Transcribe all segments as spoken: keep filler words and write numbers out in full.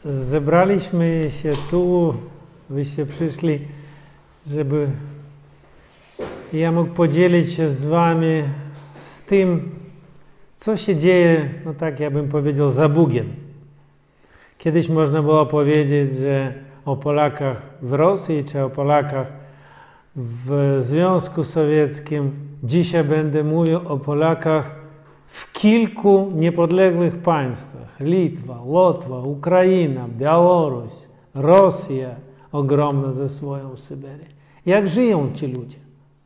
zebraliśmy się tu, wyście przyszli, żeby ja mógł podzielić się z wami z tym, co się dzieje, no tak ja bym powiedział, za Bugiem. Kiedyś można było powiedzieć, że o Polakach w Rosji czy o Polakach w Związku Sowieckim. Dzisiaj będę mówił o Polakach w kilku niepodległych państwach. Litwa, Łotwa, Ukraina, Białoruś, Rosja ogromna ze swoją Syberią. Jak żyją ci ludzie?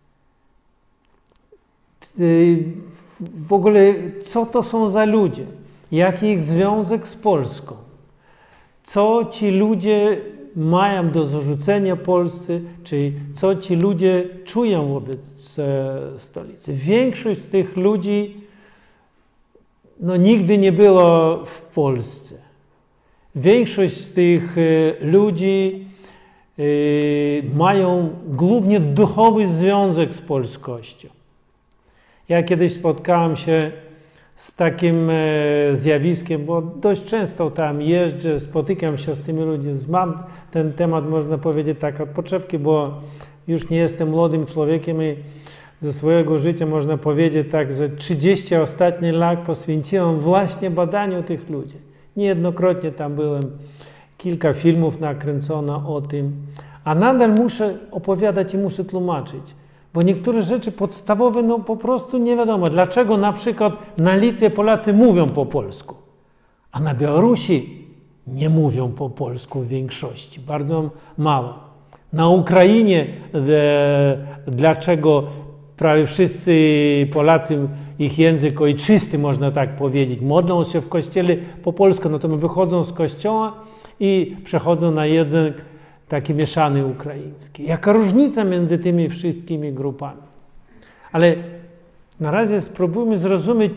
W ogóle co to są za ludzie? Jaki ich związek z Polską? Co ci ludzie mają do zarzucenia Polsce, czy co ci ludzie czują wobec e, stolicy? Większość z tych ludzi no, nigdy nie było w Polsce. Większość z tych e, ludzi e, mają głównie duchowy związek z polskością. Ja kiedyś spotkałem się z takim e, zjawiskiem, bo dość często tam jeżdżę, spotykam się z tymi ludźmi, mam ten temat, można powiedzieć, tak od poczewki, bo już nie jestem młodym człowiekiem i ze swojego życia można powiedzieć tak, że trzydzieści ostatnich lat poświęciłem właśnie badaniu tych ludzi. Niejednokrotnie tam byłem, kilka filmów nakręcono o tym, a nadal muszę opowiadać i muszę tłumaczyć. Bo niektóre rzeczy podstawowe, no po prostu nie wiadomo. Dlaczego na przykład na Litwie Polacy mówią po polsku, a na Białorusi nie mówią po polsku w większości, bardzo mało. Na Ukrainie e, dlaczego prawie wszyscy Polacy, ich język ojczysty, można tak powiedzieć, modlą się w kościele po polsku, natomiast wychodzą z kościoła i przechodzą na język taki mieszany ukraiński. Jaka różnica między tymi wszystkimi grupami? Ale na razie spróbujmy zrozumieć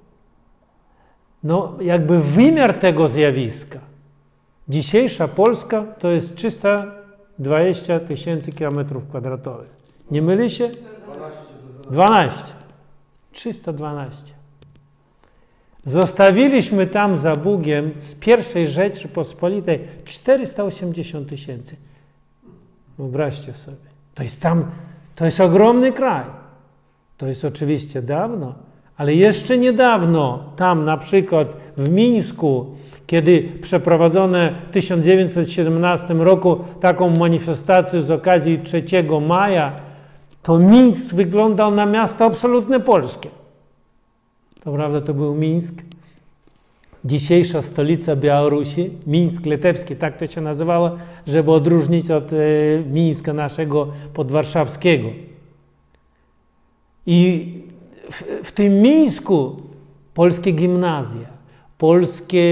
no, jakby wymiar tego zjawiska. Dzisiejsza Polska to jest trzysta dwadzieścia tysięcy kilometrów kwadratowych. Nie myli się? dwanaście. trzysta dwanaście. Zostawiliśmy tam za Bugiem z pierwszej Rzeczypospolitej czterysta osiemdziesiąt tysięcy. Wyobraźcie sobie. To jest tam, to jest ogromny kraj. To jest oczywiście dawno, ale jeszcze niedawno tam na przykład w Mińsku, kiedy przeprowadzono w tysiąc dziewięćset siedemnastym roku taką manifestację z okazji trzeciego maja, to Mińsk wyglądał na miasto absolutnie polskie. To prawda, to był Mińsk, dzisiejsza stolica Białorusi, Mińsk litewski, tak to się nazywało, żeby odróżnić od e, Mińska naszego podwarszawskiego. I w, w tym Mińsku polskie gimnazja, polskie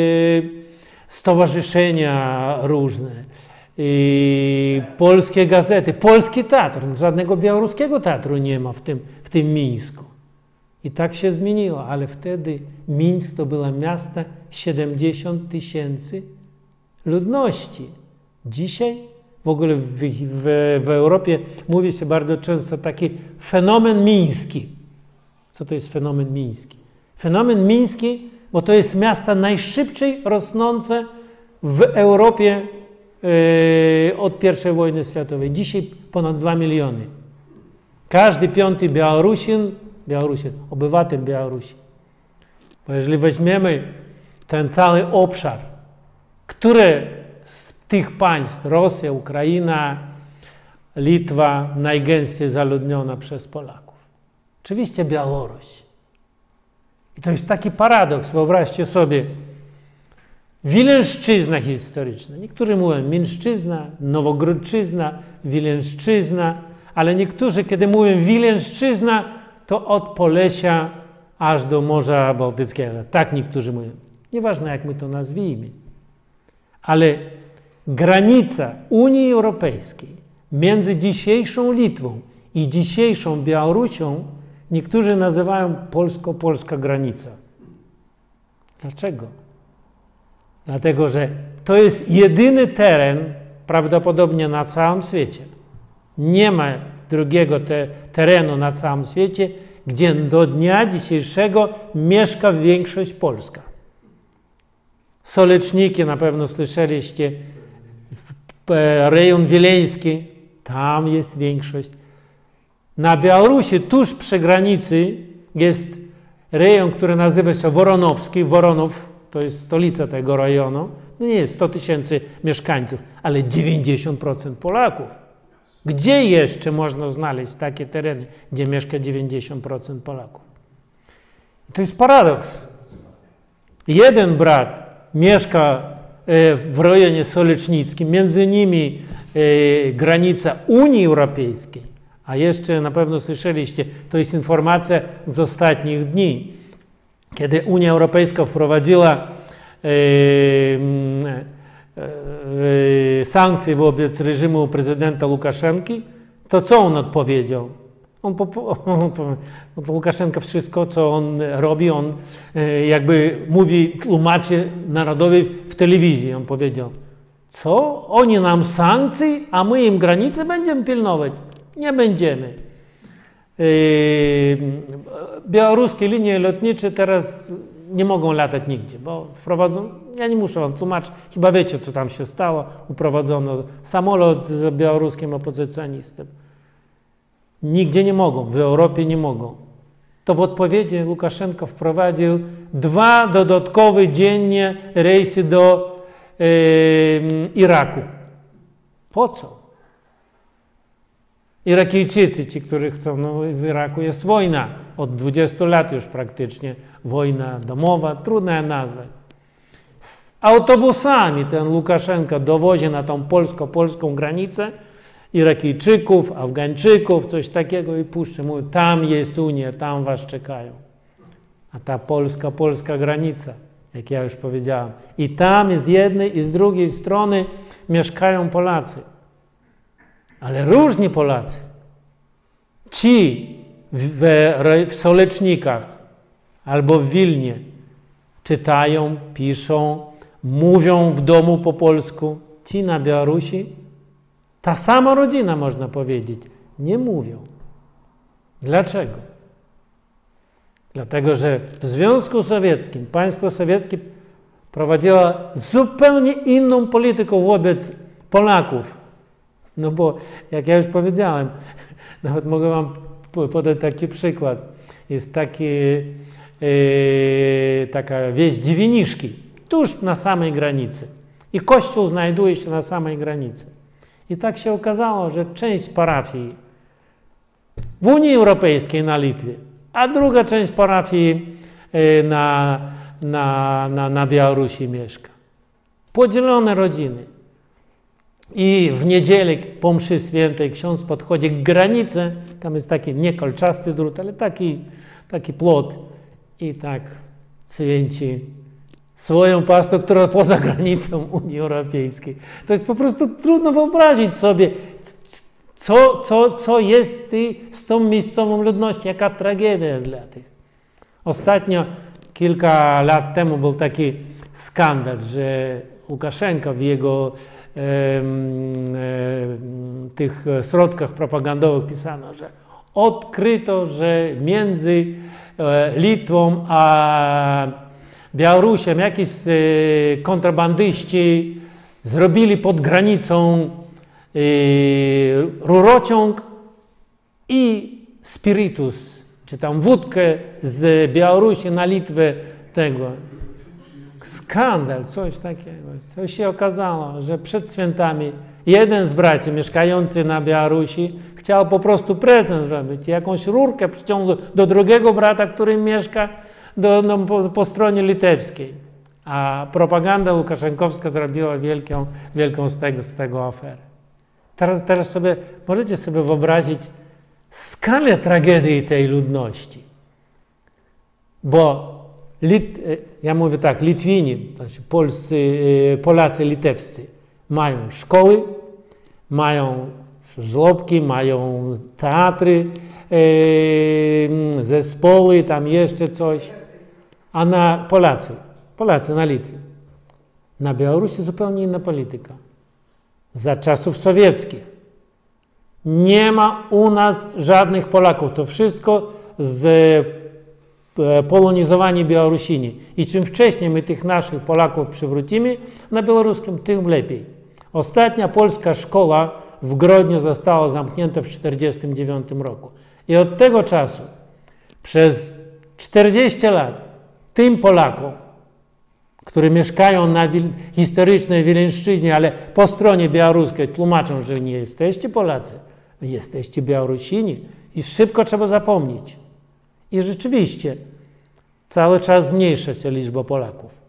stowarzyszenia różne, i polskie gazety, polski teatr, żadnego białoruskiego teatru nie ma w tym, w tym Mińsku. I tak się zmieniło, ale wtedy Mińsk to było miasto siedemdziesiąt tysięcy ludności. Dzisiaj w ogóle w, w, w Europie mówi się bardzo często taki fenomen miński. Co to jest fenomen miński? Fenomen miński, bo to jest miasto najszybciej rosnące w Europie yy, od pierwszej wojny światowej. Dzisiaj ponad dwa miliony. Każdy piąty Białorusin Białorusi, obywatel Białorusi. Bo jeżeli weźmiemy ten cały obszar, który z tych państw, Rosja, Ukraina, Litwa, najgęściej zaludniona przez Polaków. Oczywiście Białoruś. I to jest taki paradoks, wyobraźcie sobie, Wileńszczyzna historyczna. Niektórzy mówią Mińszczyzna, Nowogródczyzna, Wileńszczyzna, ale niektórzy, kiedy mówią Wileńszczyzna, to od Polesia aż do Morza Bałtyckiego. Tak niektórzy mówią. Nieważne, jak my to nazwijmy. Ale granica Unii Europejskiej między dzisiejszą Litwą i dzisiejszą Białorusią niektórzy nazywają polsko-polska granica. Dlaczego? Dlatego, że to jest jedyny teren prawdopodobnie na całym świecie. Nie ma drugiego te, terenu na całym świecie, gdzie do dnia dzisiejszego mieszka większość polska. Soleczniki, na pewno słyszeliście, rejon wileński, tam jest większość. Na Białorusi, tuż przy granicy, jest rejon, który nazywa się Woronowski. Woronow to jest stolica tego rejonu. No nie jest sto tysięcy mieszkańców, ale dziewięćdziesiąt procent Polaków. Gdzie jeszcze można znaleźć takie tereny, gdzie mieszka dziewięćdziesiąt procent Polaków? To jest paradoks. Jeden brat mieszka w rejonie solecznickim, między nimi granica Unii Europejskiej, a jeszcze na pewno słyszeliście, to jest informacja z ostatnich dni, kiedy Unia Europejska wprowadziła sankcje wobec reżimu prezydenta Łukaszenki, to co on odpowiedział? On, on, on, Łukaszenka wszystko, co on robi, on jakby mówi, tłumaczy narodowi w telewizji. On powiedział, co? Oni nam sankcje, a my im granice będziemy pilnować? Nie będziemy. Białoruskie linie lotnicze teraz nie mogą latać nigdzie, bo wprowadzą, ja nie muszę wam tłumaczyć, chyba wiecie, co tam się stało, uprowadzono samolot z białoruskim opozycjonistem. Nigdzie nie mogą, w Europie nie mogą. To w odpowiedzi Łukaszenko wprowadził dwa dodatkowe dziennie rejsy do e, Iraku. Po co? Irakijczycy, ci, którzy chcą, no w Iraku jest wojna, od dwudziestu lat już praktycznie, wojna domowa, trudno je nazwać. Z autobusami ten Łukaszenko dowozi na tą polsko-polską granicę Irakijczyków, Afgańczyków, coś takiego i puszczy. Mówi, tam jest Unia, tam was czekają. A ta polska, polska granica, jak ja już powiedziałem. I tam z jednej i z drugiej strony mieszkają Polacy. Ale różni Polacy. Ci w, w Solecznikach albo w Wilnie czytają, piszą, mówią w domu po polsku. Ci na Białorusi, ta sama rodzina, można powiedzieć, nie mówią. Dlaczego? Dlatego, że w Związku Sowieckim państwo sowieckie prowadziło zupełnie inną politykę wobec Polaków. No bo, jak ja już powiedziałem, nawet mogę wam podać taki przykład. Jest taki, e, taka wieś Dziewiniszki, tuż na samej granicy. I kościół znajduje się na samej granicy. I tak się okazało, że część parafii w Unii Europejskiej na Litwie, a druga część parafii na, na, na, na Białorusi mieszka. Podzielone rodziny. I w niedzielę po mszy świętej ksiądz podchodzi k granicy, tam jest taki nie kolczasty drut, ale taki, taki plot i tak święci swoją pastą, która poza granicą Unii Europejskiej. To jest po prostu trudno wyobrazić sobie, co, co, co jest z tą miejscową ludnością, jaka tragedia dla tych. Ostatnio, kilka lat temu był taki skandal, że Łukaszenko w jego e, e, tych środkach propagandowych pisano, że odkryto, że między e, Litwą a Białorusią jakiś e, kontrabandyści zrobili pod granicą e, rurociąg i spirytus, czy tam wódkę z Białorusi na Litwę tego. Skandal, coś takiego. Co się okazało, że przed świętami jeden z braci mieszkający na Białorusi chciał po prostu prezent zrobić, jakąś rurkę przyciągnął do drugiego brata, który mieszka do, no, po, po stronie litewskiej. A propaganda łukaszenkowska zrobiła wielką, wielką z tego, z tego aferę. Teraz, teraz sobie, możecie sobie wyobrazić skalę tragedii tej ludności. Bo Lit, ja mówię tak, Litwini, znaczy Polscy, Polacy litewscy mają szkoły, mają żłobki, mają teatry, zespoły, tam jeszcze coś. A na Polacy, Polacy na Litwie, na Białorusi zupełnie inna polityka. Za czasów sowieckich nie ma u nas żadnych Polaków. To wszystko z polonizowanie Białorusini. I czym wcześniej my tych naszych Polaków przywrócimy na białoruskim, tym lepiej. Ostatnia polska szkoła w Grodnie została zamknięta w tysiąc dziewięćset czterdziestym dziewiątym roku. I od tego czasu przez czterdzieści lat tym Polakom, którzy mieszkają na wil historycznej Wileńszczyźnie, ale po stronie białoruskiej tłumaczą, że nie jesteście Polacy, jesteście Białorusini i szybko trzeba zapomnieć. I rzeczywiście cały czas zmniejsza się liczba Polaków.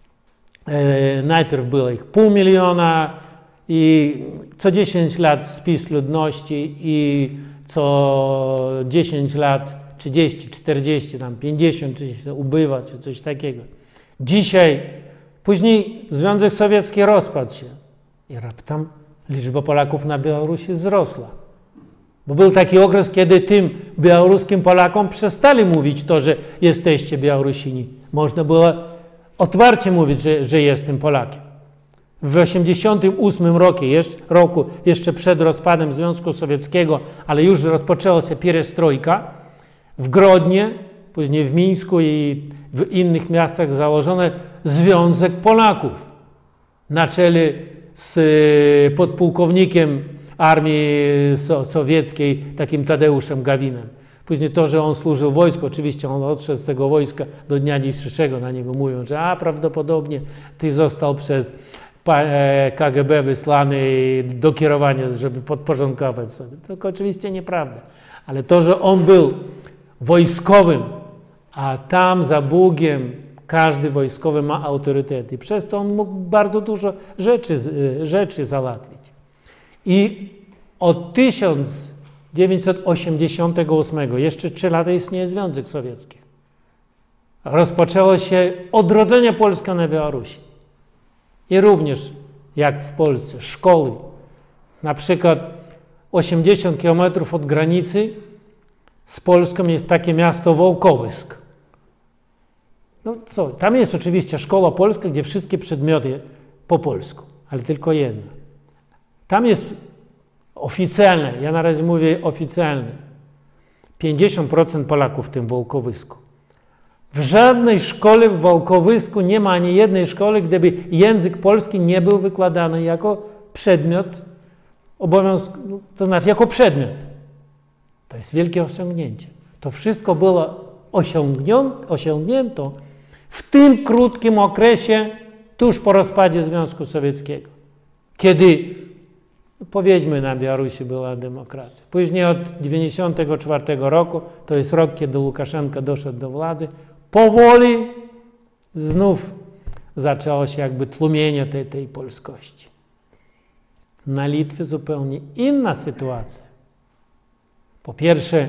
E, najpierw było ich pół miliona i co dziesięć lat spis ludności i co dziesięć lat trzydzieści, czterdzieści, tam pięćdziesiąt, czy ubywa, czy coś takiego. Dzisiaj, później Związek Sowiecki rozpadł się i raptem liczba Polaków na Białorusi wzrosła. Bo był taki okres, kiedy tym białoruskim Polakom przestali mówić to, że jesteście Białorusini. Można było otwarcie mówić, że, że jestem Polakiem. W tysiąc dziewięćset osiemdziesiątym ósmym roku, jeszcze, roku, jeszcze przed rozpadem Związku Sowieckiego, ale już rozpoczęła się pierestrojka, w Grodnie, później w Mińsku i w innych miastach założono Związek Polaków na czele z podpułkownikiem armii so sowieckiej, takim Tadeuszem Gawinem. Później to, że on służył w wojsku, oczywiście on odszedł z tego wojska do dnia dzisiejszego, na niego mówią, że a prawdopodobnie ty został przez K G B wysłany do kierowania, żeby podporządkować sobie. To oczywiście nieprawda. Ale to, że on był wojskowym, a tam za Bugiem każdy wojskowy ma autorytet i przez to on mógł bardzo dużo rzeczy, rzeczy załatwić. I od tysiąc dziewięćset osiemdziesiątego ósmego, jeszcze trzy lata istnieje Związek Sowiecki, rozpoczęło się odrodzenie Polski na Białorusi. I również, jak w Polsce, szkoły. Na przykład osiemdziesiąt kilometrów od granicy z Polską jest takie miasto Wołkowysk. No co, tam jest oczywiście szkoła polska, gdzie wszystkie przedmioty po polsku, ale tylko jedna. Tam jest oficjalne, ja na razie mówię oficjalne, pięćdziesiąt procent Polaków w tym Wołkowysku. W żadnej szkole w Wołkowysku nie ma ani jednej szkoły, gdyby język polski nie był wykładany jako przedmiot obowiązku, to znaczy jako przedmiot. To jest wielkie osiągnięcie. To wszystko było osiągnięte w tym krótkim okresie tuż po rozpadzie Związku Sowieckiego, kiedy, powiedzmy, na Białorusi była demokracja. Później od tysiąc dziewięćset dziewięćdziesiątego czwartego roku, to jest rok, kiedy Łukaszenka doszedł do władzy, powoli znów zaczęło się jakby tłumienie tej, tej polskości. Na Litwie zupełnie inna sytuacja. Po pierwsze,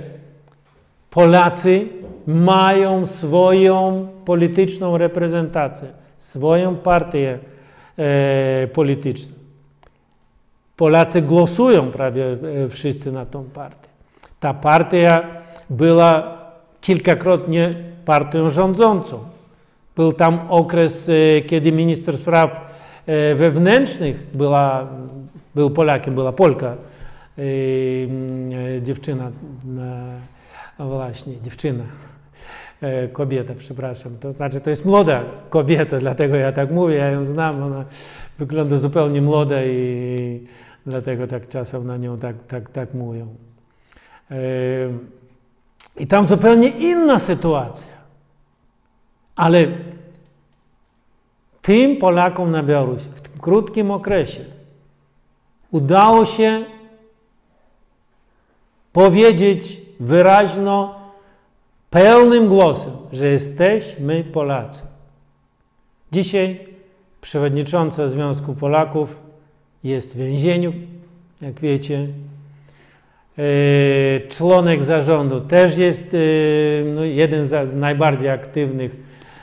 Polacy mają swoją polityczną reprezentację, swoją partię e, polityczną. Polacy głosują prawie wszyscy na tą partię. Ta partia była kilkakrotnie partią rządzącą. Był tam okres, kiedy minister spraw wewnętrznych była, był Polakiem, była Polka, dziewczyna, właśnie, dziewczyna, kobieta, przepraszam. To znaczy, to jest młoda kobieta, dlatego ja tak mówię, ja ją znam, ona wygląda zupełnie młoda i dlatego tak czasem na nią tak, tak, tak mówią. I tam zupełnie inna sytuacja. Ale tym Polakom na Białorusi w tym krótkim okresie udało się powiedzieć wyraźno, pełnym głosem, że jesteśmy Polacy. Dzisiaj przewodnicząca Związku Polaków jest w więzieniu, jak wiecie. Członek zarządu też jest no, jeden z najbardziej aktywnych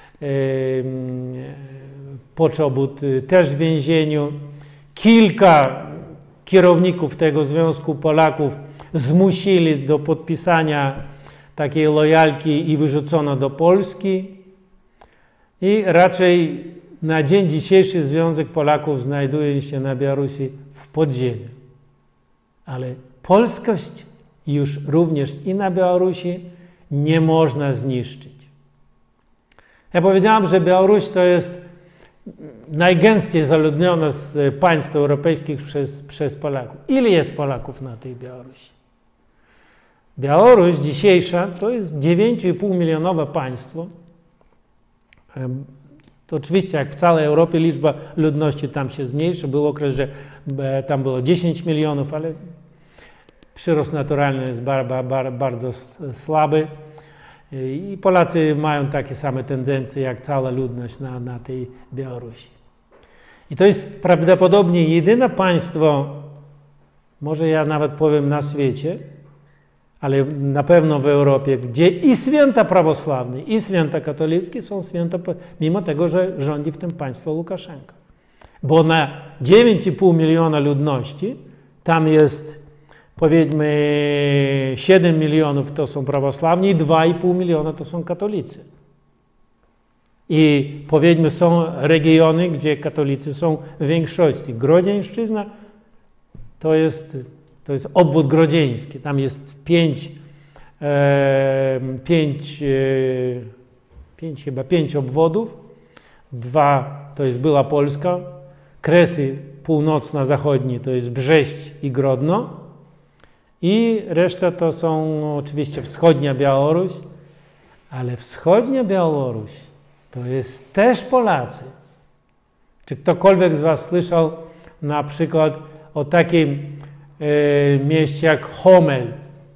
Poczobut też w więzieniu. Kilka kierowników tego Związku Polaków zmusili do podpisania takiej lojalki i wyrzucono do Polski. I raczej na dzień dzisiejszy Związek Polaków znajduje się na Białorusi w podziemiu. Ale polskość już również i na Białorusi nie można zniszczyć. Ja powiedziałem, że Białoruś to jest najgęściej zaludnione z państw europejskich przez, przez Polaków. Ile jest Polaków na tej Białorusi? Białoruś dzisiejsza to jest dziewięć i pół milionowe państwo. To oczywiście jak w całej Europie liczba ludności tam się zmniejszy. Był okres, że tam było dziesięć milionów, ale przyrost naturalny jest bar, bar, bar, bardzo słaby. I Polacy mają takie same tendencje jak cała ludność na, na tej Białorusi. I to jest prawdopodobnie jedyne państwo, może ja nawet powiem na świecie, ale na pewno w Europie, gdzie i święta prawosławne, i święta katolickie są święta, mimo tego, że rządzi w tym państwo Łukaszenka. Bo na dziewięć i pół miliona ludności tam jest, powiedzmy, siedem milionów to są prawosławni i dwa i pół miliona to są katolicy. I powiedzmy, są regiony, gdzie katolicy są w większości. Grodzieńszczyzna to jest, to jest obwód grodzieński. Tam jest pięć, e, pięć, e, pięć, chyba pięć obwodów. Dwa to jest była Polska. Kresy północno-zachodnie to jest Brześć i Grodno. I reszta to są oczywiście wschodnia Białoruś, ale wschodnia Białoruś to jest też Polacy. Czy ktokolwiek z was słyszał na przykład o takim e, mieście jak Homel?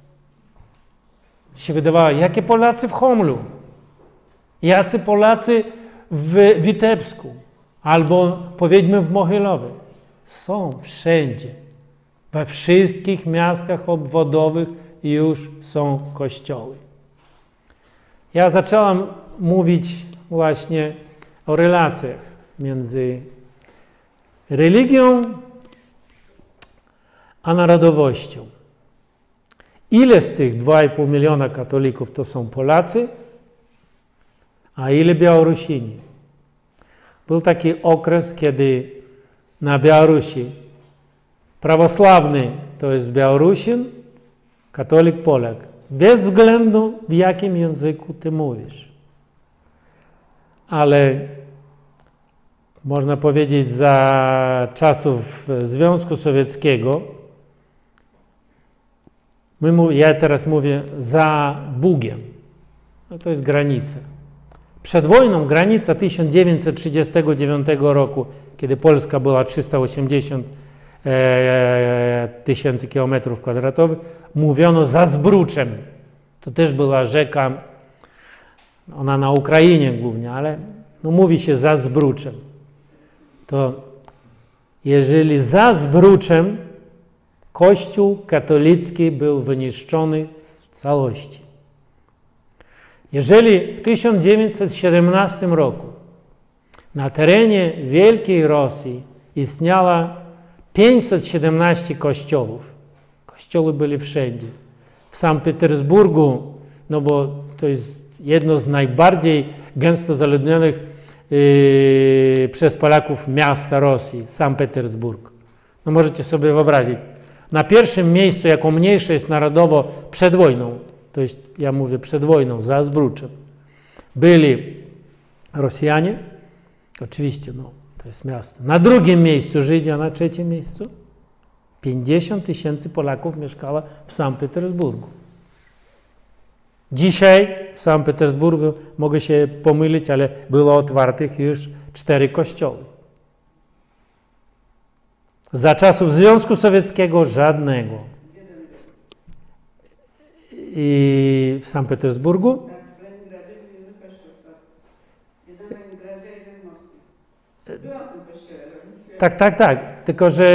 Się wydawało, jakie Polacy w Homlu? Jacy Polacy w Witebsku? Albo powiedzmy w Mochylowie? Są wszędzie. We wszystkich miastach obwodowych już są kościoły. Ja zacząłem mówić właśnie o relacjach między religią a narodowością. Ile z tych dwa i pół miliona katolików to są Polacy, a ile Białorusini? Był taki okres, kiedy na Białorusi prawosławny to jest Białorusin, katolik Polak. Bez względu w jakim języku ty mówisz. Ale można powiedzieć za czasów Związku Sowieckiego, my, ja teraz mówię za Bugiem, no to jest granica. Przed wojną granica tysiąc dziewięćset trzydziestego dziewiątego roku, kiedy Polska była trzysta osiemdziesiąt tysięcy kilometrów kwadratowych, mówiono za Zbruczem. To też była rzeka, ona na Ukrainie głównie, ale no mówi się za Zbruczem. To jeżeli za Zbruczem Kościół katolicki był wyniszczony w całości. Jeżeli w tysiąc dziewięćset siedemnastym roku na terenie Wielkiej Rosji istniało pięćset siedemnaście kościołów, kościoły byli wszędzie. W Sankt Petersburgu, no bo to jest jedno z najbardziej gęsto zaludnionych yy, przez Polaków miasta Rosji, Sankt Petersburg. No możecie sobie wyobrazić. Na pierwszym miejscu, jako mniejsze jest narodowo przed wojną, to jest, ja mówię przed wojną, za Zbruczem, byli Rosjanie, oczywiście, no, to jest miasto. Na drugim miejscu Żydzi, a na trzecim miejscu pięćdziesiąt tysięcy Polaków mieszkało w Sankt Petersburgu. Dzisiaj w Sankt Petersburgu, mogę się pomylić, ale było otwartych już cztery kościoły. Za czasów Związku Sowieckiego żadnego. I w Sankt Petersburgu? W Leningradzie jeden kościół. Jeden w Leningradzie, jeden w Moskwie. Byłam w tym kościele. Tak, tak, tak. Tylko, że...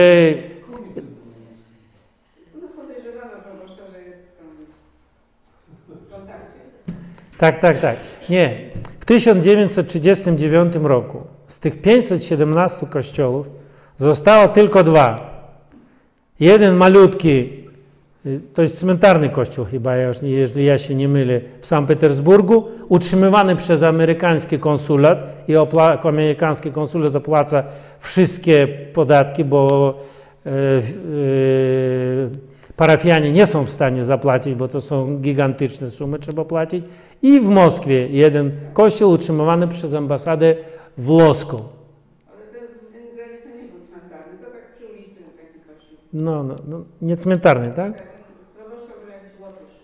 No podejrzewano proboszcza, że jest w kontakcie. Tak, tak, tak. Nie. W tysiąc dziewięćset trzydziestym dziewiątym roku z tych pięćset siedemnastu kościołów zostało tylko dwa. Jeden malutki, to jest cmentarny kościół chyba, jeżeli ja się nie mylę, w Sankt Petersburgu, utrzymywany przez amerykański konsulat i amerykański konsulat opłaca wszystkie podatki, bo e, e, parafianie nie są w stanie zapłacić, bo to są gigantyczne sumy, trzeba płacić. I w Moskwie jeden kościół utrzymywany przez ambasadę włoską. Ale w Leningradzie to nie był cmentarny, to tak przy ulicy taki kościół. No, no, no nie cmentarny, tak? Tak, proboszcz był jakiś Łotysz.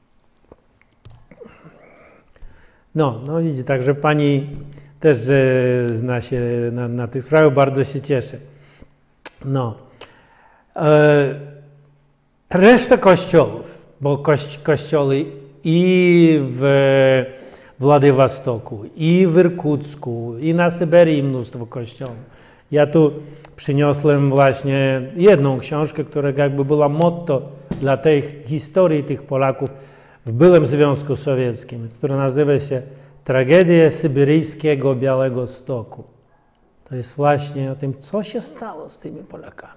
No, no widzi, także pani też e, zna się na, na tych sprawach, bardzo się cieszę. No. E, reszta kościołów, bo kości, kościoły i w Władywostoku, i w Irkucku, i na Syberii mnóstwo kościołów. Ja tu przyniosłem właśnie jedną książkę, która jakby była motto dla tej historii tych Polaków w byłym Związku Sowieckim, która nazywa się Tragedia syberyjskiego Białego Stoku. To jest właśnie o tym, co się stało z tymi Polakami.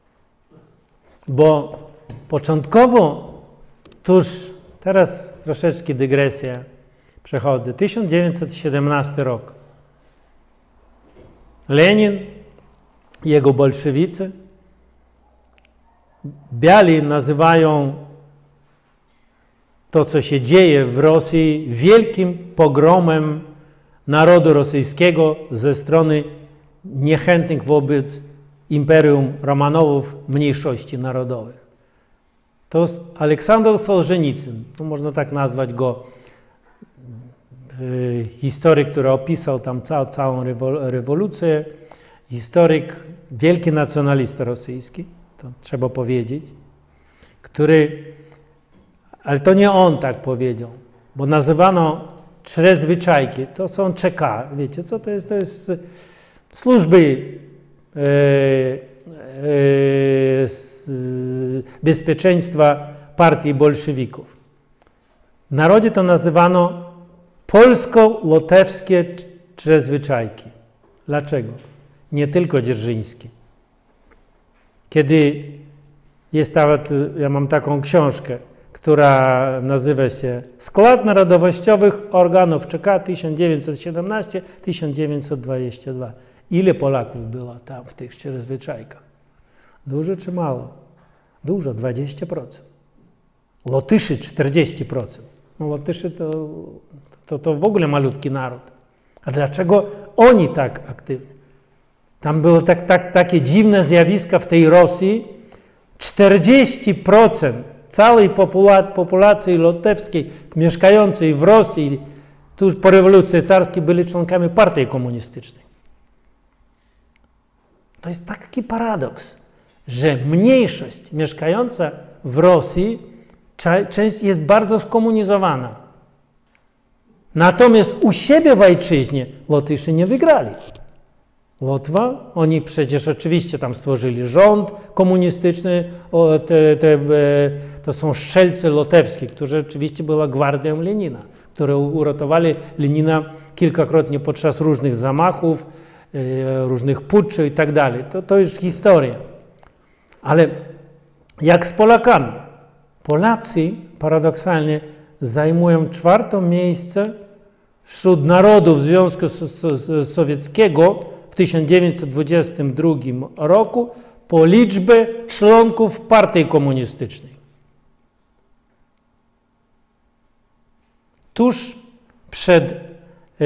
Bo początkowo, tuż teraz troszeczkę dygresja przechodzę, tysiąc dziewięćset siedemnasty rok. Lenin, jego bolszewicy, biali nazywają to, co się dzieje w Rosji, wielkim pogromem narodu rosyjskiego ze strony niechętnych wobec Imperium Romanowów mniejszości narodowych. To Aleksander Solżenicyn, no można tak nazwać go, historyk, który opisał tam całą, całą rewolucję, historyk, wielki nacjonalista rosyjski, to trzeba powiedzieć, który, ale to nie on tak powiedział, bo nazywano czreзвичайki, to są ČK, wiecie co to jest? To jest służby e, e, bezpieczeństwa partii bolszewików. W narodzie to nazywano polsko-łotewskie czreзвичайki. Dlaczego? Nie tylko Dzierżyński. Kiedy jest nawet, ja mam taką książkę, która nazywa się Skład narodowościowych organów ČK tysiąc dziewięćset siedemnaście do tysiąc dziewięćset dwudziestego drugiego. Ile Polaków było tam w tych czreзвичайkach? Dużo czy mało? Dużo, dwadzieścia procent. Łotyszy czterdzieści procent. No Łotyszy to, to, to w ogóle malutki naród. A dlaczego oni tak aktywni? Tam było tak, tak, takie dziwne zjawiska w tej Rosji. czterdzieści procent całej populacji łotewskiej mieszkającej w Rosji tuż po rewolucji carskiej byli członkami partii komunistycznej. To jest taki paradoks, że mniejszość mieszkająca w Rosji część jest bardzo skomunizowana. Natomiast u siebie w ojczyźnie Łotyszy nie wygrali. Łotwa, oni przecież oczywiście tam stworzyli rząd komunistyczny, o, te, te, to są strzelcy łotewskie, którzy oczywiście była gwardią Lenina, które uratowali Lenina kilkakrotnie podczas różnych zamachów, różnych putczy i tak dalej. To, to już historia. Ale jak z Polakami? Polacy paradoksalnie zajmują czwarte miejsce wśród narodów Związku Sowieckiego w tysiąc dziewięćset dwudziestym drugim roku po liczbie członków partii komunistycznej. Tuż przed e,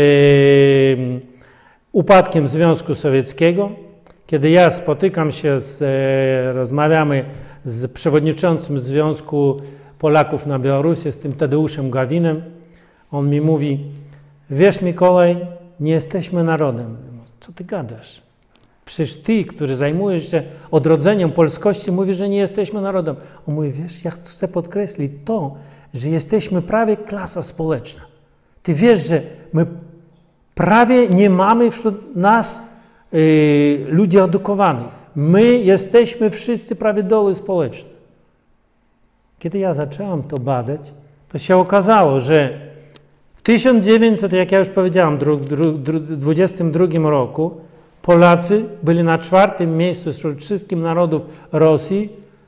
upadkiem Związku Sowieckiego, kiedy ja spotykam się, z, e, rozmawiamy z przewodniczącym Związku Polaków na Białorusi, z tym Tadeuszem Gawinem, on mi mówi: wiesz, Mikołaj, nie jesteśmy narodem. Co ty gadasz? Przecież ty, który zajmujesz się odrodzeniem polskości, mówisz, że nie jesteśmy narodem. On mówi: wiesz, ja chcę podkreślić to, że jesteśmy prawie klasa społeczna. Ty wiesz, że my prawie nie mamy wśród nas y, ludzi edukowanych. My jesteśmy wszyscy prawie doły społeczne. Kiedy ja zacząłem to badać, to się okazało, że w tysiąc dziewięćset, jak ja już powiedziałem, dwudziestym drugim roku Polacy byli na czwartym miejscu wśród wszystkich narodów Rosji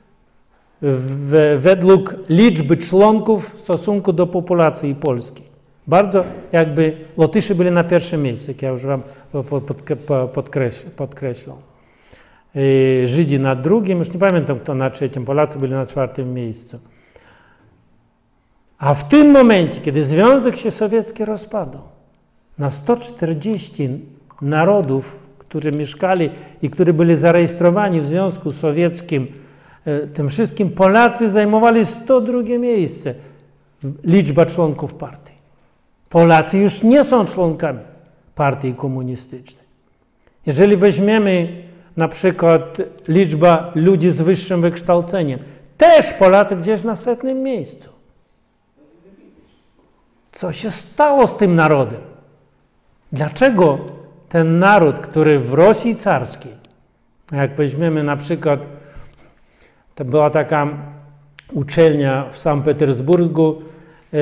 w, według liczby członków w stosunku do populacji polskiej. Bardzo jakby Łotyszy byli na pierwszym miejscu, jak ja już wam podkreślał. Żydzi na drugim, już nie pamiętam kto na trzecim, Polacy byli na czwartym miejscu. A w tym momencie, kiedy Związek się Sowiecki rozpadał, na sto czterdzieści narodów, którzy mieszkali i którzy byli zarejestrowani w Związku Sowieckim, tym wszystkim Polacy zajmowali sto drugie miejsce. Liczba członków partii. Polacy już nie są członkami partii komunistycznej. Jeżeli weźmiemy na przykład liczba ludzi z wyższym wykształceniem, też Polacy gdzieś na setnym miejscu. Co się stało z tym narodem? Dlaczego ten naród, który w Rosji carskiej, jak weźmiemy na przykład, to była taka uczelnia w Sankt Petersburgu, e,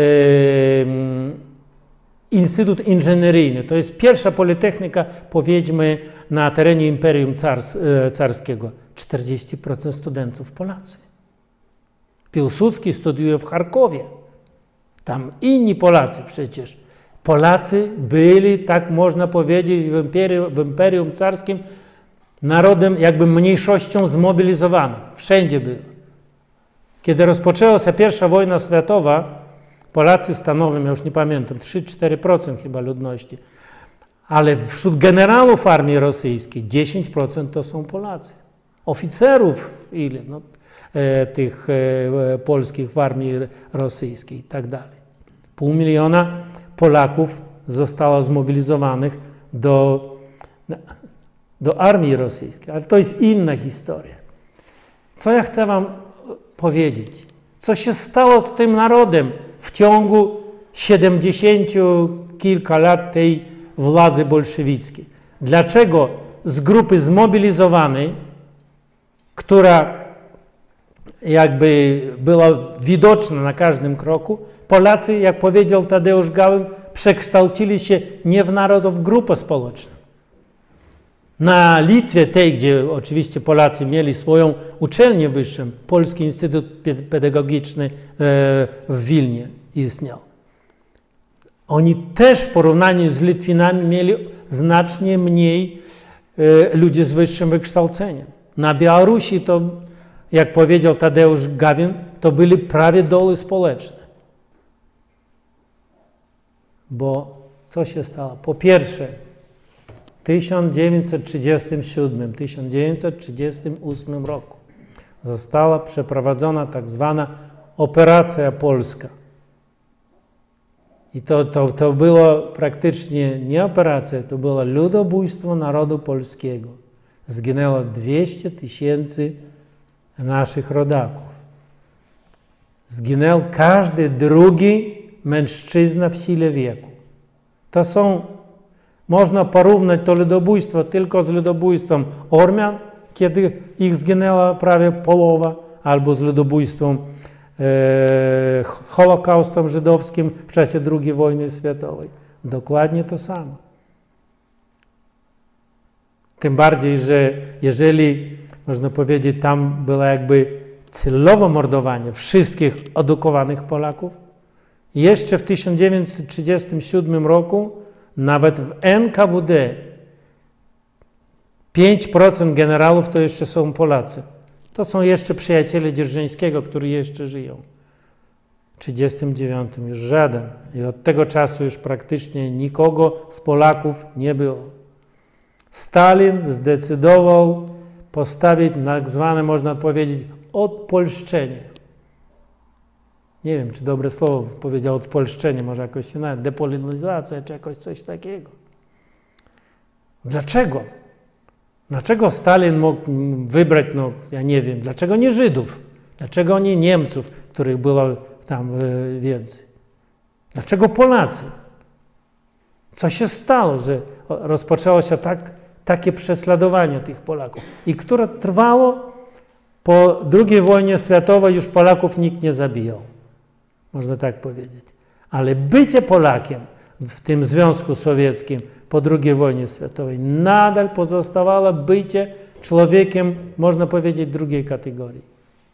Instytut Inżynieryjny. To jest pierwsza politechnika, powiedzmy, na terenie Imperium Cars, e, Carskiego. czterdzieści procent studentów Polacy. Piłsudski studiuje w Charkowie. Tam inni Polacy przecież. Polacy byli, tak można powiedzieć, w Imperium, w Imperium Carskim narodem jakby mniejszością zmobilizowaną. Wszędzie byli. Kiedy rozpoczęła się pierwsza wojna światowa, Polacy stanowią, ja już nie pamiętam, trzy cztery procent chyba ludności, ale wśród generałów armii rosyjskiej dziesięć procent to są Polacy. Oficerów ile? No, e, tych e, polskich w armii rosyjskiej i tak dalej. Pół miliona Polaków zostało zmobilizowanych do, do armii rosyjskiej, ale to jest inna historia. Co ja chcę wam powiedzieć? Co się stało z tym narodem w ciągu siedemdziesięciu kilka lat tej władzy bolszewickiej? Dlaczego z grupy zmobilizowanej, która jakby była widoczna na każdym kroku, Polacy, jak powiedział Tadeusz Gałyn, przekształcili się nie w naród, a w grupę społeczną. Na Litwie, tej, gdzie oczywiście Polacy mieli swoją uczelnię wyższą, Polski Instytut Pedagogiczny w Wilnie istniał. Oni też w porównaniu z Litwinami mieli znacznie mniej ludzi z wyższym wykształceniem. Na Białorusi to, jak powiedział Tadeusz Gawin, to byli prawie doły społeczne. Bo co się stało? Po pierwsze, w tysiąc dziewięćset trzydziestym siódmym do tysiąc dziewięćset trzydziestego ósmego roku została przeprowadzona tak zwana Operacja Polska. I to, to, to było praktycznie nie operacja, to było ludobójstwo narodu polskiego. Zginęło dwieście tysięcy naszych rodaków. Zginął każdy drugi mężczyzna w sile wieku. To są, można porównać to ludobójstwo tylko z ludobójstwem Ormian, kiedy ich zginęła prawie połowa, albo z ludobójstwem e, Holokaustem żydowskim w czasie drugiej wojny światowej. Dokładnie to samo. Tym bardziej, że jeżeli, można powiedzieć, tam było jakby celowe mordowanie wszystkich edukowanych Polaków, jeszcze w tysiąc dziewięćset trzydziestym siódmym roku nawet w N K W D pięć procent generałów to jeszcze są Polacy. To są jeszcze przyjaciele Dzierżyńskiego, którzy jeszcze żyją. W trzydziestym dziewiątym już żaden. I od tego czasu już praktycznie nikogo z Polaków nie było. Stalin zdecydował postawić tak zwane, można powiedzieć, odpolszczenie. Nie wiem, czy dobre słowo powiedział odpolszczenie, może jakoś inne, depolonizacja, czy jakoś coś takiego. Dlaczego? Dlaczego Stalin mógł wybrać, no ja nie wiem, dlaczego nie Żydów? Dlaczego nie Niemców, których było tam więcej? Dlaczego Polacy? Co się stało, że rozpoczęło się tak, takie prześladowanie tych Polaków i które trwało po drugiej wojnie światowej, już Polaków nikt nie zabijał. Można tak powiedzieć. Ale bycie Polakiem w tym Związku Sowieckim po drugiej wojnie światowej nadal pozostawało bycie człowiekiem, można powiedzieć, drugiej kategorii.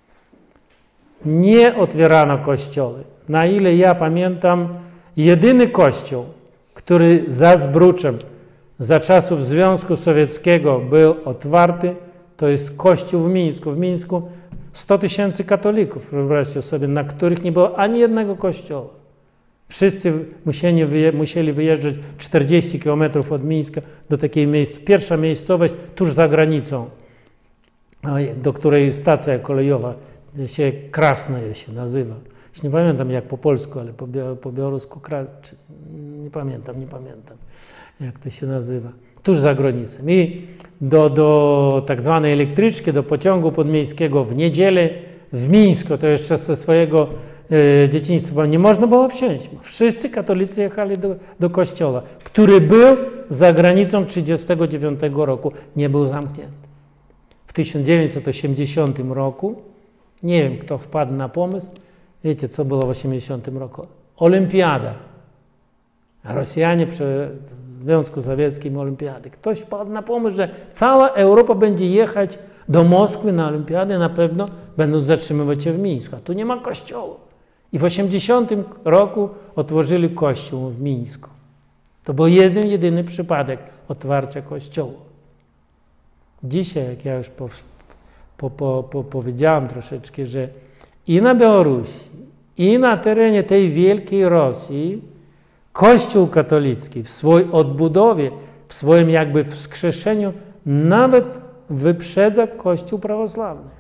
Nie otwierano kościoły. Na ile ja pamiętam, jedyny kościół, który za Zbruczem, za czasów Związku Sowieckiego był otwarty, to jest kościół w Mińsku. W Mińsku sto tysięcy katolików, wyobraźcie sobie, na których nie było ani jednego kościoła. Wszyscy musieli, wyje musieli wyjeżdżać czterdzieści kilometrów od Mińska do takiej miejsc. Pierwsza miejscowość tuż za granicą, do której stacja kolejowa się Krasnoje się nazywa. Nie pamiętam jak po polsku, ale po, po białorusku, nie pamiętam, nie pamiętam jak to się nazywa. Tuż za granicą. I do, do tak zwanej elektryczki, do pociągu podmiejskiego w niedzielę w Mińsku, to jeszcze ze swojego e, dzieciństwa nie można było wsiąść. Wszyscy katolicy jechali do, do kościoła, który był za granicą tysiąc dziewięćset trzydziestego dziewiątego roku, nie był zamknięty. W tysiąc dziewięćset osiemdziesiątym roku, nie wiem kto wpadł na pomysł, wiecie co było w tysiąc dziewięćset osiemdziesiątym roku? Olimpiada. A Rosjanie przy Związku Sowieckim olimpiady. Ktoś wpadł na pomysł, że cała Europa będzie jechać do Moskwy na olimpiadę, na pewno będą zatrzymywać się w Mińsku. A tu nie ma kościoła. I w osiemdziesiątym roku otworzyli kościół w Mińsku. To był jeden, jedyny przypadek otwarcia kościoła. Dzisiaj, jak ja już po, po, po, po, powiedziałem troszeczkę, że i na Białorusi, i na terenie tej wielkiej Rosji Kościół katolicki w swojej odbudowie, w swoim jakby wskrzeszeniu nawet wyprzedza Kościół prawosławny.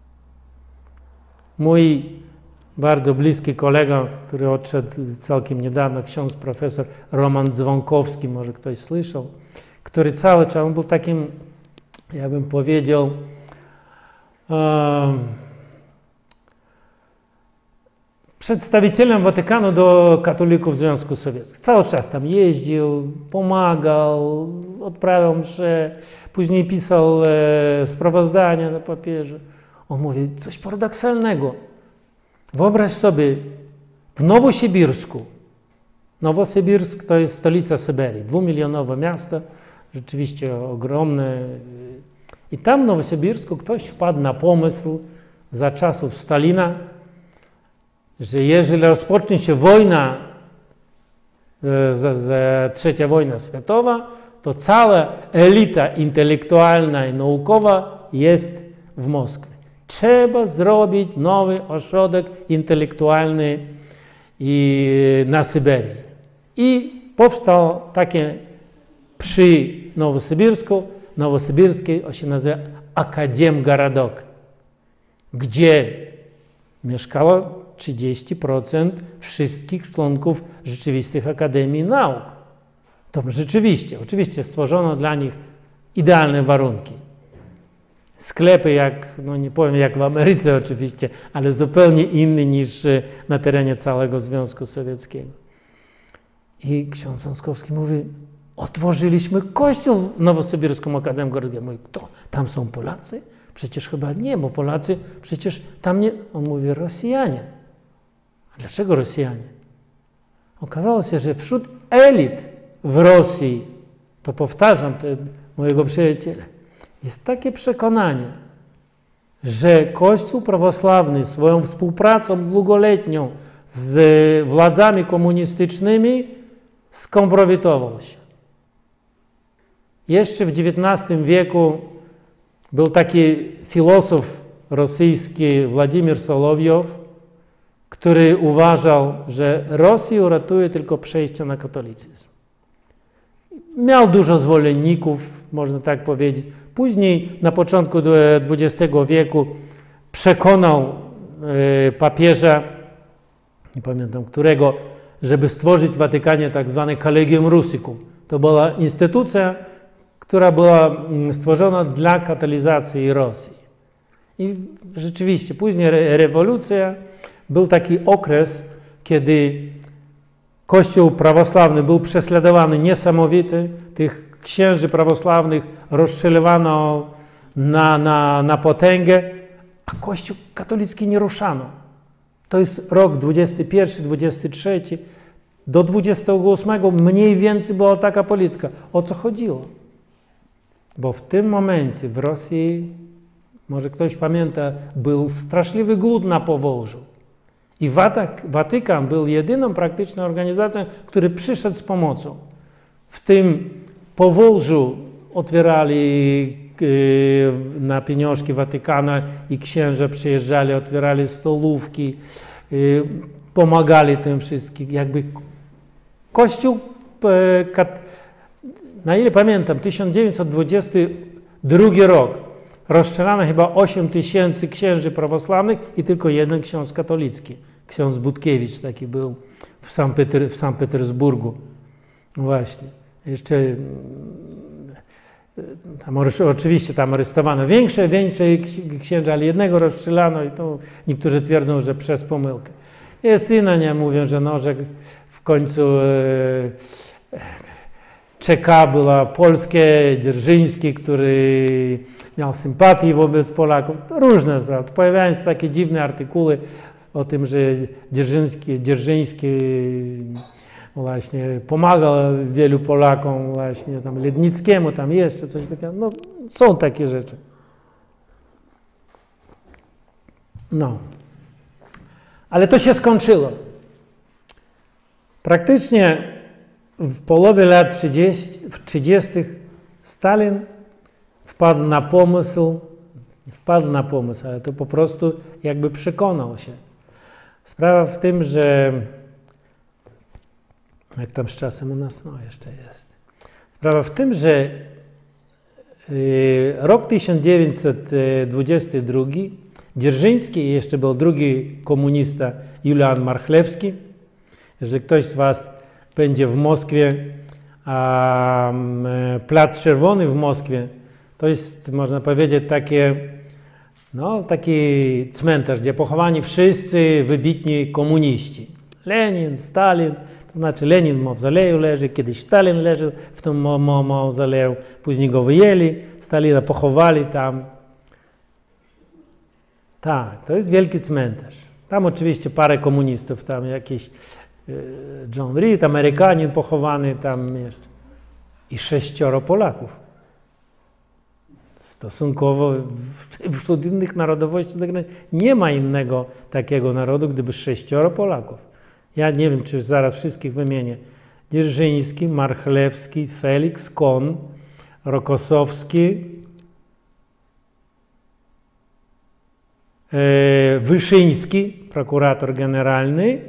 Mój bardzo bliski kolega, który odszedł całkiem niedawno, ksiądz profesor Roman Dzwonkowski, może ktoś słyszał, który cały czas, on był takim, ja bym powiedział, um, przedstawicielem Watykanu do katolików Związku Sowieckiego. Cały czas tam jeździł, pomagał, odprawiał msze, później pisał e, sprawozdania na papierze. On mówi coś paradoksalnego. Wyobraź sobie, w Nowosibirsku, Nowosybirsk to jest stolica Syberii, dwumilionowe miasto, rzeczywiście ogromne. I tam w Nowosybirsku ktoś wpadł na pomysł za czasów Stalina, że jeżeli rozpocznie się wojna, za, za trzecia wojna światowa, to cała elita intelektualna i naukowa jest w Moskwie. Trzeba zrobić nowy ośrodek intelektualny i, na Syberii. I powstał takie przy Nowosybirsku, Nowosybirskiej, on się nazywa Akademgaradok, gdzie mieszkało trzydzieści procent wszystkich członków rzeczywistych Akademii Nauk. To rzeczywiście, oczywiście stworzono dla nich idealne warunki. Sklepy, jak, no nie powiem jak w Ameryce oczywiście, ale zupełnie inne niż na terenie całego Związku Sowieckiego. I ksiądz Dzwonkowski mówi, otworzyliśmy kościół w Nowosybirskim Akademgaradok. Mówi, kto? Tam są Polacy? Przecież chyba nie, bo Polacy przecież tam nie... On mówi, Rosjanie. A dlaczego Rosjanie? Okazało się, że wśród elit w Rosji, to powtarzam to mojego przyjaciela, jest takie przekonanie, że Kościół prawosławny swoją współpracą długoletnią z władzami komunistycznymi skompromitował się. Jeszcze w dziewiętnastym wieku był taki filozof rosyjski Władimir Solowiow, który uważał, że Rosję uratuje tylko przejście na katolicyzm. Miał dużo zwolenników, można tak powiedzieć. Później, na początku dwudziestego wieku, przekonał e, papieża, nie pamiętam którego, żeby stworzyć w Watykanie tak zwane Collegium Russicum. To była instytucja, która była stworzona dla katolizacji Rosji. I rzeczywiście, później re rewolucja, był taki okres, kiedy Kościół prawosławny był prześladowany niesamowity, tych księży prawosławnych rozstrzelywano na, na, na potęgę, a Kościół katolicki nie ruszano. To jest rok dwudziesty pierwszy, dwudziesty trzeci. Do dwudziestego ósmego mniej więcej była taka polityka. O co chodziło? Bo w tym momencie w Rosji, może ktoś pamięta, był straszliwy głód na Powolżu. I Watykan był jedyną praktyczną organizacją, która przyszedł z pomocą. W tym Powolżu otwierali na pieniążki Watykana i księża przyjeżdżali, otwierali stołówki, pomagali tym wszystkim. Jakby Kościół, na ile pamiętam, tysiąc dziewięćset dwudziesty drugi rok, rozstrzelano chyba osiem tysięcy księży prawosławnych i tylko jeden ksiądz katolicki. Ksiądz Budkiewicz taki był w, San Peter, w San Petersburgu. Właśnie. Jeszcze tam, oczywiście tam aresztowano większe, większe księży, ale jednego rozstrzelano i to niektórzy twierdzą, że przez pomyłkę. I syna nie mówią, że no, że w końcu e, ČK była polskie, Dzierżyński, który miał sympatię wobec Polaków. To różne sprawy. Pojawiają się takie dziwne artykuły o tym, że Dzierżyński, Dzierżyński właśnie pomagał wielu Polakom, właśnie tam Lednickiemu, tam jeszcze coś takiego. No, są takie rzeczy. No. Ale to się skończyło. Praktycznie w połowie lat trzydziestych Stalin wpadł na pomysł, wpadł na pomysł, ale to po prostu jakby przekonał się. Sprawa w tym, że jak tam z czasem u nas, no jeszcze jest. Sprawa w tym, że y, rok tysiąc dziewięćset dwudziesty drugi Dzierżyński i jeszcze był drugi komunista Julian Marchlewski. Jeżeli ktoś z was będzie w Moskwie, a Plac Czerwony w Moskwie, to jest, można powiedzieć, takie, no, taki cmentarz, gdzie pochowani wszyscy wybitni komuniści. Lenin, Stalin, to znaczy Lenin w mauzoleju leży, kiedyś Stalin leżał w tym mauzoleju, później go wyjęli, Stalina pochowali tam. Tak, to jest wielki cmentarz. Tam oczywiście parę komunistów, tam jakiś John Reed, Amerykanin pochowany tam jeszcze. I sześcioro Polaków. Stosunkowo wśród innych narodowości nie ma innego takiego narodu, gdyby sześcioro Polaków. Ja nie wiem, czy zaraz wszystkich wymienię. Dzierżyński, Marchlewski, Felix Kohn, Rokosowski, e, Wyszyński, prokurator generalny.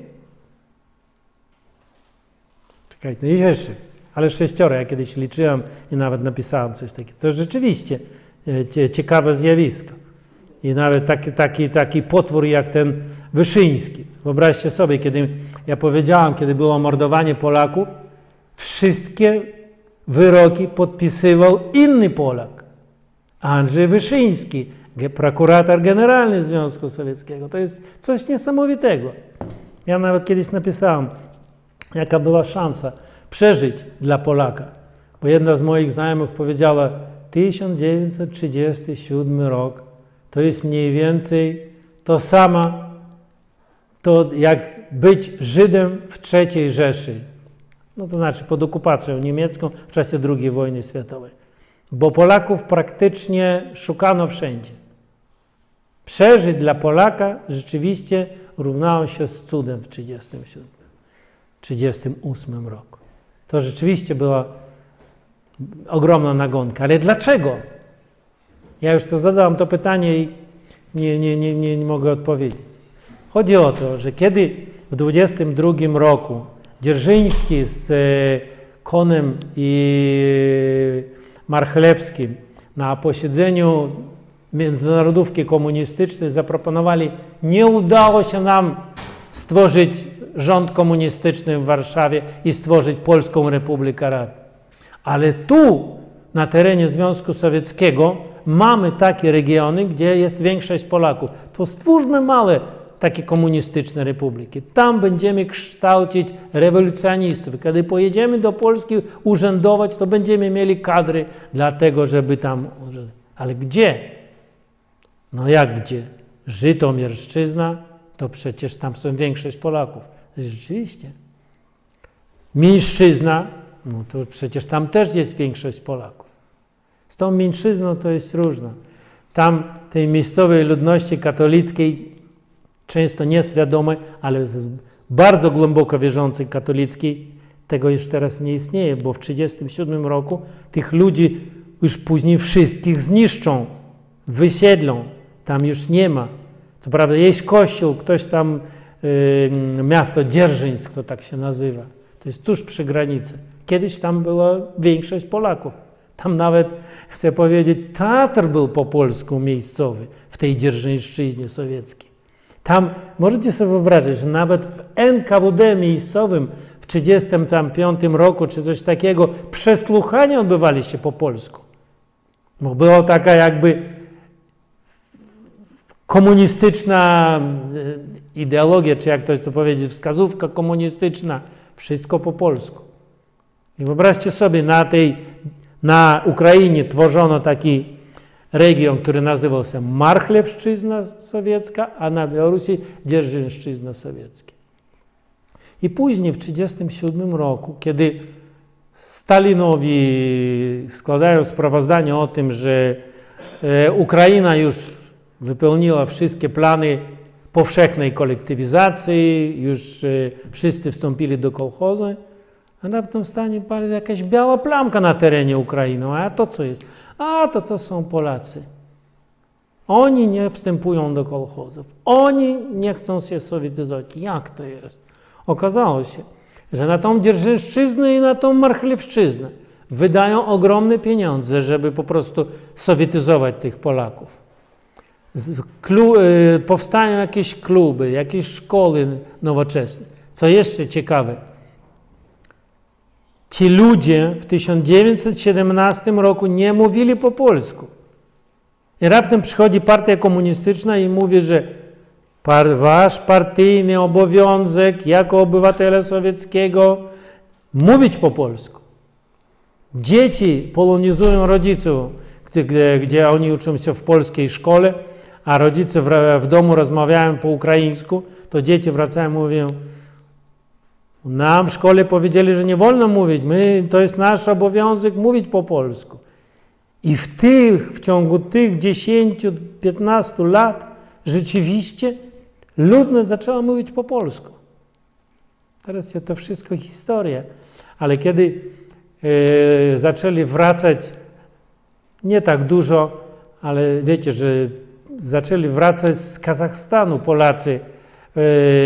Czekajcie, no i jeszcze, ale sześcioro. Ja kiedyś liczyłem i nawet napisałem coś takiego. To jest rzeczywiście ciekawe zjawisko. I nawet taki, taki, taki potwór jak ten Wyszyński. Wyobraźcie sobie, kiedy ja powiedziałem, kiedy było mordowanie Polaków, wszystkie wyroki podpisywał inny Polak. Andrzej Wyszyński, prokurator generalny Związku Sowieckiego. To jest coś niesamowitego. Ja nawet kiedyś napisałem, jaka była szansa przeżyć dla Polaka. Bo jedna z moich znajomych powiedziała, tysiąc dziewięćset trzydziesty siódmy rok to jest mniej więcej to samo, to jak być Żydem w trzeciej Rzeszy. No to znaczy pod okupacją niemiecką w czasie drugiej wojny światowej. Bo Polaków praktycznie szukano wszędzie. Przeżyć dla Polaka rzeczywiście równało się z cudem w trzydziestym siódmym, trzydziestym ósmym roku. To rzeczywiście była ogromna nagonka. Ale dlaczego? Ja już to zadałem to pytanie i nie, nie, nie, nie, nie mogę odpowiedzieć. Chodzi o to, że kiedy w dwudziestym drugim roku Dzierżyński z Kohnem i Marchlewskim na posiedzeniu Międzynarodówki Komunistycznej zaproponowali, nie udało się nam stworzyć rząd komunistyczny w Warszawie i stworzyć Polską Republikę Rad. Ale tu, na terenie Związku Sowieckiego, mamy takie regiony, gdzie jest większość Polaków. To stwórzmy małe takie komunistyczne republiki. Tam będziemy kształcić rewolucjonistów. Kiedy pojedziemy do Polski urzędować, to będziemy mieli kadry dla tego, żeby tam... Ale gdzie? No jak gdzie? Żytomierszczyzna, to przecież tam są większość Polaków. Rzeczywiście. Mężczyzna, no to przecież tam też jest większość Polaków. Z tą mężczyzną to jest różno. Tam tej miejscowej ludności katolickiej, często nieświadomej, ale bardzo głęboko wierzącej katolickiej, tego już teraz nie istnieje, bo w tysiąc dziewięćset trzydziestym siódmym roku tych ludzi już później wszystkich zniszczą, wysiedlą, tam już nie ma. Co prawda jest kościół, ktoś tam, y, miasto Dzierżyńsk, to tak się nazywa, to jest tuż przy granicy. Kiedyś tam była większość Polaków. Tam nawet, chcę powiedzieć, teatr był po polsku miejscowy w tej dzierżyńszczyźnie sowieckiej. Tam, możecie sobie wyobrazić, że nawet w N K W D miejscowym w tysiąc dziewięćset trzydziestym piątym roku, czy coś takiego, przesłuchania odbywali się po polsku. Bo była taka jakby komunistyczna ideologia, czy jak to powiedzieć, wskazówka komunistyczna, wszystko po polsku. I wyobraźcie sobie, na tej, na Ukrainie tworzono taki region, który nazywał się Marchlewszczyzna sowiecka, a na Białorusi Dzierżyńszczyzna sowiecka. I później w tysiąc dziewięćset trzydziestym siódmym roku, kiedy Stalinowi składają sprawozdanie o tym, że e, Ukraina już wypełniła wszystkie plany powszechnej kolektywizacji, już e, wszyscy wstąpili do kolchozu, a raptem stanie jakaś biała plamka na terenie Ukrainy. A to co jest? A to to są Polacy. Oni nie wstępują do kolchozów. Oni nie chcą się sowietyzować. Jak to jest? Okazało się, że na tą Dzierżyńszczyznę i na tą Marchlewszczyznę wydają ogromne pieniądze, żeby po prostu sowietyzować tych Polaków. Klu, y, powstają jakieś kluby, jakieś szkoły nowoczesne. Co jeszcze ciekawe, ci ludzie w tysiąc dziewięćset siedemnastym roku nie mówili po polsku. I raptem przychodzi partia komunistyczna i mówi, że par, wasz partyjny obowiązek jako obywatela sowieckiego mówić po polsku. Dzieci polonizują rodziców, gdzie, gdzie oni uczą się w polskiej szkole, a rodzice w, w domu rozmawiają po ukraińsku, to dzieci wracają i mówią, nam w szkole powiedzieli, że nie wolno mówić, my, to jest nasz obowiązek mówić po polsku. I w, tych, w ciągu tych dziesięciu do piętnastu lat rzeczywiście ludność zaczęła mówić po polsku. Teraz to wszystko historia. Ale kiedy e, zaczęli wracać, nie tak dużo, ale wiecie, że zaczęli wracać z Kazachstanu Polacy, e,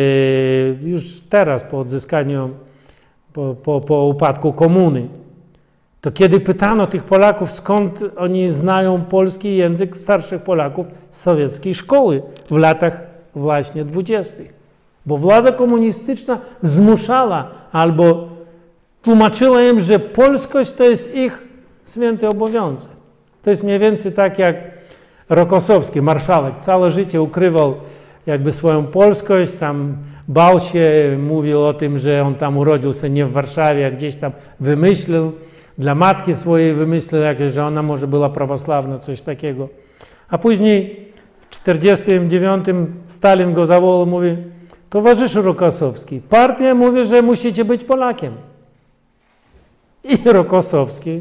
już teraz po odzyskaniu, po, po, po upadku komuny, to kiedy pytano tych Polaków, skąd oni znają polski język starszych Polaków z sowieckiej szkoły w latach właśnie dwudziestych. Bo władza komunistyczna zmuszała albo tłumaczyła im, że polskość to jest ich święty obowiązek. To jest mniej więcej tak jak Rokosowski, marszałek, całe życie ukrywał jakby swoją polskość, tam bał się, mówił o tym, że on tam urodził się nie w Warszawie, a gdzieś tam wymyślił, dla matki swojej wymyślił jakieś, że ona może była prawosławna, coś takiego. A później w tysiąc dziewięćset czterdziestym dziewiątym Stalin go zawołał, mówi, towarzyszu Rokosowski, partia mówi, że musicie być Polakiem. I Rokosowski,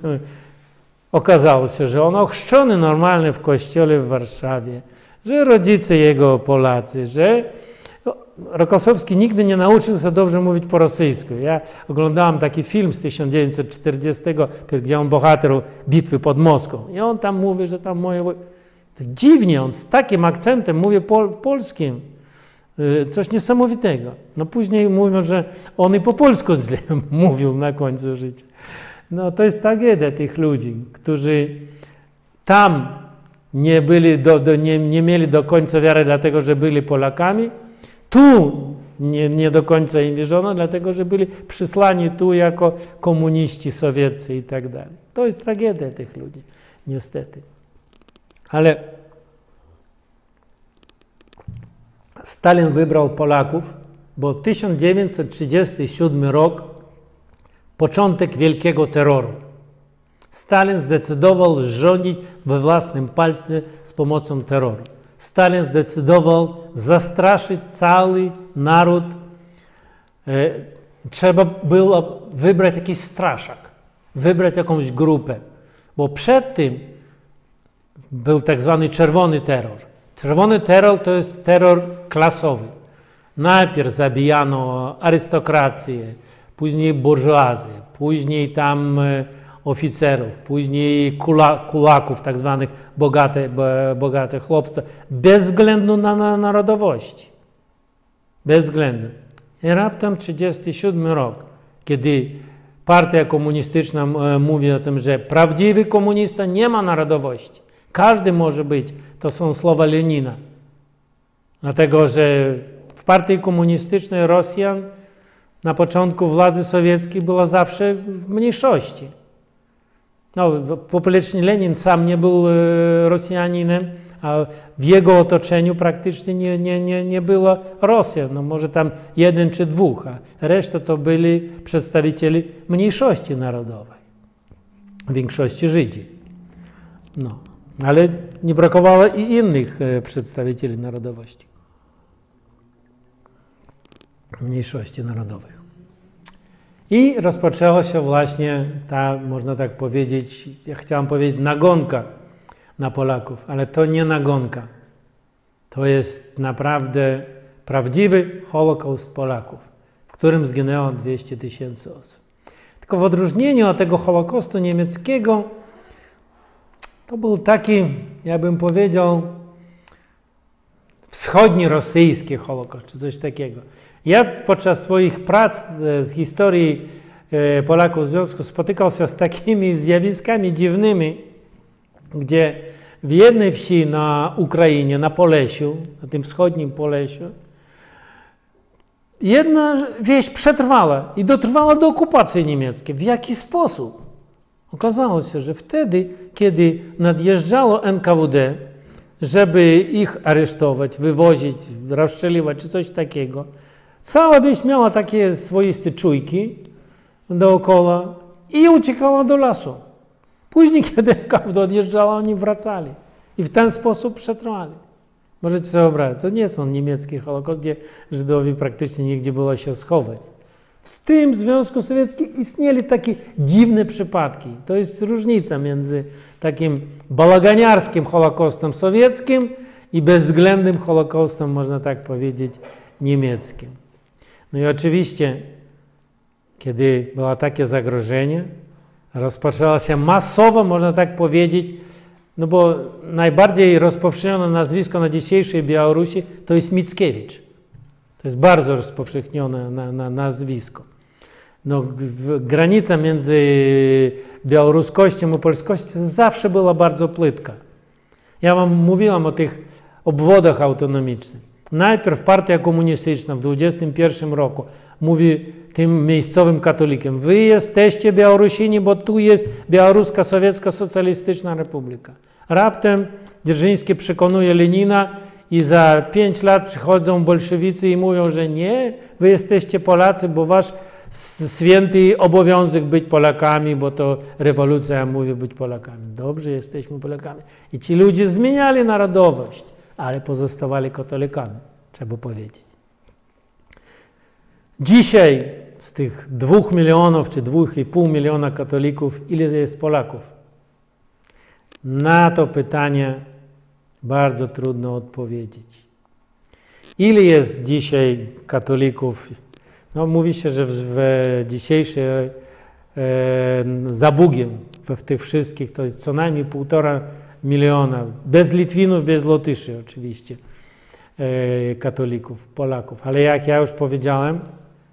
okazało się, że on ochrzczony normalnie w kościele w Warszawie, że rodzice jego Polacy, że Rokosowski nigdy nie nauczył się dobrze mówić po rosyjsku. Ja oglądałem taki film z tysiąc dziewięćset czterdziestego, gdzie on bohater bitwy pod Moskwą. I on tam mówi, że tam moje... Dziwnie, on z takim akcentem mówi pol, polskim. Coś niesamowitego. No później mówią, że on i po polsku źle mówił na końcu życia. No to jest tragedia tych ludzi, którzy tam nie, byli do, do, nie, nie mieli do końca wiary, dlatego że byli Polakami. Tu nie, nie do końca im wierzono, dlatego że byli przysłani tu jako komuniści sowieccy i tak dalej. To jest tragedia tych ludzi, niestety. Ale Stalin wybrał Polaków, bo tysiąc dziewięćset trzydziesty siódmy rok, początek wielkiego terroru. Stalin zdecydował rządzić we własnym państwie z pomocą terroru. Stalin zdecydował zastraszyć cały naród. E, trzeba było wybrać jakiś straszak, wybrać jakąś grupę, bo przed tym był tak zwany czerwony terror. Czerwony terror to jest terror klasowy. Najpierw zabijano arystokrację, później burżuazję, później tam oficerów, później kula, kulaków, tak zwanych bogate, bogate chłopcy, bez względu na, na narodowości. Bez względu. I raptem trzydziesty siódmy rok, kiedy partia komunistyczna mówi o tym, że prawdziwy komunista nie ma narodowości. Każdy może być. To są słowa Lenina. Dlatego, że w partii komunistycznej Rosjan na początku władzy sowieckiej była zawsze w mniejszości. No, poprzedni Lenin sam nie był Rosjaninem, a w jego otoczeniu praktycznie nie, nie, nie, nie było Rosjan. No, może tam jeden czy dwóch, a reszta to byli przedstawiciele mniejszości narodowej. W większości Żydzi. No, ale nie brakowało i innych przedstawicieli narodowości. Mniejszości narodowych. I rozpoczęła się właśnie ta, można tak powiedzieć, ja chciałem powiedzieć, nagonka na Polaków, ale to nie nagonka. To jest naprawdę prawdziwy Holokaust Polaków, w którym zginęło dwieście tysięcy osób. Tylko w odróżnieniu od tego Holokaustu niemieckiego, to był taki, ja bym powiedział, wschodni rosyjski Holokaust, czy coś takiego. Ja podczas swoich prac z historii Polaków w związku spotykał się z takimi zjawiskami dziwnymi, gdzie w jednej wsi na Ukrainie, na Polesiu, na tym wschodnim Polesiu, jedna wieś przetrwała i dotrwała do okupacji niemieckiej. W jaki sposób? Okazało się, że wtedy, kiedy nadjeżdżało N K W D, żeby ich aresztować, wywozić, rozstrzeliwać czy coś takiego, cała wieś miała takie swoiste czujki dookoła i uciekała do lasu. Później, kiedy N K W D odjeżdżała, oni wracali i w ten sposób przetrwali. Możecie sobie wyobrazić, to nie są niemieckie Holokaust, gdzie Żydowi praktycznie nigdzie było się schować. W tym Związku Sowieckim istnieli takie dziwne przypadki. To jest różnica między takim bałaganiarskim Holokaustem sowieckim i bezwzględnym Holokaustem, można tak powiedzieć, niemieckim. No i oczywiście, kiedy było takie zagrożenie, rozpoczęła się masowo, można tak powiedzieć, no bo najbardziej rozpowszechnione nazwisko na dzisiejszej Białorusi to jest Mickiewicz. To jest bardzo rozpowszechnione na, na nazwisko. No, granica między białoruskością i polskością zawsze była bardzo płytka. Ja wam mówiłam o tych obwodach autonomicznych. Najpierw partia komunistyczna w dwudziestym pierwszym roku mówi tym miejscowym katolikom: wy jesteście Białorusini, bo tu jest Białoruska Sowiecka Socjalistyczna Republika. Raptem Dzierżyński przekonuje Lenina i za pięć lat przychodzą bolszewicy i mówią, że nie, wy jesteście Polacy, bo wasz święty obowiązek być Polakami, bo to rewolucja mówi być Polakami. Dobrze, jesteśmy Polakami. I ci ludzie zmieniali narodowość, ale pozostawali katolikami, trzeba powiedzieć. Dzisiaj z tych dwóch milionów czy dwóch i pół miliona katolików, ile jest Polaków? Na to pytanie bardzo trudno odpowiedzieć. Ile jest dzisiaj katolików? No, mówi się, że w, w dzisiejszej e, za Bugiem, w, w tych wszystkich, to jest co najmniej półtora miliona, bez Litwinów, bez Lotyszy oczywiście, e, katolików, Polaków. Ale jak ja już powiedziałem,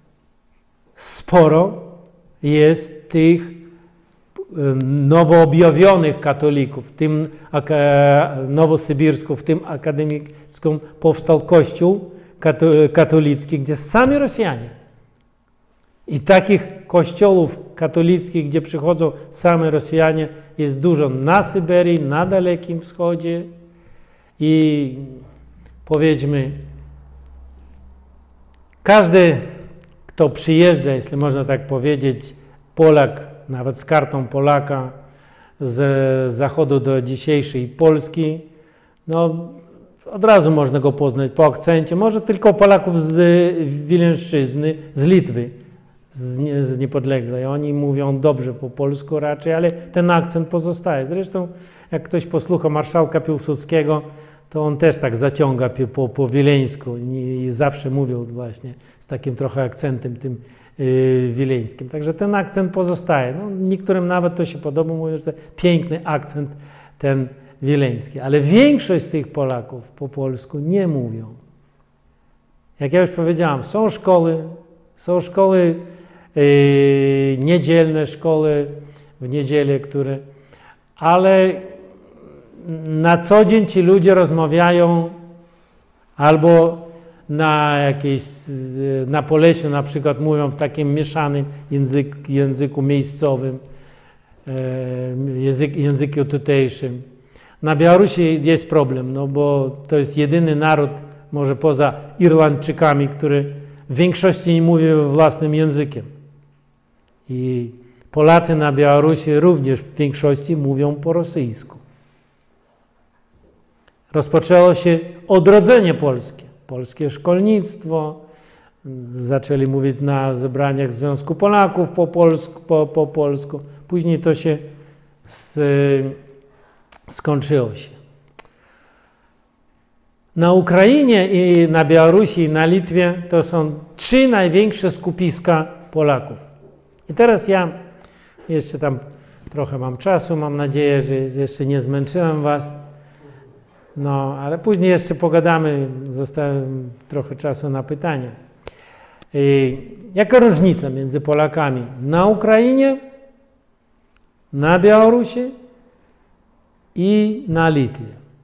sporo jest tych nowo objawionych katolików. W tym Nowosybirsku, w tym akademickim powstał kościół katolicki, gdzie sami Rosjanie. I takich kościołów katolickich, gdzie przychodzą same Rosjanie, jest dużo na Syberii, na Dalekim Wschodzie. I powiedzmy, każdy, kto przyjeżdża, jeśli można tak powiedzieć, Polak, nawet z kartą Polaka z zachodu do dzisiejszej Polski, no od razu można go poznać po akcencie. Może tylko Polaków z Wileńszczyzny, z Litwy, z, nie, z niepodległej. Oni mówią dobrze po polsku raczej, ale ten akcent pozostaje. Zresztą jak ktoś posłucha marszałka Piłsudskiego, to on też tak zaciąga po, po wileńsku i zawsze mówił właśnie z takim trochę akcentem tym yy, wileńskim. Także ten akcent pozostaje. No, niektórym nawet to się podoba, mówią, że to piękny akcent ten wileński. Ale większość z tych Polaków po polsku nie mówią. Jak ja już powiedziałam, są szkoły, są szkoły yy, niedzielne, szkoły w niedzielę, które, ale na co dzień ci ludzie rozmawiają albo na jakiejś, na Polesiu na przykład mówią w takim mieszanym język, języku miejscowym, język, języku tutejszym. Na Białorusi jest problem, no bo to jest jedyny naród, może poza Irlandczykami, który w większości nie mówi własnym językiem. I Polacy na Białorusi również w większości mówią po rosyjsku. Rozpoczęło się odrodzenie polskie. Polskie szkolnictwo. Zaczęli mówić na zebraniach Związku Polaków po polsku. Po, po polsku. Później to się z, skończyło się. Na Ukrainie i na Białorusi i na Litwie to są trzy największe skupiska Polaków. I teraz ja jeszcze tam trochę mam czasu, mam nadzieję, że jeszcze nie zmęczyłem was. No, ale później jeszcze pogadamy, zostałem trochę czasu na pytania. I jaka różnica między Polakami na Ukrainie, na Białorusi i na Litwie?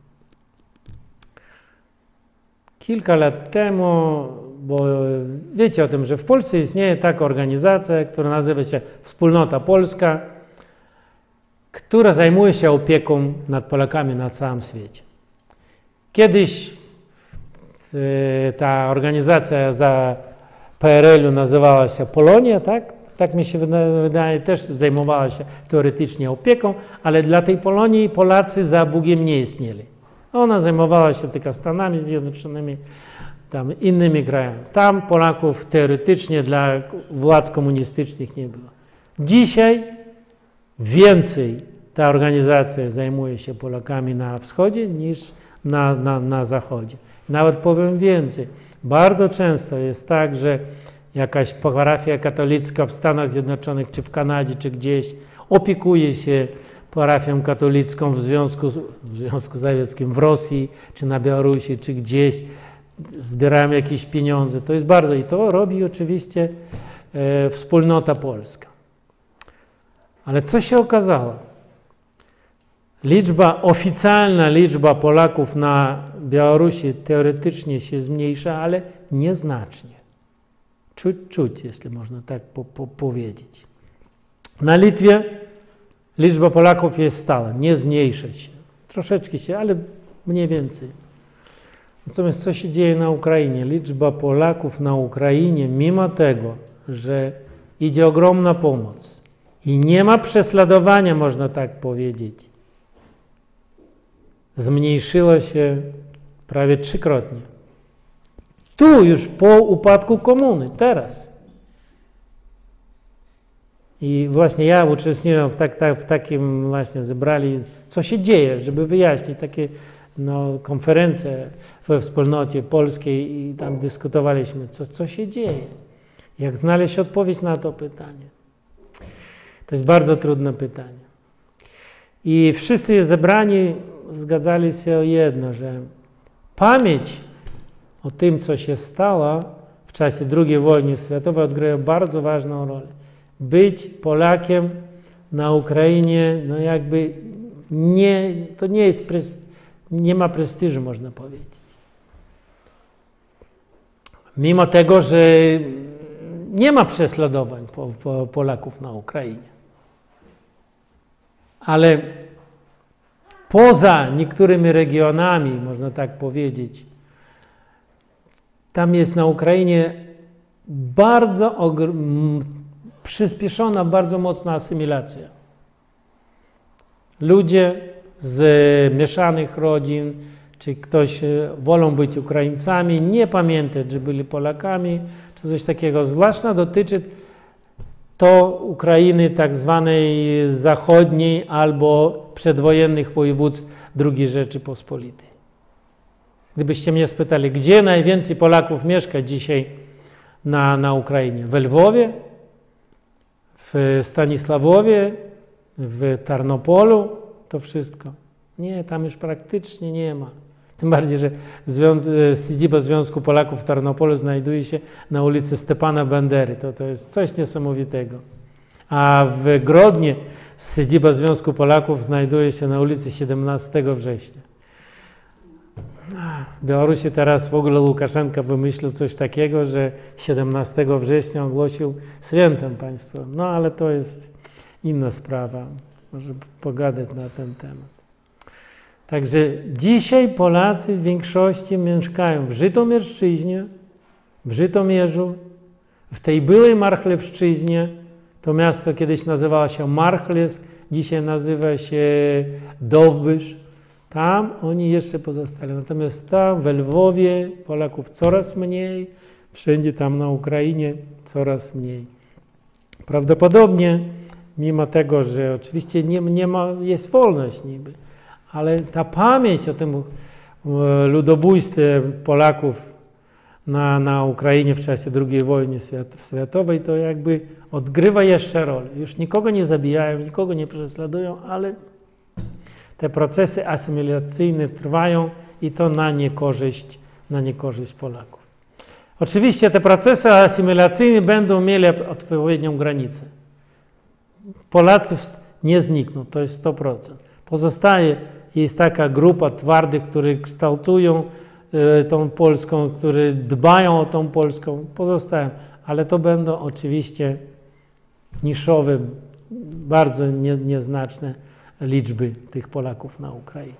Kilka lat temu, bo wiecie o tym, że w Polsce istnieje taka organizacja, która nazywa się Wspólnota Polska, która zajmuje się opieką nad Polakami na całym świecie. Kiedyś ta organizacja za P R L u nazywała się Polonia, tak? Tak mi się wydaje, też zajmowała się teoretycznie opieką, ale dla tej Polonii Polacy za Bugiem nie istnieli. Ona zajmowała się tylko Stanami Zjednoczonymi, tam innymi krajami. Tam Polaków teoretycznie dla władz komunistycznych nie było. Dzisiaj więcej ta organizacja zajmuje się Polakami na wschodzie niż na, na, na zachodzie. Nawet powiem więcej. Bardzo często jest tak, że jakaś parafia katolicka w Stanach Zjednoczonych, czy w Kanadzie, czy gdzieś opiekuje się parafią katolicką w Związku, w Związku Sowieckim, w Rosji, czy na Białorusi, czy gdzieś. Zbierają jakieś pieniądze. To jest bardzo, i to robi oczywiście e, Wspólnota Polska. Ale co się okazało? Liczba, oficjalna liczba Polaków na Białorusi teoretycznie się zmniejsza, ale nieznacznie. Czuć, czuć, jeśli można tak po, po, powiedzieć. Na Litwie liczba Polaków jest stała, nie zmniejsza się. Troszeczkę się, ale mniej więcej. Natomiast co się dzieje na Ukrainie? Liczba Polaków na Ukrainie, mimo tego, że idzie ogromna pomoc i nie ma prześladowania, można tak powiedzieć, zmniejszyła się prawie trzykrotnie. Tu już po upadku komuny, teraz. I właśnie ja uczestniczyłem w, tak, tak, w takim właśnie, zebrali, co się dzieje, żeby wyjaśnić takie no, konferencje we Wspólnocie Polskiej i tam dyskutowaliśmy, co, co się dzieje, jak znaleźć odpowiedź na to pytanie. To jest bardzo trudne pytanie. I wszyscy zebrani zgadzali się o jedno, że pamięć o tym, co się stało w czasie drugiej wojny światowej, odgrywa bardzo ważną rolę. Być Polakiem na Ukrainie, no jakby nie, to nie jest, nie ma prestiżu, można powiedzieć. Mimo tego, że nie ma prześladowań po, po Polaków na Ukrainie. Ale poza niektórymi regionami, można tak powiedzieć, tam jest na Ukrainie bardzo przyspieszona, bardzo mocna asymilacja. Ludzie z mieszanych rodzin, czy ktoś wolą być Ukraińcami, nie pamiętać, że byli Polakami, czy coś takiego. Zwłaszcza dotyczy to Ukrainy tak zwanej zachodniej albo przedwojennych województw drugiej Rzeczypospolitej. Gdybyście mnie spytali, gdzie najwięcej Polaków mieszka dzisiaj na, na Ukrainie? W Lwowie, w Stanisławowie, w Tarnopolu, to wszystko. Nie, tam już praktycznie nie ma. Tym bardziej, że siedziba Związku Polaków w Tarnopolu znajduje się na ulicy Stepana Bandery. To, to jest coś niesamowitego. A w Grodnie siedziba Związku Polaków znajduje się na ulicy siedemnastego września. W Białorusi teraz w ogóle Łukaszenka wymyślił coś takiego, że siedemnastego września ogłosił świętem państwowym. No ale to jest inna sprawa. Może pogadać na ten temat. Także dzisiaj Polacy w większości mieszkają w Żytomierszczyźnie, w Żytomierzu, w tej byłej Marchlewszczyźnie. To miasto kiedyś nazywało się Marchlewsk, dzisiaj nazywa się Dowbysz. Tam oni jeszcze pozostali. Natomiast tam w Lwowie Polaków coraz mniej, wszędzie tam na Ukrainie coraz mniej. Prawdopodobnie, mimo tego, że oczywiście nie, nie ma, jest wolność niby, ale ta pamięć o tym ludobójstwie Polaków na, na Ukrainie w czasie drugiej wojny światowej to jakby odgrywa jeszcze rolę. Już nikogo nie zabijają, nikogo nie prześladują, ale te procesy asymilacyjne trwają i to na niekorzyść, na niekorzyść Polaków. Oczywiście te procesy asymilacyjne będą mieli odpowiednią granicę. Polacy nie znikną, to jest sto procent. Pozostaje, jest taka grupa twardych, którzy kształtują y, tą Polską, którzy dbają o tą Polską, pozostają, ale to będą oczywiście niszowe, bardzo nie, nieznaczne liczby tych Polaków na Ukrainie.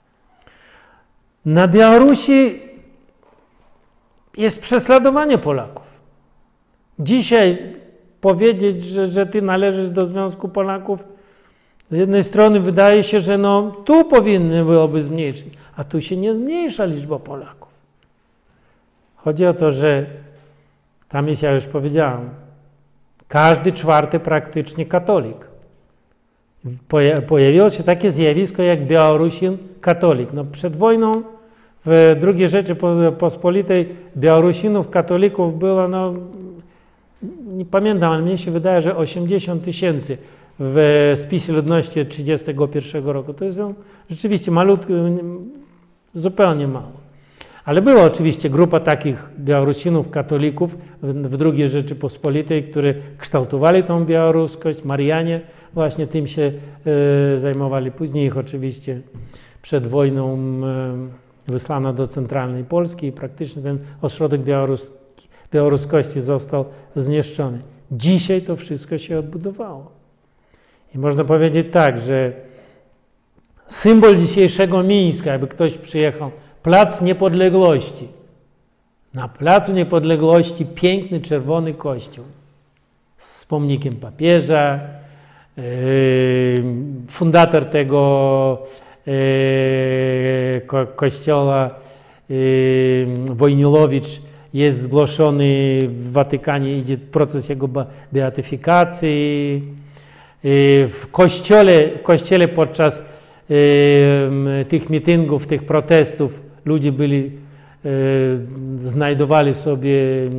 Na Białorusi jest prześladowanie Polaków. Dzisiaj powiedzieć, że, że ty należysz do Związku Polaków, z jednej strony wydaje się, że no, tu powinny byłoby zmniejszyć, a tu się nie zmniejsza liczba Polaków. Chodzi o to, że tam jest, ja już powiedziałem, każdy czwarty praktycznie katolik. Pojawiło się takie zjawisko jak Białorusin katolik. No, przed wojną w drugiej Rzeczypospolitej Białorusinów katolików było, no, nie pamiętam, ale mnie się wydaje, że osiemdziesiąt tysięcy w spisie ludności tysiąc dziewięćset trzydziestego pierwszego roku. To jest no, rzeczywiście malutko, zupełnie mało. Ale była oczywiście grupa takich Białorusinów, katolików w, w drugiej Rzeczypospolitej, którzy kształtowali tą białoruskość. Marianie właśnie tym się e, zajmowali. Później ich oczywiście przed wojną e, wysłano do centralnej Polski i praktycznie ten ośrodek białorus, białoruskości został zniszczony. Dzisiaj to wszystko się odbudowało. I można powiedzieć tak, że symbol dzisiejszego Mińska, jakby ktoś przyjechał, Plac Niepodległości. Na Placu Niepodległości piękny czerwony kościół z pomnikiem papieża. Yy, fundator tego yy, ko kościoła yy, Wojnilowicz jest zgłoszony w Watykanie, idzie proces jego beatyfikacji. Yy, w kościele, kościele podczas yy, tych mityngów, tych protestów ludzie byli, yy, znajdowali sobie yy,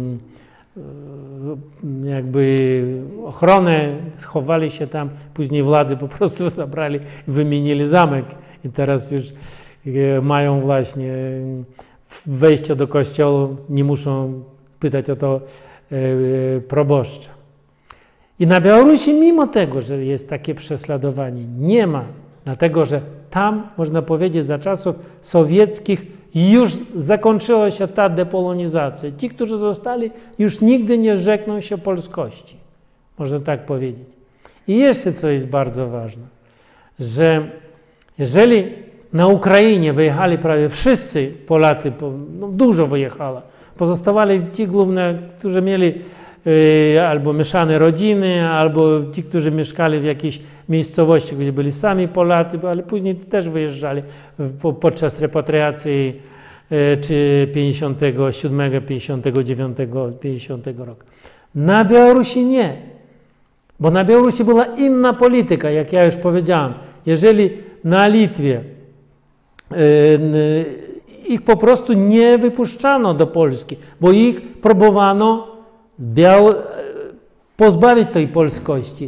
jakby ochronę, schowali się tam, później władze po prostu zabrali, wymienili zamek i teraz już yy, mają właśnie wejście do kościoła, nie muszą pytać o to yy, proboszcza. I na Białorusi, mimo tego, że jest takie prześladowanie, nie ma, dlatego że tam, można powiedzieć, za czasów sowieckich już zakończyła się ta depolonizacja. Ci, którzy zostali, już nigdy nie rzekną się polskości. Można tak powiedzieć. I jeszcze co jest bardzo ważne, że jeżeli na Ukrainie wyjechali prawie wszyscy Polacy, no dużo wyjechało, pozostawali ci głównie, którzy mieli y, albo mieszane rodziny, albo ci, którzy mieszkali w jakiejś miejscowości, gdzie byli sami Polacy, ale później też wyjeżdżali po, podczas repatriacji y, czy pięćdziesiątego siódmego, pięćdziesiątego dziewiątego, pięćdziesiątego roku. Na Białorusi nie, bo na Białorusi była inna polityka, jak ja już powiedziałem. Jeżeli na Litwie ich po prostu nie wypuszczano do Polski, bo ich próbowano Biał, pozbawić tej polskości,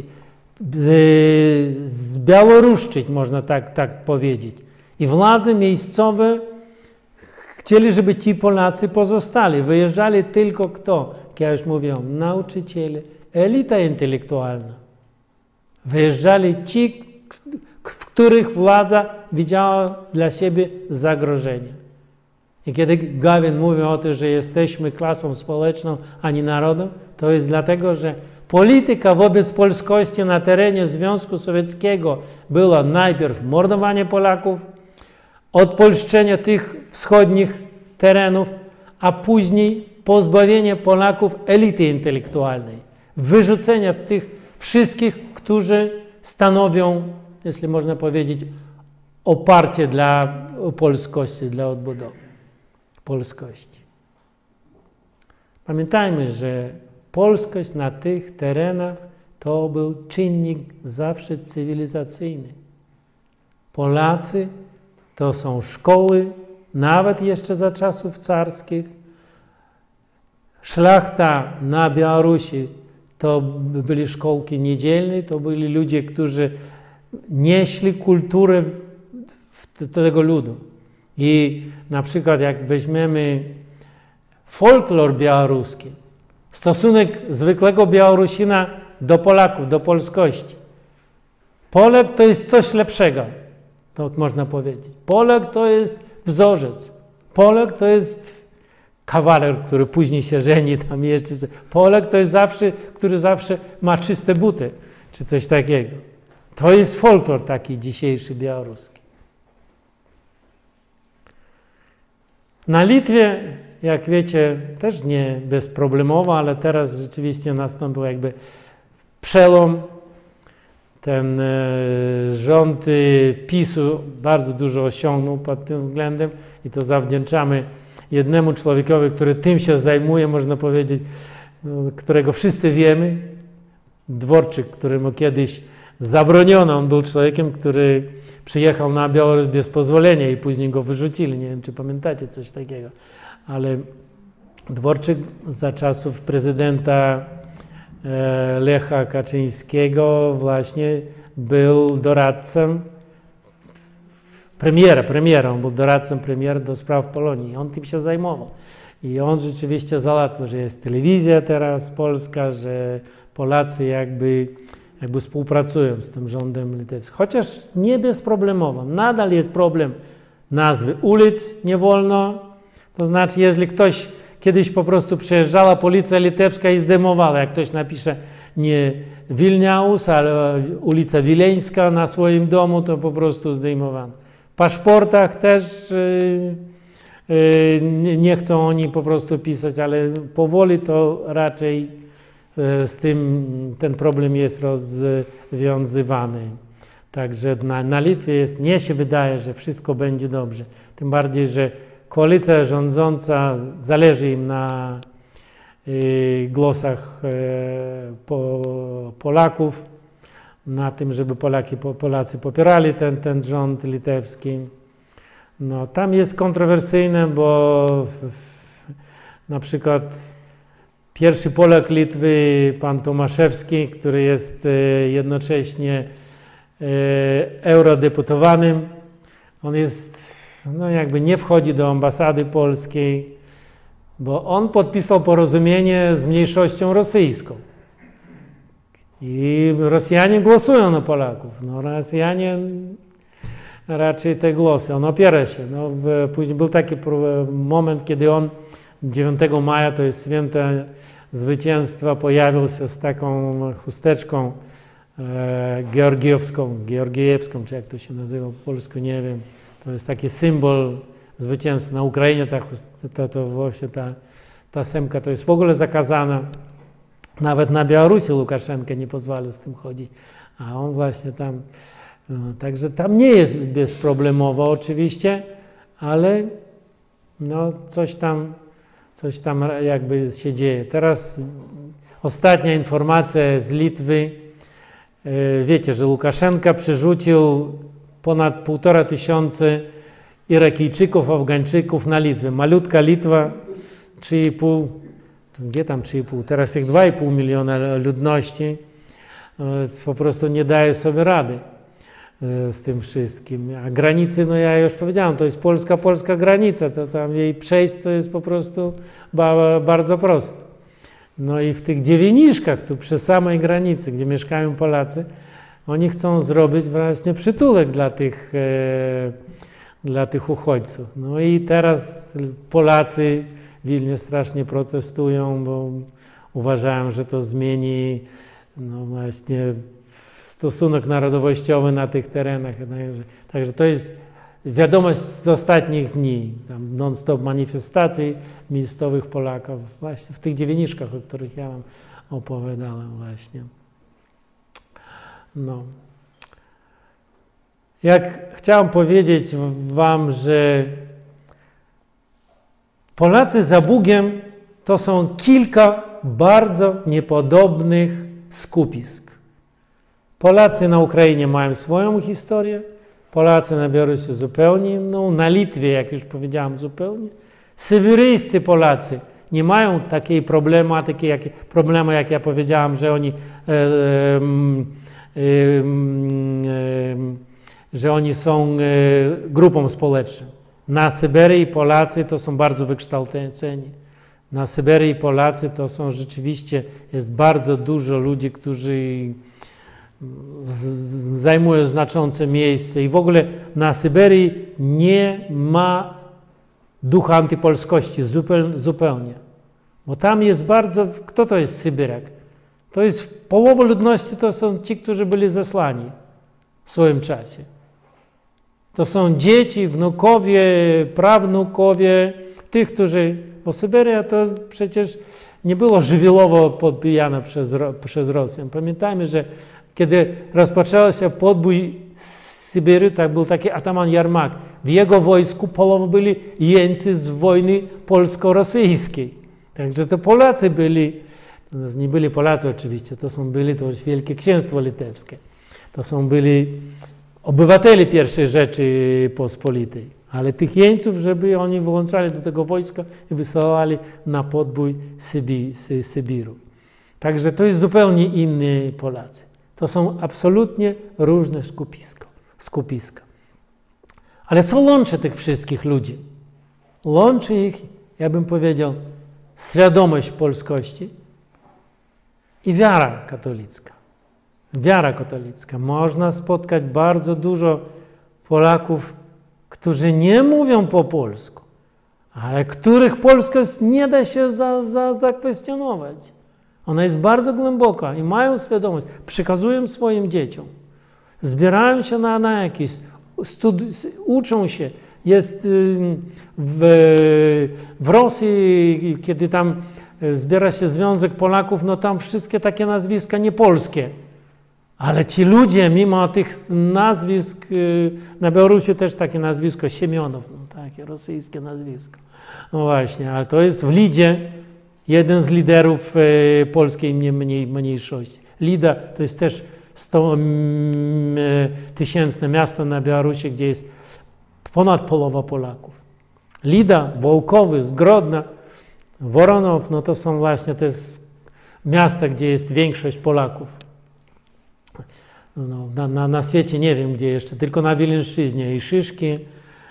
zbiałoruszczyć, można tak, tak powiedzieć. I władze miejscowe chcieli, żeby ci Polacy pozostali. Wyjeżdżali tylko kto? Jak ja już mówiłem, nauczyciele, elita intelektualna. Wyjeżdżali ci, w których władza widziała dla siebie zagrożenie. I kiedy Gawin mówi o tym, że jesteśmy klasą społeczną, a nie narodem, to jest dlatego, że polityka wobec polskości na terenie Związku Sowieckiego była najpierw mordowanie Polaków, odpolszczenie tych wschodnich terenów, a później pozbawienie Polaków elity intelektualnej, wyrzucenie tych wszystkich, którzy stanowią, jeśli można powiedzieć, oparcie dla polskości, dla odbudowy polskości. Pamiętajmy, że polskość na tych terenach to był czynnik zawsze cywilizacyjny. Polacy to są szkoły, nawet jeszcze za czasów carskich. Szlachta na Białorusi to byli szkołki niedzielne, to byli ludzie, którzy nieśli kulturę tego ludu. I na przykład jak weźmiemy folklor białoruski, stosunek zwykłego Białorusina do Polaków, do polskości. Polak to jest coś lepszego, to można powiedzieć. Polak to jest wzorzec. Polak to jest kawaler, który później się żeni tam jeszcze. Polak to jest zawsze, który zawsze ma czyste buty, czy coś takiego. To jest folklor taki dzisiejszy białoruski. Na Litwie, jak wiecie, też nie bezproblemowo, ale teraz rzeczywiście nastąpił jakby przelom. Ten e, rząd PiSu bardzo dużo osiągnął pod tym względem i to zawdzięczamy jednemu człowiekowi, który tym się zajmuje, można powiedzieć, no, którego wszyscy wiemy. Dworczyk, któremu kiedyś zabroniono. On był człowiekiem, który przyjechał na Białoruś bez pozwolenia i później go wyrzucili. Nie wiem, czy pamiętacie coś takiego. Ale Dworczyk za czasów prezydenta e, Lecha Kaczyńskiego właśnie był doradcą premiera, premierą, był doradcą premiera do spraw Polonii. I on tym się zajmował. I on rzeczywiście załatwił, że jest telewizja teraz polska, że Polacy jakby jakby współpracują z tym rządem litewskim. Chociaż nie bezproblemowo. Nadal jest problem nazwy ulic, nie wolno. To znaczy, jeżeli ktoś kiedyś po prostu przyjeżdżała policja litewska i zdejmowała, jak ktoś napisze nie Wilniaus, ale ulica Wileńska na swoim domu, to po prostu zdejmowano. W paszportach też yy, yy, nie chcą oni po prostu pisać, ale powoli to raczej z tym ten problem jest rozwiązywany. Także na, na Litwie jest, nie się wydaje, że wszystko będzie dobrze. Tym bardziej, że koalicja rządząca zależy im na y, głosach y, po, Polaków, na tym, żeby Polaki, po, Polacy popierali ten, ten rząd litewski. No, tam jest kontrowersyjne, bo w, w, na przykład pierwszy Polak Litwy, pan Tomaszewski, który jest jednocześnie eurodeputowanym, on jest, no jakby nie wchodzi do ambasady polskiej, bo on podpisał porozumienie z mniejszością rosyjską. I Rosjanie głosują na Polaków. No Rosjanie raczej te głosy, on opiera się. No, później był taki moment, kiedy on dziewiątego maja, to jest święto zwycięstwa, pojawił się z taką chusteczką e, georgiewską, georgiejewską, czy jak to się nazywa po polsku, nie wiem. To jest taki symbol zwycięstwa. Na Ukrainie ta, to, to właśnie ta, ta semka to jest w ogóle zakazana. Nawet na Białorusi Łukaszenka nie pozwala z tym chodzić, a on właśnie tam. No, także tam nie jest bezproblemowo oczywiście, ale no coś tam Coś tam jakby się dzieje. Teraz ostatnia informacja z Litwy. Wiecie, że Łukaszenka przerzucił ponad półtora tysiąca Irakijczyków, Afgańczyków na Litwę. Malutka Litwa, trzy i pół gdzie tam trzy i pół, teraz ich dwa i pół miliona ludności, po prostu nie daje sobie rady z tym wszystkim. A granicy, no ja już powiedziałem, to jest polska, polska granica, to tam jej przejść to jest po prostu ba, bardzo prosto. No i w tych dziewieniszkach, tu przy samej granicy, gdzie mieszkają Polacy, oni chcą zrobić właśnie przytulek dla tych, e, dla tych uchodźców. No i teraz Polacy w Wilnie strasznie protestują, bo uważają, że to zmieni no właśnie stosunek narodowościowy na tych terenach. Także to jest wiadomość z ostatnich dni, tam non-stop manifestacji miejscowych Polaków, właśnie w tych dziewieniszkach, o których ja wam opowiadałem właśnie. No. Jak chciałem powiedzieć wam, że Polacy za Bugiem to są kilka bardzo niepodobnych skupisk. Polacy na Ukrainie mają swoją historię, Polacy na Białorusi zupełnie inną, na Litwie, jak już powiedziałem, zupełnie. Syberyjscy Polacy nie mają takiej problematyki, jak, problemu, jak ja powiedziałem, że oni, e, e, e, e, że oni są e, grupą społeczną. Na Syberii Polacy to są bardzo wykształceni. Na Syberii Polacy to są rzeczywiście, jest bardzo dużo ludzi, którzy zajmują znaczące miejsce i w ogóle na Syberii nie ma ducha antypolskości zupełnie. Bo tam jest bardzo... Kto to jest Sybirak? To jest połowa ludności, to są ci, którzy byli zesłani w swoim czasie. To są dzieci, wnukowie, prawnukowie tych, którzy... Bo Syberia to przecież nie było żywiołowo podbijane przez, przez Rosjan. Pamiętajmy, że kiedy rozpoczął się podbój Syberii, tak był taki ataman Jarmak. W jego wojsku połowa byli jeńcy z wojny polsko-rosyjskiej. Także to Polacy byli, nie byli Polacy oczywiście, to są byli to już Wielkie Księstwo Litewskie. To są byli obywatele pierwszej Rzeczypospolitej. Ale tych jeńców, żeby oni włączali do tego wojska i wysyłali na podbój Sybi, Sy, Sybiru. Także to jest zupełnie inni Polacy. To są absolutnie różne skupisko, skupiska. Ale co łączy tych wszystkich ludzi? Łączy ich, ja bym powiedział, świadomość polskości i wiara katolicka. Wiara katolicka. Można spotkać bardzo dużo Polaków, którzy nie mówią po polsku, ale których polskość nie da się za, za, zakwestionować. Ona jest bardzo głęboka i mają świadomość, przekazują swoim dzieciom, zbierają się na, na jakieś, uczą się. Jest w, w Rosji, kiedy tam zbiera się Związek Polaków, no tam wszystkie takie nazwiska niepolskie. Ale ci ludzie, mimo tych nazwisk, na Białorusi też takie nazwisko Siemionow, no takie rosyjskie nazwisko. No właśnie, ale to jest w Lidzie jeden z liderów e, polskiej mniej, mniejszości. Lida to jest też sto tysięczne miasto na Białorusi, gdzie jest ponad połowa Polaków. Lida, Wołkowy, Zgrodna, Woronow, no to są właśnie te miasta, gdzie jest większość Polaków. No, na, na, na świecie nie wiem gdzie jeszcze, tylko na Wileńszczyźnie i Szyszki, yy,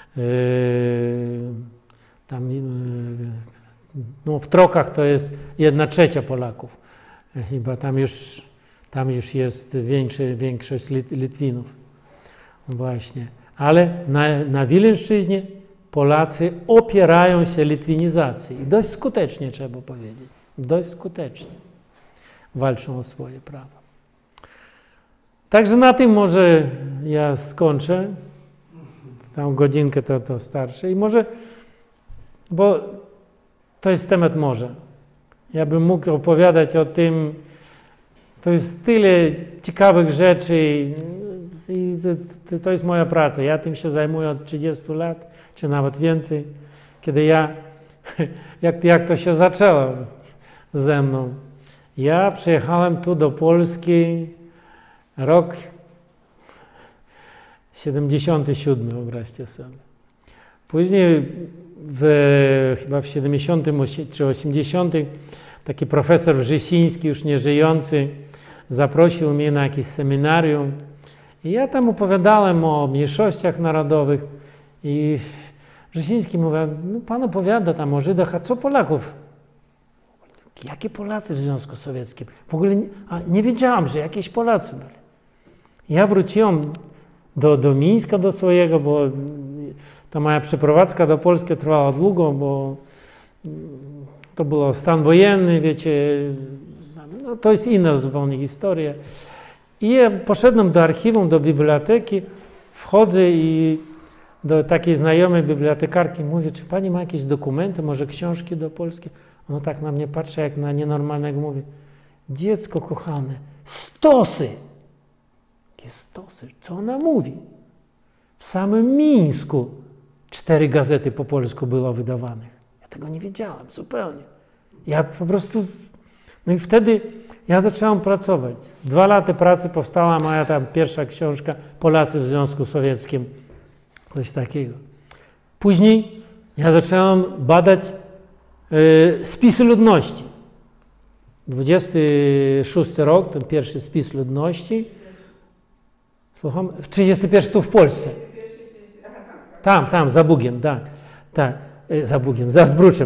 tam yy, no, w Trokach to jest jedna trzecia Polaków. Chyba tam już, tam już jest większy, większość Lit, Litwinów. Właśnie. Ale na, na Wileńszczyźnie Polacy opierają się litwinizacji. I dość skutecznie trzeba powiedzieć. Dość skutecznie walczą o swoje prawa. Także na tym może ja skończę. Tą godzinkę to, to starsze. I może, bo to jest temat morza. Ja bym mógł opowiadać o tym, to jest tyle ciekawych rzeczy i to, to jest moja praca. Ja tym się zajmuję od trzydziestu lat, czy nawet więcej. Kiedy ja, jak, jak to się zaczęło ze mną. Ja przyjechałem tu do Polski rok siedemdziesiąty siódmy, wyobraźcie sobie. Później w, chyba w siedemdziesiątym czy osiemdziesiątym taki profesor Wrzesiński, już nie żyjący, zaprosił mnie na jakieś seminarium i ja tam opowiadałem o mniejszościach narodowych i Wrzesiński mówi, no pan opowiada tam o Żydach, a co Polaków? Jakie Polacy w Związku Sowieckim? W ogóle nie, a nie wiedziałam, że jakieś Polacy byli. Ja wróciłem do, do Mińska, do swojego, bo ta moja przeprowadzka do Polski trwała długo, bo to był stan wojenny, wiecie, no to jest inna zupełnie historia. I ja poszedłem do archiwum, do biblioteki, wchodzę i do takiej znajomej bibliotekarki mówię, czy pani ma jakieś dokumenty, może książki do Polski? Ona tak na mnie patrzy, jak na nienormalnego, mówi, dziecko kochane, stosy! Jakie stosy? Co ona mówi? W samym Mińsku cztery gazety po polsku było wydawanych. Ja tego nie wiedziałem zupełnie. Ja po prostu... No i wtedy ja zacząłem pracować. Dwa lata pracy powstała moja tam pierwsza książka Polacy w Związku Sowieckim. Coś takiego. Później ja zacząłem badać y, spisy ludności. dwudziesty szósty rok, ten pierwszy spis ludności. Słucham? W trzydziesty pierwszy tu w Polsce. Tam, tam, za Bugiem, tak. tak. Za Bugiem, za Zbruczem.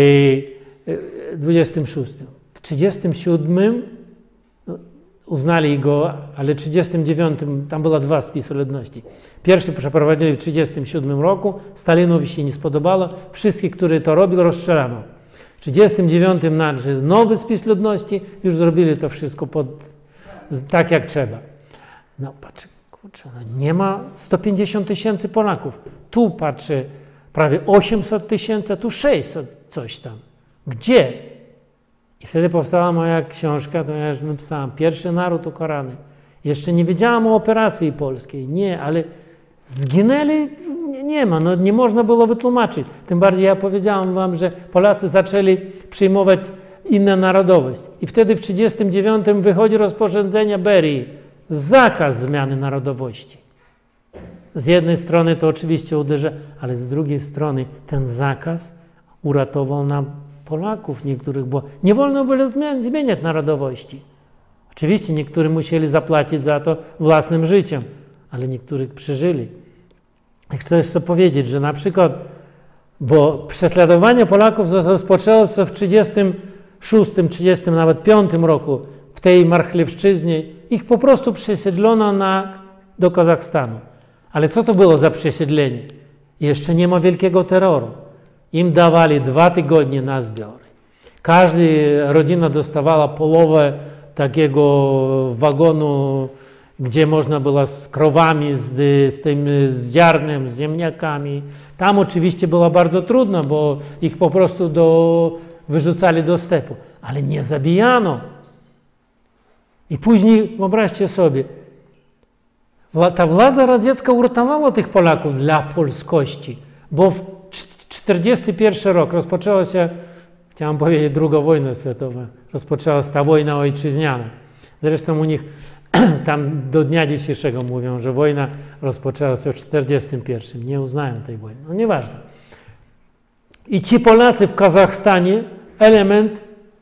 dwudziestym szóstym. W trzydziestym siódmym no, uznali go, ale w trzydziestym dziewiątym tam było dwa spisy ludności. Pierwszy przeprowadzili w trzydziestym siódmym roku, Stalinowi się nie spodobało, wszystkich, którzy to robili, rozstrzelano. W trzydziestym dziewiątym nadszedł nowy spis ludności, już zrobili to wszystko pod, tak jak trzeba. No patrz, kurczę, no nie ma sto pięćdziesiąt tysięcy Polaków. Tu patrzę, prawie osiemset tysięcy, a tu sześćset coś tam. Gdzie? I wtedy powstała moja książka, to ja już napisałam, Pierwszy naród ukarany. Jeszcze nie wiedziałam o operacji polskiej, nie, ale zginęli, nie, nie ma, no nie można było wytłumaczyć. Tym bardziej ja powiedziałam wam, że Polacy zaczęli przyjmować inną narodowość. I wtedy w trzydziestym dziewiątym wychodzi rozporządzenie Berii, zakaz zmiany narodowości. Z jednej strony to oczywiście uderza, ale z drugiej strony ten zakaz uratował nam Polaków niektórych, bo nie wolno było zmieniać narodowości. Oczywiście niektórzy musieli zapłacić za to własnym życiem, ale niektórych przeżyli. I chcę jeszcze powiedzieć, że na przykład, bo prześladowanie Polaków rozpoczęło się w trzydziestym szóstym, trzydziestym nawet piątym roku w tej Marchlewszczyźnie. Ich po prostu przesiedlono na, do Kazachstanu. Ale co to było za przesiedlenie? Jeszcze nie ma wielkiego terroru. Im dawali dwa tygodnie na zbiory. Każda rodzina dostawała połowę takiego wagonu, gdzie można było z krowami, z, z tym z ziarnem, z ziemniakami. Tam oczywiście było bardzo trudno, bo ich po prostu do, wyrzucali do stepu. Ale nie zabijano. I później, wyobraźcie sobie, ta władza radziecka uratowała tych Polaków dla polskości, bo w czterdziesty pierwszy rok rozpoczęła się, chciałem powiedzieć, druga wojna światowa, rozpoczęła się ta wojna ojczyźniana. Zresztą u nich tam do dnia dzisiejszego mówią, że wojna rozpoczęła się w czterdziestym pierwszym. Nie uznają tej wojny. No nieważne. I ci Polacy w Kazachstanie element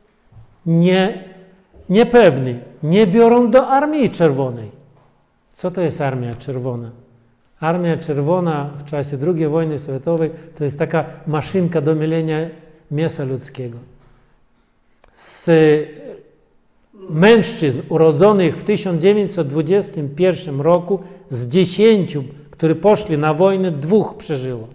nie, niepewny. Nie biorą do Armii Czerwonej. Co to jest Armia Czerwona? Armia Czerwona w czasie drugiej wojny światowej to jest taka maszynka do mielenia mięsa ludzkiego. Z mężczyzn urodzonych w tysiąc dziewięćset dwudziestym pierwszym roku z dziesięciu, którzy poszli na wojnę, dwóch przeżyło.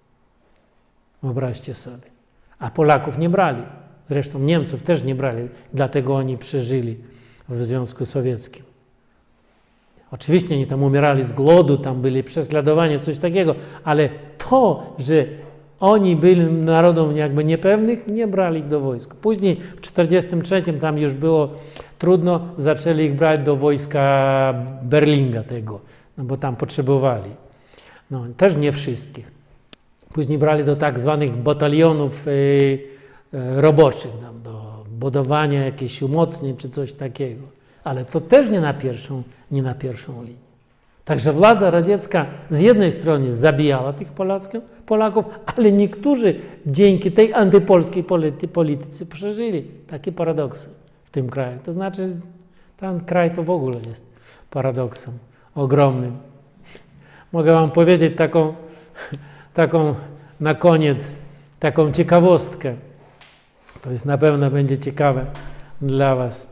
Wyobraźcie sobie. A Polaków nie brali. Zresztą Niemców też nie brali, dlatego oni przeżyli w Związku Sowieckim. Oczywiście oni tam umierali z głodu, tam byli prześladowania, coś takiego, ale to, że oni byli narodem jakby niepewnych, nie brali ich do wojska. Później w tysiąc dziewięćset czterdziestym trzecim tam już było trudno, zaczęli ich brać do wojska Berlinga tego, no bo tam potrzebowali. No, też nie wszystkich. Później brali do tak zwanych batalionów y, y, roboczych, tam, do budowania jakichś umocnień czy coś takiego. Ale to też nie na pierwszą, nie na pierwszą linię. Także władza radziecka z jednej strony zabijała tych Polaków, Polaków, ale niektórzy dzięki tej antypolskiej polity, polityce przeżyli takie paradoksy w tym kraju. To znaczy, ten kraj to w ogóle jest paradoksem ogromnym. Mogę wam powiedzieć taką, taką na koniec, taką ciekawostkę. To jest na pewno będzie ciekawe dla was.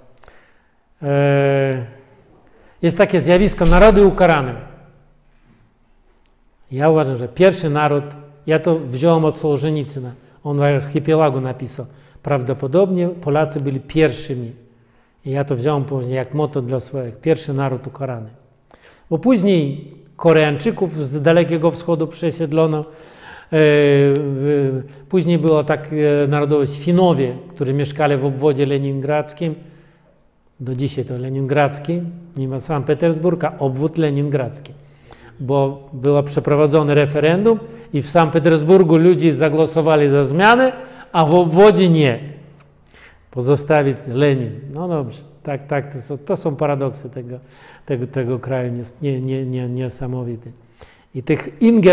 Jest takie zjawisko narody ukarane. Ja uważam, że pierwszy naród, ja to wziąłem od Sołżenicyna, on w Archipelagu napisał, prawdopodobnie Polacy byli pierwszymi. I ja to wziąłem później jak motto dla swoich, pierwszy naród ukarany. Bo później Koreańczyków z Dalekiego Wschodu przesiedlono, później była tak narodowość Finowie, którzy mieszkali w obwodzie leningradzkim, do dzisiaj to leningradzki, mimo Sankt Petersburga, obwód leningradzki. Bo było przeprowadzone referendum i w Sankt Petersburgu ludzie zagłosowali za zmianę, a w obwodzie nie. Pozostawić Lenin. No dobrze, tak, tak, to są, to są paradoksy tego, tego, tego kraju nie, nie, nie, niesamowite. I tych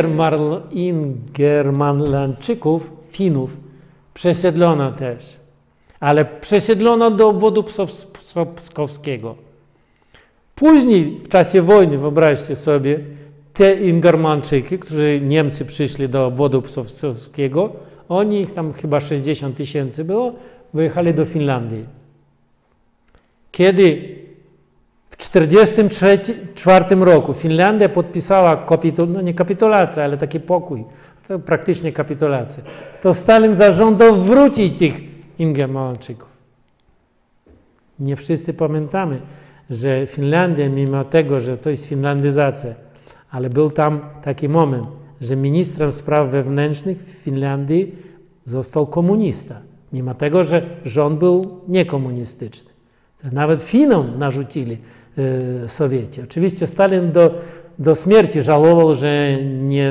Ingermanlandczyków, Finów, przesiedlono też. Ale przesiedlono do obwodu pskowskiego. Później, w czasie wojny, wyobraźcie sobie, te Ingermanczyki, którzy Niemcy przyszli do obwodu pskowskiego, oni, ich tam chyba sześćdziesiąt tysięcy było, wyjechali do Finlandii. Kiedy w tysiąc dziewięćset czterdziestym czwartym roku Finlandia podpisała kapitulację, no nie kapitulację, ale taki pokój, to praktycznie kapitulację, to Stalin zażądał wrócić tych Ingermanczyków. Nie wszyscy pamiętamy, że Finlandia, mimo tego, że to jest finlandyzacja, ale był tam taki moment, że ministrem spraw wewnętrznych w Finlandii został komunista, mimo tego, że rząd był niekomunistyczny. Nawet Finom narzucili e, Sowieci. Oczywiście Stalin do, do śmierci żałował, że nie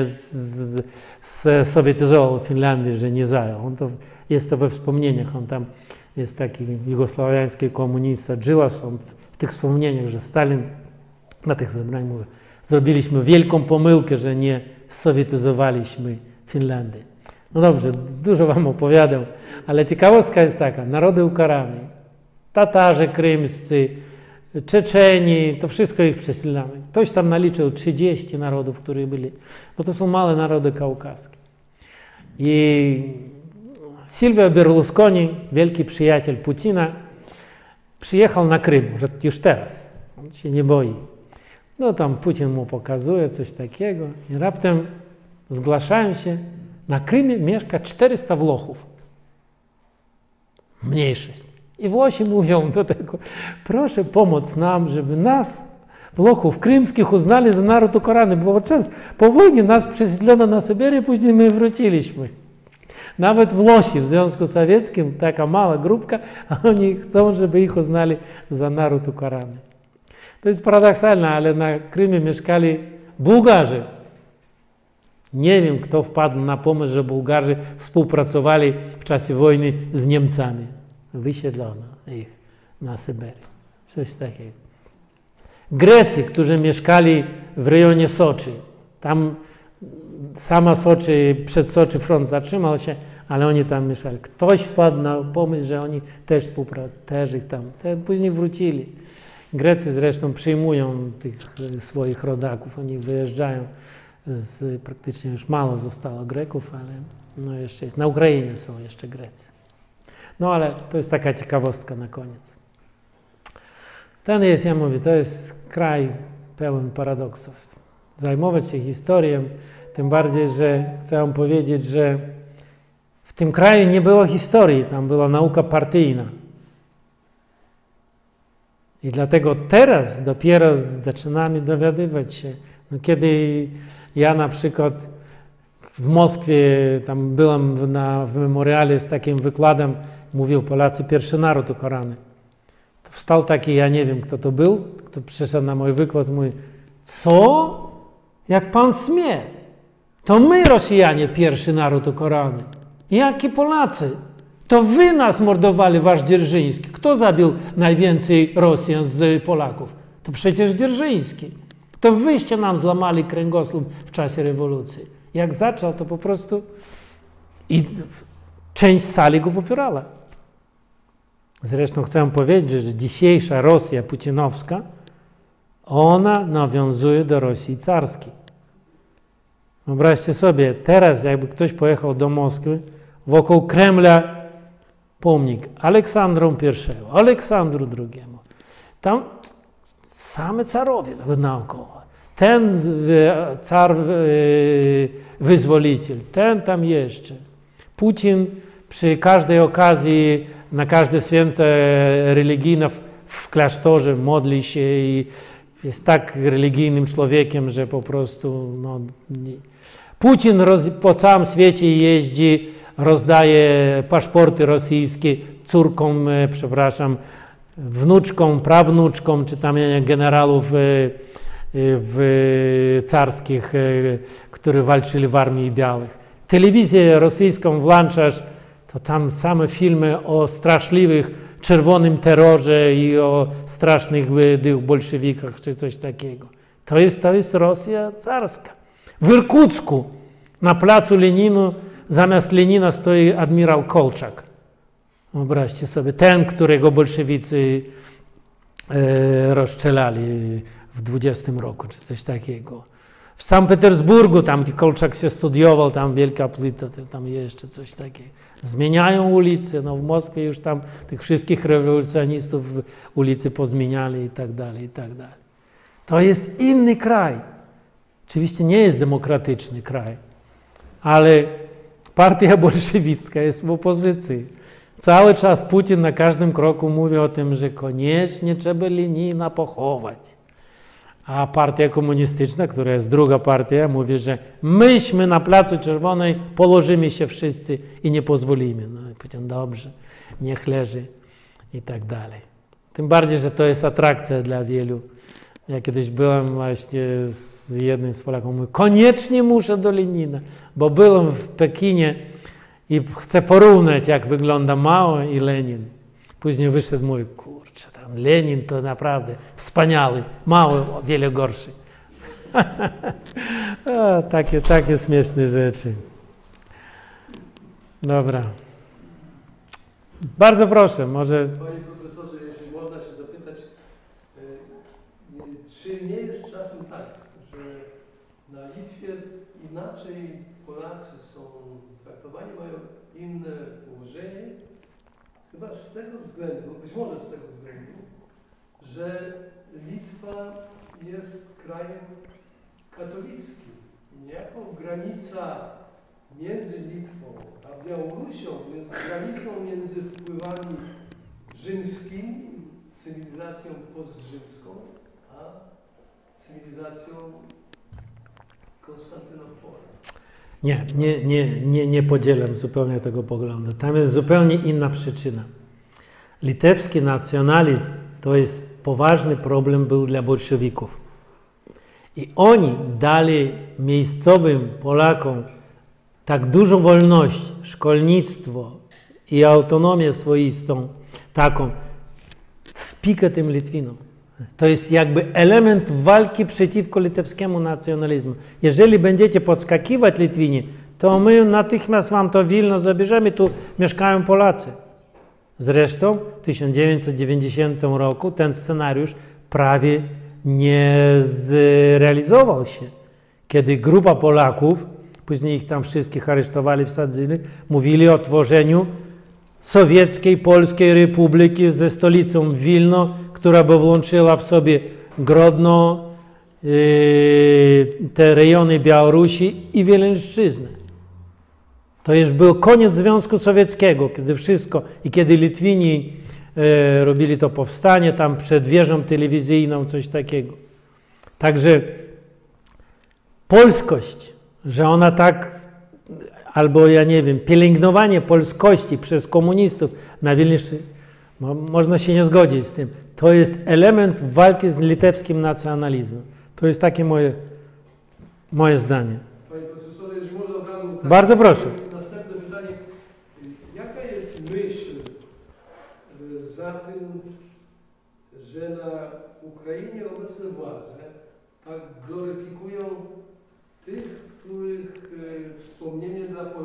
zsowietyzował Finlandii, że nie zajął. On to, jest to we wspomnieniach, on tam jest taki jugosławiański komunista, żyła są w tych wspomnieniach, że Stalin na tych zebraniach mówi, zrobiliśmy wielką pomyłkę, że nie zsowietyzowaliśmy Finlandii. No dobrze, dużo wam opowiadam, ale ciekawostka jest taka, narody ukarane, Tatarzy krymscy, Czeczeni, to wszystko ich przesilamy. Ktoś tam naliczył trzydzieści narodów, które byli, bo to są małe narody kaukaskie. I Silvio Berlusconi, wielki przyjaciel Putina, przyjechał na Krym, już teraz, on się nie boi. No tam Putin mu pokazuje coś takiego i raptem zgłaszają się, na Krymie mieszka czterysta Włochów. Mniejszość. I Włosi mówią do tego, proszę pomóc nam, żeby nas, Włochów krymskich, uznali za naród ukarany, bo podczas po wojnie nas przesiedlono na Syberię, później my wróciliśmy. Nawet Włosi w Związku Sowieckim, taka mała grupka, a oni chcą, żeby ich uznali za naród ukarany. To jest paradoksalne, ale na Krymie mieszkali Bułgarzy. Nie wiem, kto wpadł na pomysł, że Bułgarzy współpracowali w czasie wojny z Niemcami. Wysiedlono ich na Syberię. Coś takiego. Grecy, którzy mieszkali w rejonie Soczi. Tam sama Soczi, przed Soczi front zatrzymał się, ale oni tam mieszkali. Ktoś wpadł na pomysł, że oni też współpracowali, też ich tam, te później wrócili. Grecy zresztą przyjmują tych swoich rodaków, oni wyjeżdżają, z, praktycznie już mało zostało Greków, ale no jeszcze jest. Na Ukrainie są jeszcze Grecy. No ale to jest taka ciekawostka na koniec. Ten jest, ja mówię, to jest kraj pełen paradoksów. Zajmować się historią, tym bardziej, że chcę wam powiedzieć, że w tym kraju nie było historii, tam była nauka partyjna. I dlatego teraz dopiero zaczynamy dowiadywać się. No, kiedy ja na przykład w Moskwie, tam byłem na, w memoriale z takim wykładem, mówił Polacy, pierwszy naród ukarany. To wstał taki, ja nie wiem kto to był, kto przyszedł na mój wykład, mówi, co? Jak pan smie? To my Rosjanie pierwszy naród ukarany. Jaki Polacy? To wy nas mordowali, wasz Dzierżyński. Kto zabił najwięcej Rosjan z Polaków? To przecież Dzierżyński. To wyście nam złamali kręgosłup w czasie rewolucji. Jak zaczął, to po prostu i część sali go popierała. Zresztą chcę powiedzieć, że dzisiejsza Rosja putinowska, ona nawiązuje do Rosji carskiej. Wyobraźcie sobie, teraz jakby ktoś pojechał do Moskwy, wokół Kremla pomnik Aleksandrom Pierwszemu, Aleksandru Drugiemu. Tam same carowie naokoło. Ten car wyzwoliciel, ten tam jeszcze. Putin przy każdej okazji, na każde święto religijne w, w klasztorze modli się i jest tak religijnym człowiekiem, że po prostu no, nie. Putin roz, po całym świecie jeździ, rozdaje paszporty rosyjskie córkom, e, przepraszam, wnuczkom, prawnuczkom, czy tam generałów e, w carskich, e, którzy walczyli w Armii Białych. Telewizję rosyjską włączasz, to tam same filmy o straszliwych czerwonym terrorze i o strasznych tych bolszewikach, czy coś takiego. To jest, to jest Rosja carska. W Irkucku na placu Leninu zamiast Lenina stoi admirał Kolczak. Wyobraźcie sobie, ten, którego bolszewicy e, rozstrzelali w dwudziestym roku, czy coś takiego. W Sankt Petersburgu, tam gdzie Kolczak się studiował, tam wielka płyta, tam jeszcze coś takiego. Zmieniają ulice, no w Moskwie już tam tych wszystkich rewolucjonistów ulicy pozmieniali i tak dalej, i tak dalej. To jest inny kraj. Oczywiście nie jest demokratyczny kraj, ale partia bolszewicka jest w opozycji. Cały czas Putin na każdym kroku mówi o tym, że koniecznie trzeba Lenina pochować. A partia komunistyczna, która jest druga partia, mówi, że myśmy na Placu Czerwonej położymy się wszyscy i nie pozwolimy. No i Putin, dobrze, niech leży i tak dalej. Tym bardziej, że to jest atrakcja dla wielu. Ja kiedyś byłem właśnie z jednym z Polaków, mówię, koniecznie muszę do Lenina, bo byłem w Pekinie i chcę porównać, jak wygląda Mao i Lenin. Później wyszedł mój, kurczę, tam Lenin to naprawdę wspaniały, Mao o wiele gorszy. O, takie, takie śmieszne rzeczy. Dobra. Bardzo proszę, może... Panie profesorze, jeśli można się zapytać, czy nie jest czasem tak, że na Litwie inaczej Polacy są traktowani, mają inne położenie? Chyba z tego względu, być może z tego względu, że Litwa jest krajem katolickim. Niejako granica między Litwą a Białorusią jest granicą między wpływami rzymskimi, cywilizacją postrzymską, a cywilizacją Konstantynopola. Nie, nie, nie, nie, nie podzielam zupełnie tego poglądu. Tam jest zupełnie inna przyczyna. Litewski nacjonalizm to jest poważny problem był dla bolszewików. I oni dali miejscowym Polakom tak dużą wolność, szkolnictwo i autonomię swoistą, taką w pikę tym Litwinom. To jest jakby element walki przeciwko litewskiemu nacjonalizmu. Jeżeli będziecie podskakiwać Litwini, to my natychmiast wam to Wilno zabierzemy, tu mieszkają Polacy. Zresztą w tysiąc dziewięćset dziewięćdziesiątym roku ten scenariusz prawie nie zrealizował się. Kiedy grupa Polaków, później ich tam wszystkich aresztowali, wsadzili, mówili o tworzeniu sowieckiej Polskiej Republiki ze stolicą Wilno, która by włączyła w sobie Grodno, yy, te rejony Białorusi i Wileńszczyznę. To już był koniec Związku Sowieckiego, kiedy wszystko, i kiedy Litwini e, robili to powstanie tam przed wieżą telewizyjną, coś takiego. Także polskość, że ona tak, albo ja nie wiem, pielęgnowanie polskości przez komunistów na Wileńszczyźnie, mo, można się nie zgodzić z tym. To jest element walki z litewskim nacjonalizmem. To jest takie moje, moje zdanie. Panie profesorze, jeżeli można od razu... Bardzo proszę. Następne pytanie. Jaka jest myśl za tym, że na Ukrainie obecne władze tak gloryfikują tych, których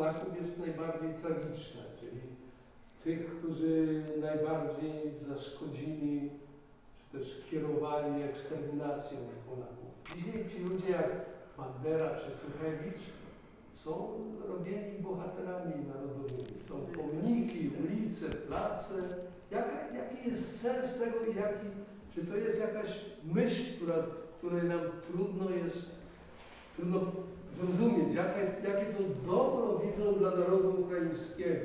Polaków jest najbardziej tragiczna, czyli tych, którzy najbardziej zaszkodzili, czy też kierowali eksterminacją Polaków. Dzisiaj ci ludzie jak Bandera czy Suchewicz są robieni bohaterami narodowymi. Są pomniki, ulice, place. Jaka, jaki jest sens tego i jaki, czy to jest jakaś myśl, która, której nam trudno jest, trudno zrozumieć, jakie, jakie to dobro widzą dla narodu ukraińskiego?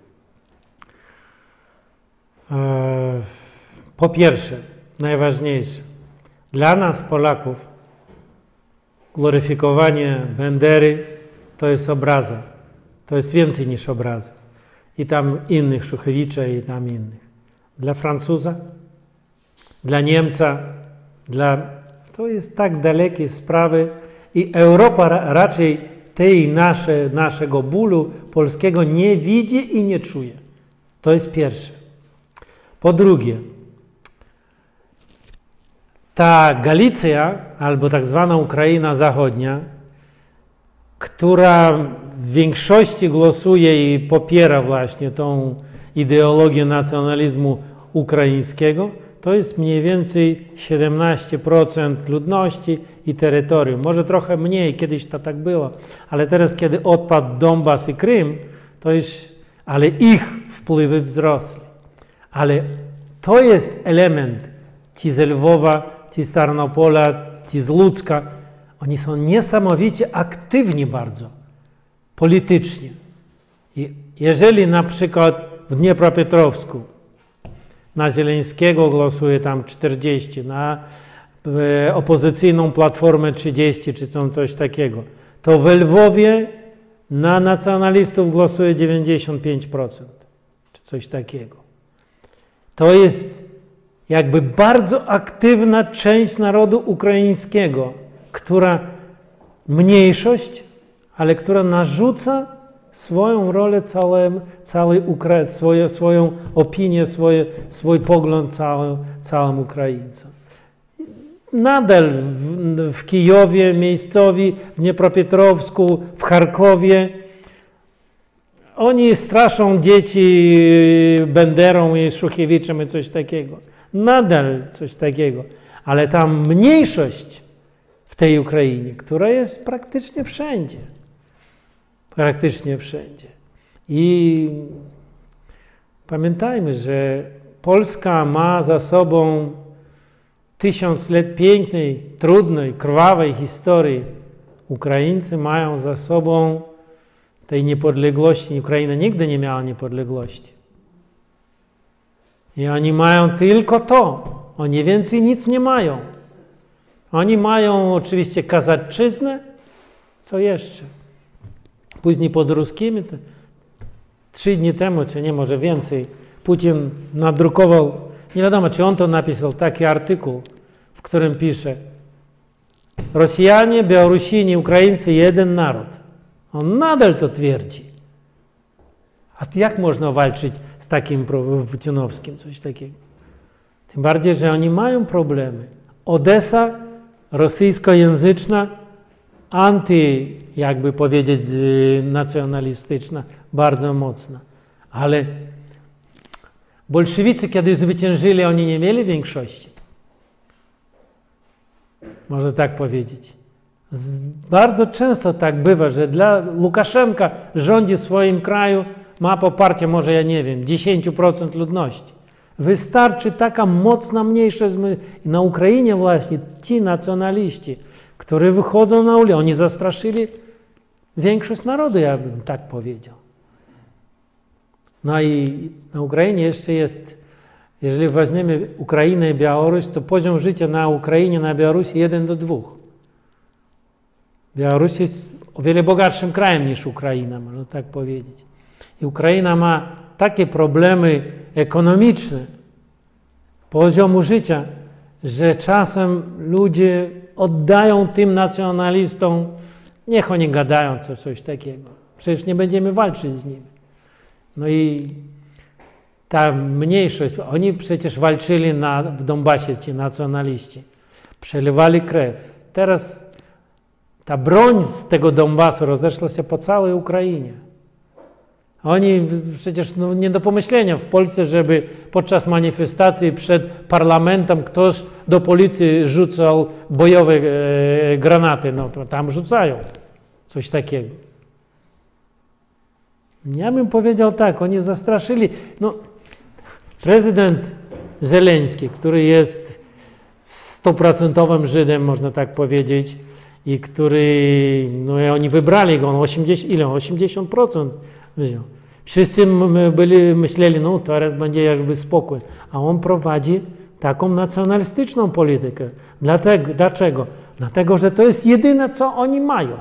Po pierwsze, najważniejsze, dla nas Polaków gloryfikowanie Bandery to jest obraza. To jest więcej niż obraza. I tam innych, Szuchewicza i tam innych. Dla Francuza, dla Niemca, dla... to jest tak dalekie sprawy i Europa ra raczej tej nasze, naszego bólu polskiego nie widzi i nie czuje. To jest pierwsze. Po drugie, ta Galicja, albo tak zwana Ukraina Zachodnia, która w większości głosuje i popiera właśnie tą ideologię nacjonalizmu ukraińskiego, to jest mniej więcej siedemnaście procent ludności i terytorium. Może trochę mniej, kiedyś to tak było, ale teraz, kiedy odpadł Donbas i Krym, to jest, ale ich wpływy wzrosły. Ale to jest element, ci z Lwowa, ci z Tarnopola, ci z Łódzka, oni są niesamowicie aktywni bardzo, politycznie. I jeżeli na przykład w Dniepropietrowsku na Zieleńskiego głosuje tam czterdzieści, na e, opozycyjną Platformę trzydzieści, czy coś takiego, to w Lwowie na nacjonalistów głosuje dziewięćdziesiąt pięć procent, czy coś takiego. To jest jakby bardzo aktywna część narodu ukraińskiego, która mniejszość, ale która narzuca swoją rolę całym, całej Ukra swoje, swoją opinię, swoje, swój pogląd całym, całym Ukraińcom. Nadal w, w Kijowie miejscowi, w Dniepropietrowsku, w Charkowie oni straszą dzieci Banderą i Szuchiewiczem i coś takiego. Nadal coś takiego. Ale ta mniejszość w tej Ukrainie, która jest praktycznie wszędzie. Praktycznie wszędzie. I pamiętajmy, że Polska ma za sobą tysiąc lat pięknej, trudnej, krwawej historii. Ukraińcy mają za sobą tej niepodległości. Ukraina nigdy nie miała niepodległości. I oni mają tylko to. Oni więcej nic nie mają. Oni mają oczywiście kazaczyznę. Co jeszcze? Później pod ruskimi, to trzy dni temu, czy nie, może więcej, Putin nadrukował, nie wiadomo, czy on to napisał, taki artykuł, w którym pisze: Rosjanie, Białorusini, Ukraińcy, jeden naród. On nadal to twierdzi. A jak można walczyć z takim putinowskim, coś takiego? Tym bardziej, że oni mają problemy. Odessa, rosyjskojęzyczna, anty, jakby powiedzieć, nacjonalistyczna, bardzo mocna. Ale bolszewicy, kiedy zwyciężyli, oni nie mieli większości. Można tak powiedzieć. Z, bardzo często tak bywa, że dla Łukaszenka rządzi w swoim kraju, ma poparcie, może ja nie wiem, dziesięć procent ludności. Wystarczy taka mocna mniejszość. Na Ukrainie właśnie ci nacjonaliści, którzy wychodzą na ulicę, oni zastraszyli większość narodu, ja bym tak powiedział. No i na Ukrainie jeszcze jest, jeżeli weźmiemy Ukrainę i Białoruś, to poziom życia na Ukrainie, na Białorusi jeden do dwóch. Białoruś jest o wiele bogatszym krajem niż Ukraina, można tak powiedzieć. I Ukraina ma takie problemy ekonomiczne, poziomu życia, że czasem ludzie oddają tym nacjonalistom, niech oni gadają coś, coś takiego. Przecież nie będziemy walczyć z nimi. No i ta mniejszość, oni przecież walczyli na, w Donbasie, ci nacjonaliści. Przelewali krew. Teraz ta broń z tego Donbasu rozeszła się po całej Ukrainie. Oni przecież no, nie do pomyślenia w Polsce, żeby podczas manifestacji przed parlamentem ktoś do policji rzucał bojowe e, granaty. No to tam rzucają coś takiego. Ja bym powiedział tak, oni zastraszyli. No, prezydent Zeleński, który jest stuprocentowym Żydem, można tak powiedzieć, i który, no oni wybrali go, on osiemdziesiąt, ile? osiemdziesiąt procent wziął. Wszyscy byli, myśleli, no teraz będzie jakby spokój, a on prowadzi taką nacjonalistyczną politykę. Dlatego, dlaczego? Dlatego, że to jest jedyne, co oni mają.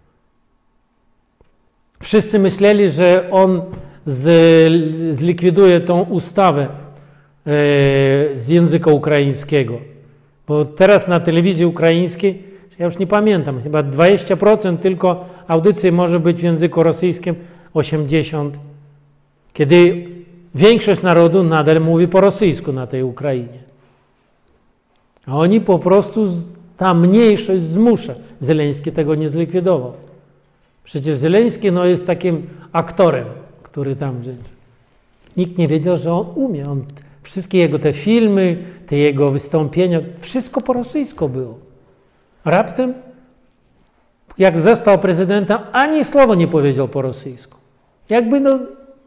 Wszyscy myśleli, że on z, zlikwiduje tą ustawę e, z języka ukraińskiego. Bo teraz na telewizji ukraińskiej, ja już nie pamiętam, chyba dwadzieścia procent tylko audycji może być w języku rosyjskim, osiemdziesiąt procent. Kiedy większość narodu nadal mówi po rosyjsku na tej Ukrainie. A oni po prostu, ta mniejszość zmusza. Zeleński tego nie zlikwidował. Przecież Zeleński no, jest takim aktorem, który tam żyje. Nikt nie wiedział, że on umie. On, wszystkie jego te filmy, te jego wystąpienia, wszystko po rosyjsku było. Raptem, jak został prezydentem, ani słowa nie powiedział po rosyjsku. Jakby no...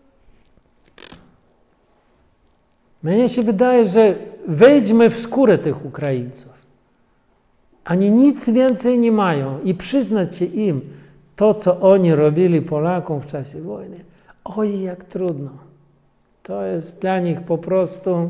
Mnie się wydaje, że wejdźmy w skórę tych Ukraińców. Oni nic więcej nie mają i przyznać się im to, co oni robili Polakom w czasie wojny. Oj, jak trudno. To jest dla nich po prostu...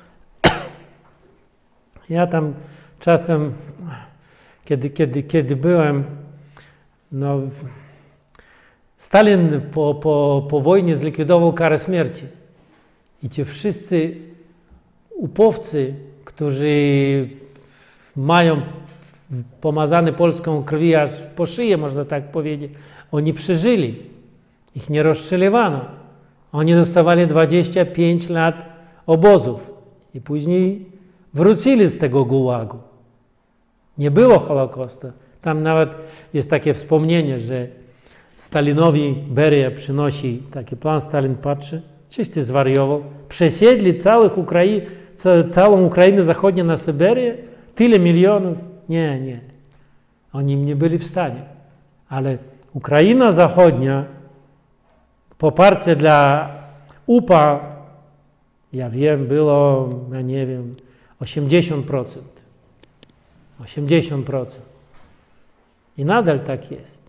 Ja tam czasem, kiedy, kiedy, kiedy byłem, no... Stalin po, po, po wojnie zlikwidował karę śmierci. I ci wszyscy upowcy, którzy mają pomazane polską krwi aż po szyję, można tak powiedzieć, oni przeżyli. Ich nie rozstrzeliwano. Oni dostawali dwadzieścia pięć lat obozów i później wrócili z tego gułagu. Nie było Holokaustu. Tam nawet jest takie wspomnienie, że Stalinowi Beria przynosi taki plan, Stalin patrzy, czyś ty zwariował? Przesiedli całych Ukrai... całą Ukrainę Zachodnią na Syberię? Tyle milionów? Nie, nie. Oni nie byli w stanie. Ale Ukraina Zachodnia, poparcie dla U P A, ja wiem, było, ja nie wiem, osiemdziesiąt procent. osiemdziesiąt procent. I nadal tak jest.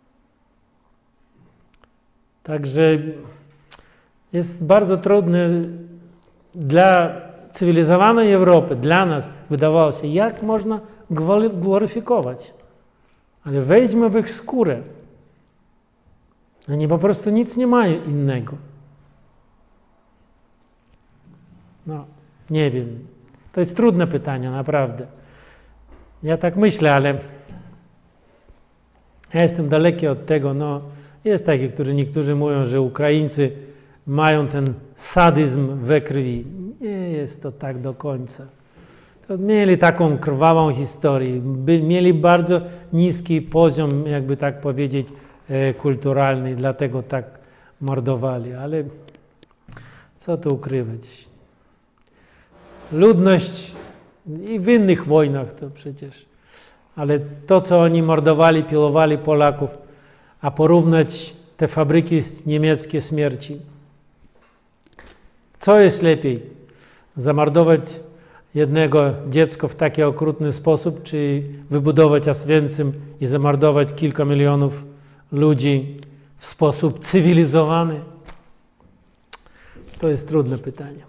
Także jest bardzo trudne dla cywilizowanej Europy, dla nas wydawało się, jak można gloryfikować. Ale wejdźmy w ich skórę. Oni po prostu nic nie mają innego. No, nie wiem. To jest trudne pytanie, naprawdę. Ja tak myślę, ale ja jestem daleki od tego. No, jest taki, którzy niektórzy mówią, że Ukraińcy mają ten sadyzm we krwi. Nie jest to tak do końca. To mieli taką krwawą historię. By, mieli bardzo niski poziom, jakby tak powiedzieć, e, kulturalny, dlatego tak mordowali. Ale co tu ukrywać? Ludność i w innych wojnach to przecież. Ale to, co oni mordowali, pilowali Polaków, a porównać te fabryki niemieckie śmierci. Co jest lepiej? Zamordować jednego dziecka w taki okrutny sposób, czy wybudować Oswięcim i zamordować kilka milionów ludzi w sposób cywilizowany? To jest trudne pytanie.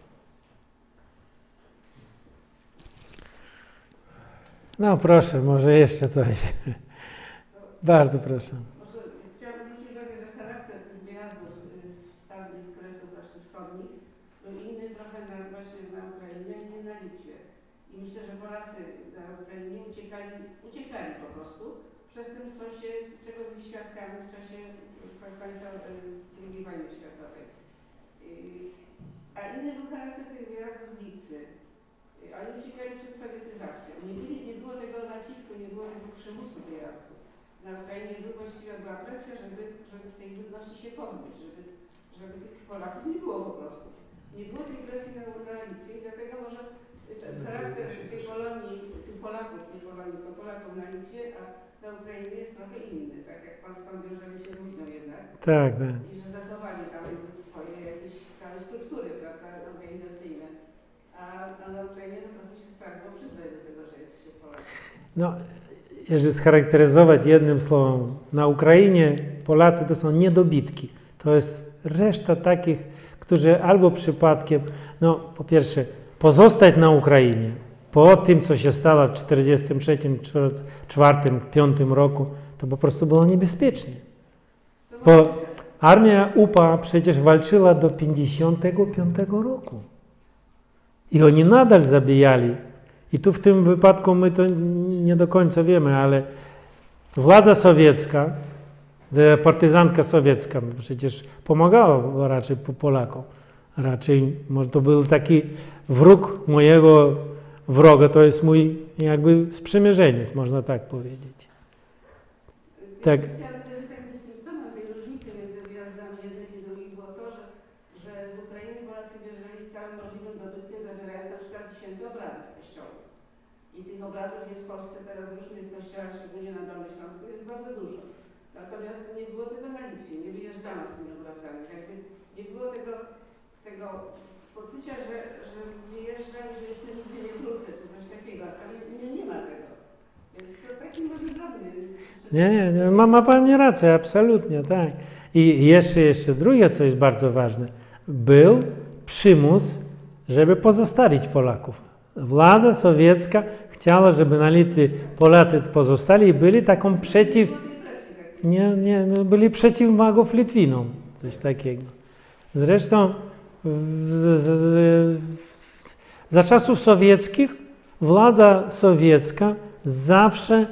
No proszę, może jeszcze coś. Bardzo proszę. Może chciałabym zwrócić uwagę, że charakter tych wyjazdów z wschodnich kresów właśnie wschodnich był inny trochę na, właśnie na Ukrainie, a inny na Litwie. I myślę, że Polacy na Ukrainie uciekali, uciekali po prostu przed tym, co się, czego byli świadkami w czasie końca drugiej wojny światowej. A inny był charakter tych wyjazdów z Litwy. Oni uciekali przed sowietyzacją. Nie, byli, nie było tego nacisku, nie było tego przymusu wyjazdu. na Ukrainie właściwie była presja, żeby, żeby tej ludności się pozbyć, żeby, żeby tych Polaków nie było po prostu. Nie było tej presji na, na Litwie i dlatego może ten charakter tej Polonii, tych Polaków, nie Polonii, tylko Polaków na Litwie, a na Ukrainie jest trochę inny, tak jak pan wspomniał, że oni się różnią jednak. Tak, tak. I że zachowali tam swoje jakieś całe struktury, prawda, organizacyjne. A, a na Ukrainie to trochę się starło przyznać do tego, że jest się Polakiem. No, jeżeli scharakteryzować jednym słowem, na Ukrainie Polacy to są niedobitki. To jest reszta takich, którzy albo przypadkiem, no po pierwsze, pozostać na Ukrainie po tym, co się stało w czterdziestym trzecim, czwartym, piątym roku, to po prostu było niebezpiecznie. Bo armia U P A przecież walczyła do pięćdziesiątego piątego roku. I oni nadal zabijali. I tu w tym wypadku my to nie do końca wiemy, ale władza sowiecka, partyzantka sowiecka przecież pomagała raczej Polakom. Raczej może to był taki wróg mojego wroga, to jest mój jakby sprzymierzeniec, można tak powiedzieć. Tak. Symptomem tej różnicy między wyjazdami jednych i drugich było to, że, że z Ukrainy Polacy wjeżdżali z całym możliwym dobytkiem, zabierając na przykład święte obrazy z kościołów. I tych obrazów jest w Polsce teraz w różnych kościołach, szczególnie na Dolnym Śląsku, jest bardzo dużo. Natomiast nie było tego na Litwie, nie wyjeżdżano z tymi obrazami. Jakby nie było tego, tego poczucia, że, że wyjeżdżam, że już nigdy nie wrócę, czy coś takiego. Ale nie, nie ma tego. Więc to taki może drobny. Nie, nie, nie. Ma, ma Pani rację, absolutnie, tak. I jeszcze, jeszcze drugie, co jest bardzo ważne. Był przymus, żeby pozostawić Polaków. Władza sowiecka chciała, żeby na Litwie Polacy pozostali i byli taką przeciw... Nie, nie, byli przeciwmagów Litwinom, coś takiego. Zresztą w, z, z, za czasów sowieckich władza sowiecka zawsze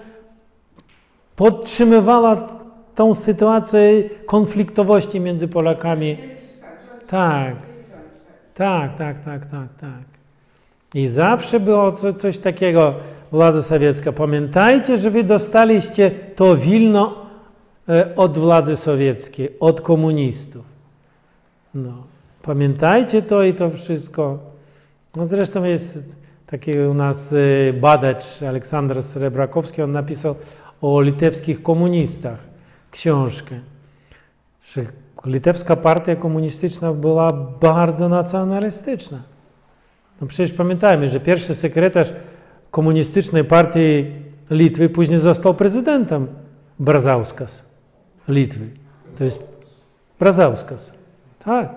podtrzymywała tą sytuację konfliktowości między Polakami. Tak, tak, tak, tak, tak, tak. I zawsze było coś takiego, władza sowiecka. Pamiętajcie, że wy dostaliście to Wilno od władzy sowieckiej, od komunistów. No. Pamiętajcie to i to wszystko. No zresztą jest taki u nas badacz Aleksander Srebrakowski, on napisał o litewskich komunistach książkę. Że litewska partia komunistyczna była bardzo nacjonalistyczna. No przecież pamiętajmy, że pierwszy sekretarz komunistycznej partii Litwy później został prezydentem Brazauskas Litwy. To jest Brazauskas. Tak.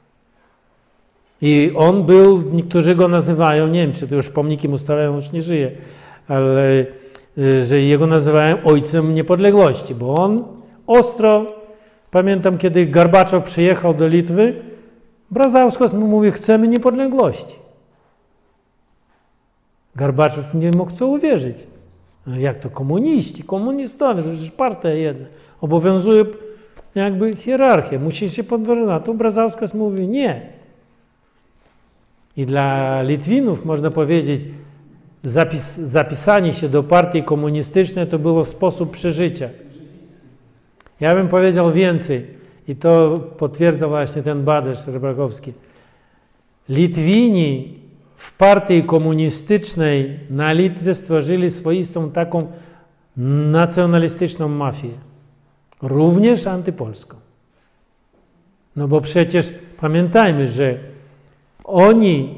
I on był, niektórzy go nazywają, nie wiem, czy to już pomniki mu stawiają, już nie żyje, ale że jego nazywają ojcem niepodległości, bo on ostro, pamiętam, kiedy Garbaczow przyjechał do Litwy, Brazauskas mu mówi, chcemy niepodległości. Garbaczow nie mógł w co uwierzyć. Jak to komuniści, komunistowie, to przecież partia jedna. Obowiązuje jakby hierarchię, musi się podważyć. A tu Brazauskas mówi nie. I dla Litwinów, można powiedzieć, zapis, zapisanie się do partii komunistycznej to było sposób przeżycia. Ja bym powiedział więcej, i to potwierdza właśnie ten badacz Srebrakowski. Litwini w partii komunistycznej na Litwie stworzyli swoistą taką nacjonalistyczną mafię, również antypolską. No bo przecież pamiętajmy, że oni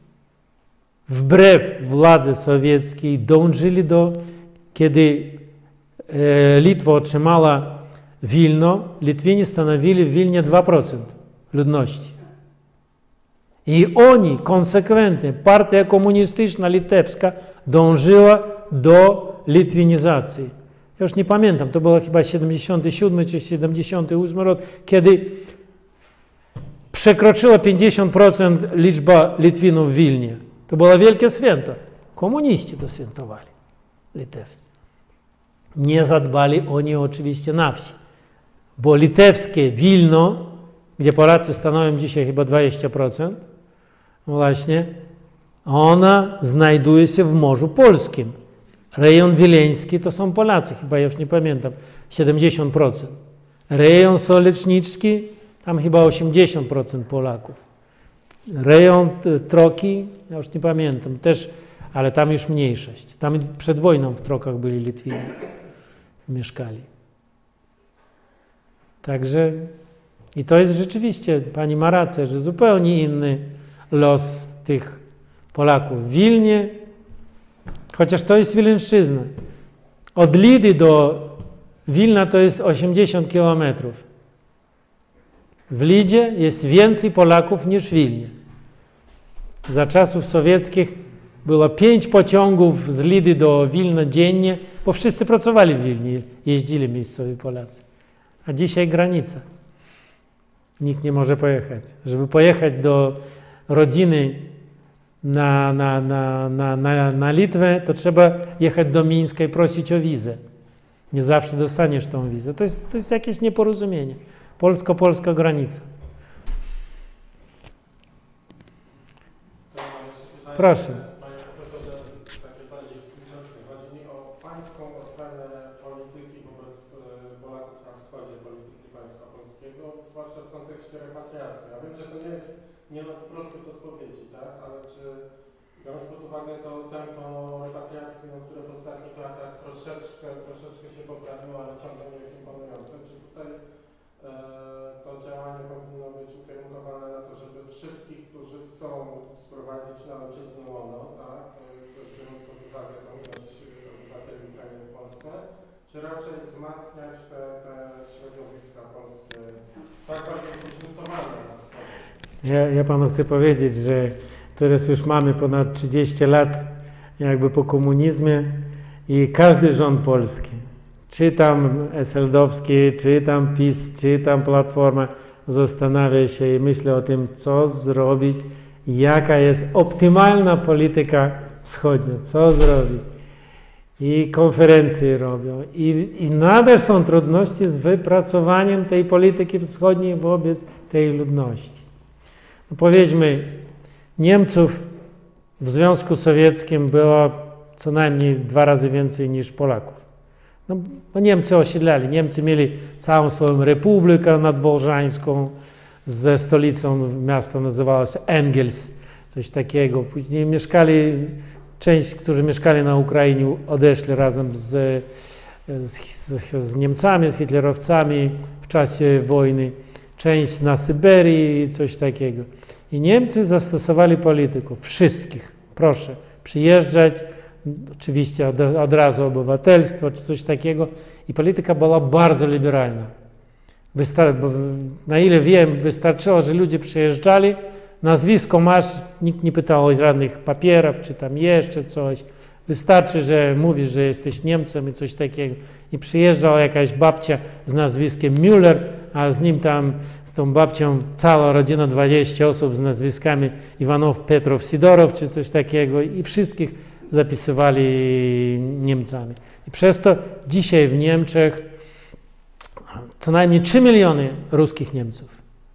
wbrew władzy sowieckiej dążyli do, kiedy e, Litwa otrzymała Wilno, Litwini stanowili w Wilnie dwa procent ludności. I oni konsekwentnie, partia komunistyczna litewska dążyła do litwinizacji. Ja już nie pamiętam, to było chyba siedemdziesiąty siódmy czy siedemdziesiąty ósmy rok, kiedy przekroczyła pięćdziesiąt procent liczba Litwinów w Wilnie. To było wielkie święto. Komuniści to świętowali, litewscy. Nie zadbali oni oczywiście na wsi, bo litewskie Wilno, gdzie Polacy stanowią dzisiaj chyba dwadzieścia procent, właśnie, ona znajduje się w Morzu Polskim. Rejon wileński to są Polacy, chyba ja już nie pamiętam, siedemdziesiąt procent. Rejon solecznicki, tam chyba osiemdziesiąt procent Polaków. Rejon Troki, ja już nie pamiętam, też, ale tam już mniejszość. Tam przed wojną w Trokach byli Litwini, mieszkali. Także i to jest rzeczywiście, pani ma rację, że zupełnie inny los tych Polaków. W Wilnie, chociaż to jest Wileńszczyzna, od Lidy do Wilna to jest osiemdziesiąt kilometrów. W Lidzie jest więcej Polaków niż w Wilnie. Za czasów sowieckich było pięć pociągów z Lidy do Wilna dziennie, bo wszyscy pracowali w Wilnie, jeździli miejscowi Polacy. A dzisiaj granica. Nikt nie może pojechać. Żeby pojechać do rodziny na, na, na, na, na, na Litwę, to trzeba jechać do Mińska i prosić o wizę. Nie zawsze dostaniesz tą wizę. To jest, to jest jakieś nieporozumienie. Polsko-polska granica. Proszę. Panie profesorze, takie bardziej współczesne. Chodzi mi o pańską ocenę polityki wobec Polaków na wschodzie, polityki państwa polskiego, zwłaszcza w kontekście repatriacji. Ja wiem, że to nie jest, nie ma prostych odpowiedzi, tak? Ale czy biorąc pod uwagę to tempo repatriacji, no, które w ostatnich latach troszeczkę, troszeczkę się poprawiło, ale ciągle nie jest imponujące, czy tutaj e, to działanie powinno być ukierunkowane na to, żeby wszystkich, którzy chcą sprowadzić na ojczyznę łono, tak, biorąc pod uwagę tą ilość obywateli Ukrainy w Polsce, czy raczej wzmacniać te, te środowiska polskie tak bardzo zróżnicowane na wschodzie? Ja, ja panu chcę powiedzieć, że teraz już mamy ponad trzydzieści lat jakby po komunizmie i każdy rząd polski, czy tam es el dowski, czy tam PiS, czy tam Platforma, zastanawia się i myśli o tym, co zrobić, jaka jest optymalna polityka wschodnia, co zrobić. I konferencje robią. I, i nadal są trudności z wypracowaniem tej polityki wschodniej wobec tej ludności. No powiedzmy, Niemców w Związku Sowieckim było co najmniej dwa razy więcej niż Polaków. No, bo Niemcy osiedlali. Niemcy mieli całą swoją republikę nadwołżańską ze stolicą miasta, nazywało się Engels, coś takiego. Później mieszkali, część, którzy mieszkali na Ukrainie, odeszli razem z, z, z Niemcami, z hitlerowcami w czasie wojny. Część na Syberii, coś takiego. I Niemcy zastosowali politykę wszystkich. Proszę przyjeżdżać, oczywiście od, od razu obywatelstwo czy coś takiego. I polityka była bardzo liberalna. Wystar na ile wiem, wystarczyło, że ludzie przyjeżdżali, nazwisko masz, nikt nie pytał o żadnych papierów, czy tam jeszcze coś. Wystarczy, że mówisz, że jesteś Niemcem i coś takiego. I przyjeżdżała jakaś babcia z nazwiskiem Müller, a z nim tam, z tą babcią cała rodzina, dwadzieścia osób z nazwiskami Iwanow, Petrow, Sidorow, czy coś takiego. I wszystkich zapisywali Niemcami. I przez to dzisiaj w Niemczech co najmniej trzy miliony ruskich Niemców.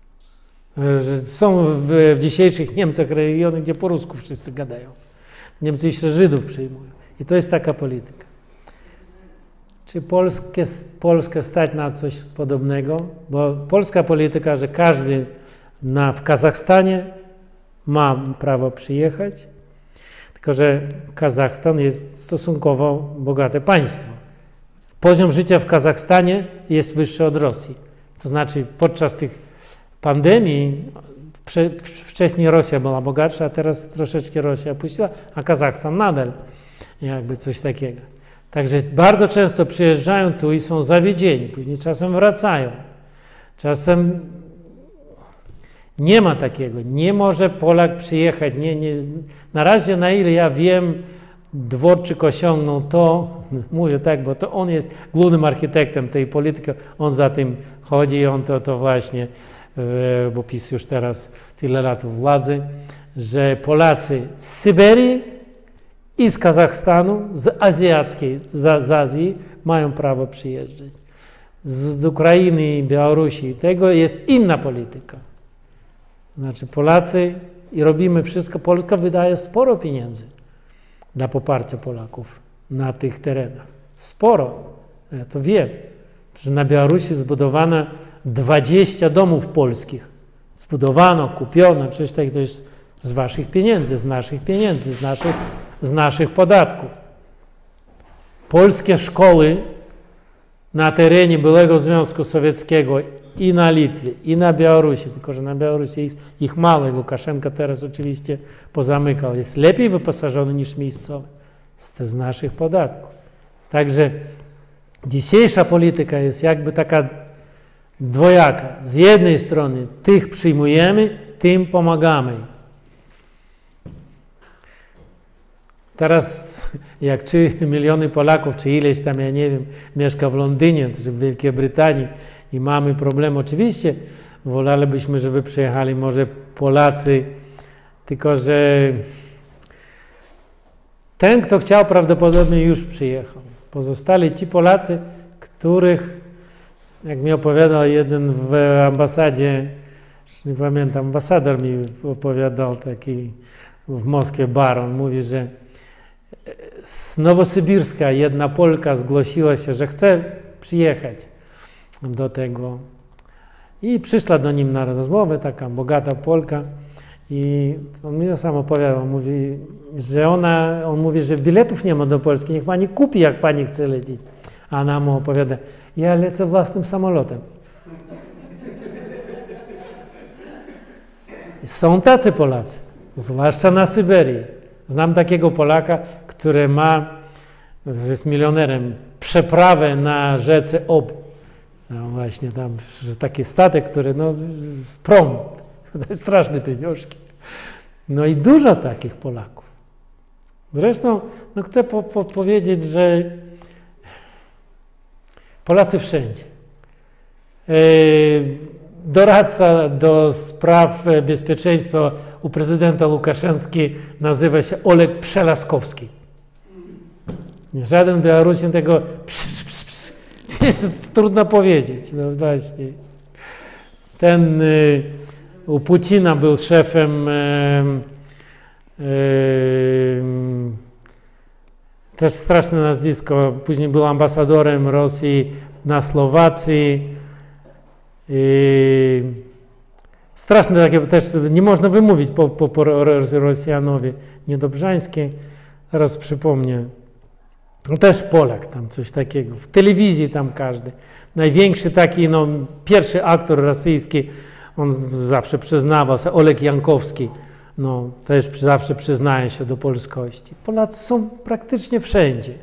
Są w, w dzisiejszych Niemczech regiony, gdzie po rusku wszyscy gadają. Niemcy jeszcze Żydów przyjmują. I to jest taka polityka. Czy Polskę, Polskę stać na coś podobnego? Bo polska polityka, że każdy na, w Kazachstanie ma prawo przyjechać, tylko że Kazachstan jest stosunkowo bogate państwo. Poziom życia w Kazachstanie jest wyższy od Rosji. To znaczy podczas tych pandemii wcześniej Rosja była bogatsza, a teraz troszeczkę Rosja opuściła, a Kazachstan nadal jakby coś takiego. Także bardzo często przyjeżdżają tu i są zawiedzieni, później czasem wracają. Czasem nie ma takiego, nie może Polak przyjechać. Nie, nie. Na razie, na ile ja wiem, Dworczyk osiągnął to, mówię tak, bo to on jest głównym architektem tej polityki, on za tym chodzi i on to, to właśnie, bo PiS już teraz tyle lat u władzy, że Polacy z Syberii i z Kazachstanu, z azjatyckiej, z, z Azji mają prawo przyjeżdżać. Z, z Ukrainy i Białorusi tego jest inna polityka. Znaczy Polacy i robimy wszystko, Polska wydaje sporo pieniędzy dla poparcia Polaków na tych terenach. Sporo, ja to wiem, że na Białorusi zbudowano dwadzieścia domów polskich. Zbudowano, kupiono, przecież to jest z waszych pieniędzy, z naszych pieniędzy, z naszych, z naszych podatków. Polskie szkoły na terenie byłego Związku Sowieckiego i na Litwie, i na Białorusi, tylko że na Białorusi jest ich mało i Łukaszenka teraz oczywiście pozamykał. Jest lepiej wyposażony niż miejscowy z, z naszych podatków. Także dzisiejsza polityka jest jakby taka dwojaka. Z jednej strony tych przyjmujemy, tym pomagamy. Teraz jak trzy miliony Polaków, czy ileś tam, ja nie wiem, mieszka w Londynie, czy w Wielkiej Brytanii i mamy problem. Oczywiście wolelibyśmy, żeby przyjechali może Polacy, tylko że ten, kto chciał, prawdopodobnie już przyjechał. Pozostali ci Polacy, których, jak mi opowiadał jeden w ambasadzie, nie pamiętam, ambasador mi opowiadał, taki w Moskwie baron, mówi, że z Nowosybirska jedna Polka zgłosiła się, że chce przyjechać do tego i przyszła do nim na rozmowę, taka bogata Polka i on mi to sam opowiadał, mówi, że ona, on mówi, że biletów nie ma do Polski, niech pani kupi, jak pani chce lecieć. A ona mu opowiada, ja lecę własnym samolotem. Są tacy Polacy, zwłaszcza na Syberii. Znam takiego Polaka, który ma, jest milionerem, przeprawę na rzece Ob. No właśnie tam, że taki statek, który, no, prom, to jest straszne pieniążki. No i dużo takich Polaków. Zresztą, no chcę po, po powiedzieć, że Polacy wszędzie. Yy, doradca do spraw bezpieczeństwa u prezydenta Łukaszenki nazywa się Oleg Przelaskowski. Żaden Białorusin tego psz, psz, psz, trudno powiedzieć. No właśnie. Ten y, u Putina był szefem y, y, też straszne nazwisko, później był ambasadorem Rosji na Słowacji. Y, Straszne takie, też nie można wymówić po, po, po Rosjanowi, Niedobrzański, zaraz przypomnę, no też Polak tam coś takiego, w telewizji tam każdy, największy taki, no pierwszy aktor rosyjski, on zawsze przyznawał się, Oleg Jankowski, no też zawsze przyznaje się do polskości. Polacy są praktycznie wszędzie,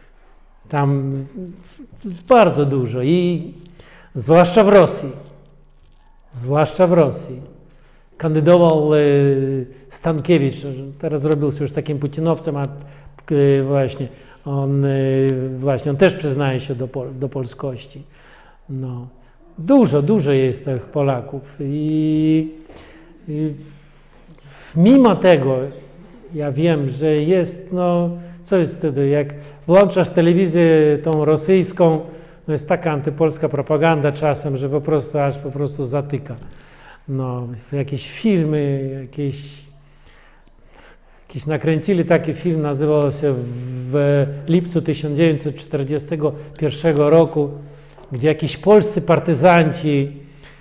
tam bardzo dużo i zwłaszcza w Rosji. Zwłaszcza w Rosji. Kandydował e, Stankiewicz, teraz zrobił się już takim putinowcem, a e, właśnie, on, e, właśnie on też przyznaje się do, pol, do polskości. No. Dużo, dużo jest tych Polaków i, i mimo tego ja wiem, że jest, no co jest wtedy, jak włączasz telewizję tą rosyjską, no jest taka antypolska propaganda czasem, że po prostu aż po prostu zatyka. No, jakieś filmy, jakieś, jakieś nakręcili taki film, nazywał się w lipcu tysiąc dziewięćset czterdziestego pierwszego roku, gdzie jakiś polscy partyzanci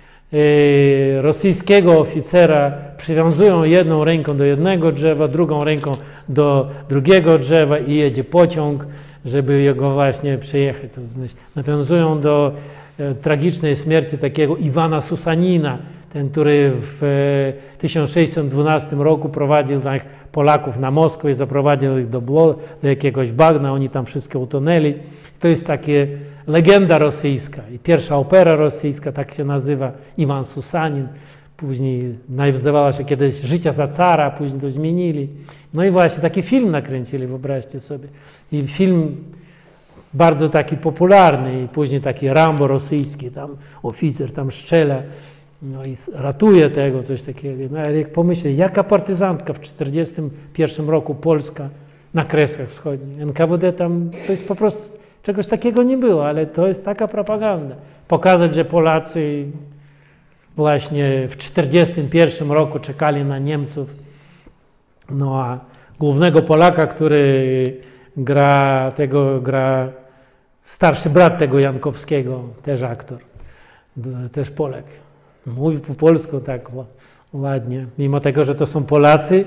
yy, rosyjskiego oficera przywiązują jedną ręką do jednego drzewa, drugą ręką do drugiego drzewa i jedzie pociąg, żeby jego właśnie przejechać. To znaczy, nawiązują do e, tragicznej śmierci takiego Iwana Susanina, ten, który w e, tysiąc sześćset dwunastym roku prowadził tak, Polaków na Moskwę i zaprowadził ich do, blo, do jakiegoś bagna, oni tam wszystko utonęli. To jest taka legenda rosyjska i pierwsza opera rosyjska, tak się nazywa, Iwan Susanin. Później nazywała się kiedyś Życia za cara, później to zmienili. No i właśnie taki film nakręcili, wyobraźcie sobie. I film bardzo taki popularny i później taki Rambo rosyjski, tam oficer tam strzela, no i ratuje tego, coś takiego. No ale jak pomyśleć, jaka partyzantka w czterdziestym pierwszym roku Polska na Kresach Wschodnich. N K W D tam, to jest po prostu, czegoś takiego nie było, ale to jest taka propaganda. Pokazać, że Polacy właśnie w czterdziestym pierwszym roku czekali na Niemców. No a głównego Polaka, który gra tego, gra starszy brat tego Jankowskiego, też aktor, też Polak. Mówi po polsku tak ładnie, mimo tego, że to są Polacy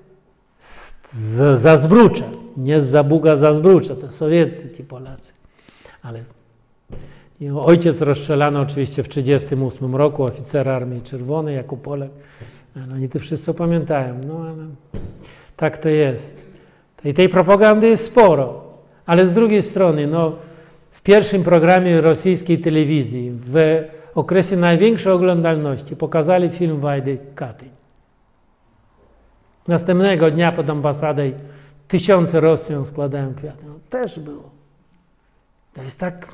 z Zazbrucza, nie z Zabuga, Zazbrucza, to sowieccy ci Polacy. Ale ojciec rozstrzelano oczywiście w tysiąc dziewięćset trzydziestym ósmym roku, oficer Armii Czerwonej jako Polak. No, oni to wszyscy pamiętają, no ale tak to jest. I tej propagandy jest sporo, ale z drugiej strony, no, w pierwszym programie rosyjskiej telewizji w okresie największej oglądalności pokazali film Wajdy Katyń. Następnego dnia pod ambasadą tysiące Rosjan składają kwiaty. No, też było. To jest tak...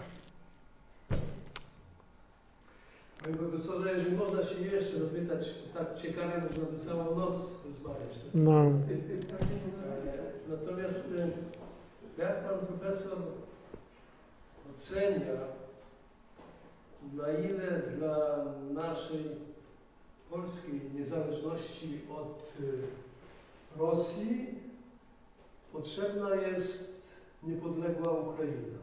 Panie profesorze, jeżeli można się jeszcze dopytać, tak ciekawie można by całą noc rozmawiać. No. Natomiast jak pan profesor ocenia, na ile dla naszej polskiej niezależności od Rosji potrzebna jest niepodległa Ukraina?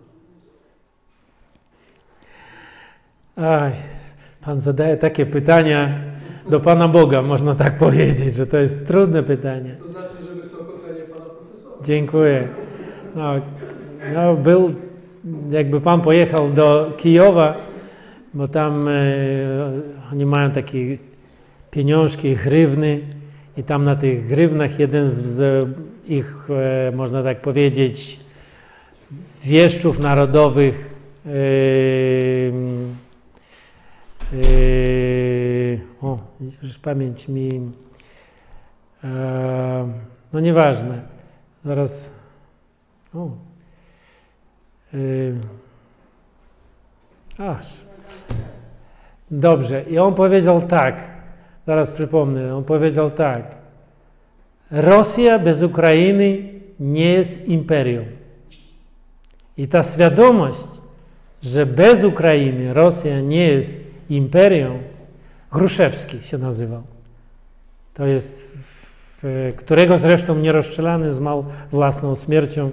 Aj, pan zadaje takie pytania do Pana Boga, można tak powiedzieć, że to jest trudne pytanie. To znaczy, że wysoko cenię pana profesora. Dziękuję. No, no był, jakby pan pojechał do Kijowa, bo tam e, oni mają takie pieniążki, hrywny i tam na tych hrywnach jeden z, z ich, e, można tak powiedzieć, wieszczów narodowych e, Yy, o, już pamięć mi, yy, no nieważne, zaraz, o, yy, aż, dobrze, i on powiedział tak, zaraz przypomnę, on powiedział tak, Rosja bez Ukrainy nie jest imperium. I ta świadomość, że bez Ukrainy Rosja nie jest imperium, Gruszewski się nazywał. To jest, w, którego zresztą nierozstrzelany zmarł własną śmiercią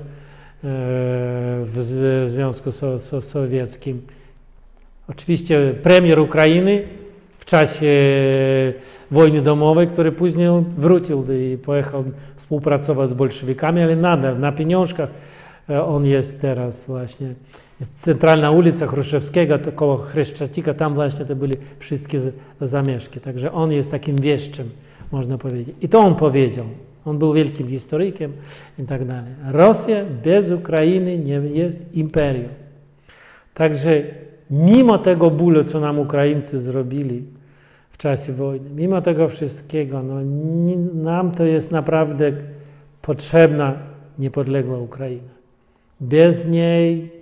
w Związku so, so, Sowieckim. Oczywiście premier Ukrainy w czasie wojny domowej, który później wrócił i pojechał współpracować z bolszewikami, ale nadal na pieniążkach on jest teraz właśnie. Centralna ulica Chruszewskiego, to koło Chreszczatika, tam właśnie to byli wszystkie zamieszki. Także on jest takim wieszczem, można powiedzieć. I to on powiedział. On był wielkim historykiem i tak dalej. Rosja bez Ukrainy nie jest imperium. Także mimo tego bólu, co nam Ukraińcy zrobili w czasie wojny, mimo tego wszystkiego, no, nam to jest naprawdę potrzebna niepodległa Ukraina. Bez niej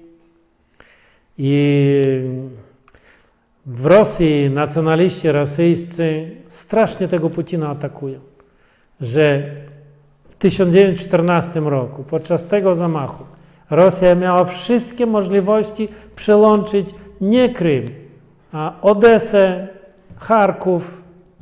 i w Rosji nacjonaliści rosyjscy strasznie tego Putina atakują, że w tysiąc dziewięćset czternastym roku, podczas tego zamachu, Rosja miała wszystkie możliwości przyłączyć nie Krym, a Odesę, Charków,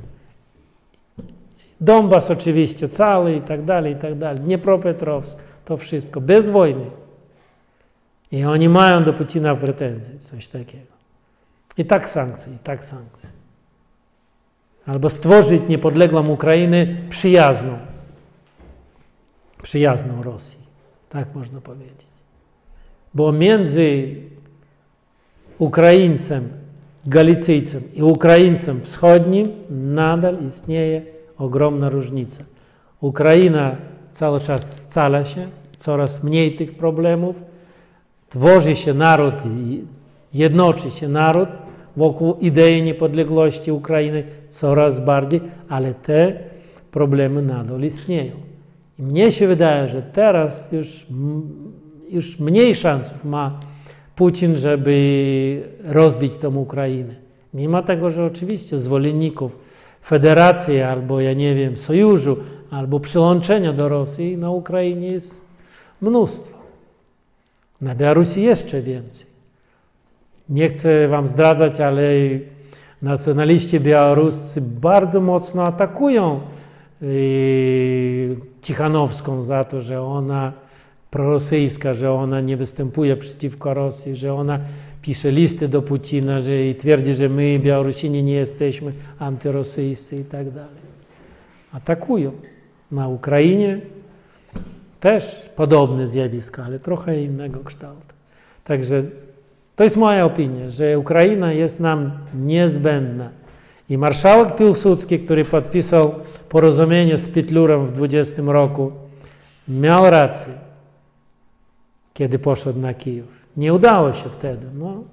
Donbas oczywiście cały i tak dalej, i tak dalej, Dniepropetrovsk, to wszystko, bez wojny. I oni mają do Putina pretensje, coś takiego. I tak sankcje, i tak sankcje. Albo stworzyć niepodległą Ukrainę przyjazną. Przyjazną Rosji. Tak można powiedzieć. Bo między Ukraińcem, Galicyjcem i Ukraińcem wschodnim nadal istnieje ogromna różnica. Ukraina cały czas scala się, coraz mniej tych problemów, tworzy się naród, jednoczy się naród wokół idei niepodległości Ukrainy coraz bardziej, ale te problemy nadal istnieją. I mnie się wydaje, że teraz już, już mniej szansów ma Putin, żeby rozbić tę Ukrainę. Mimo tego, że oczywiście zwolenników federacji albo, ja nie wiem, sojuszu, albo przyłączenia do Rosji na Ukrainie jest mnóstwo. Na Białorusi jeszcze więcej. Nie chcę wam zdradzać, ale nacjonaliści białoruscy bardzo mocno atakują Cichanowską za to, że ona prorosyjska, że ona nie występuje przeciwko Rosji, że ona pisze listy do Putina, że i twierdzi, że my, Białorusini, nie jesteśmy antyrosyjscy i tak dalej. Atakują. Na Ukrainie też podobne zjawiska, ale trochę innego kształtu. Także to jest moja opinia, że Ukraina jest nam niezbędna. I marszałek Piłsudski, który podpisał porozumienie z Petlurą w dwudziestym roku, miał rację, kiedy poszedł na Kijów. Nie udało się wtedy. No.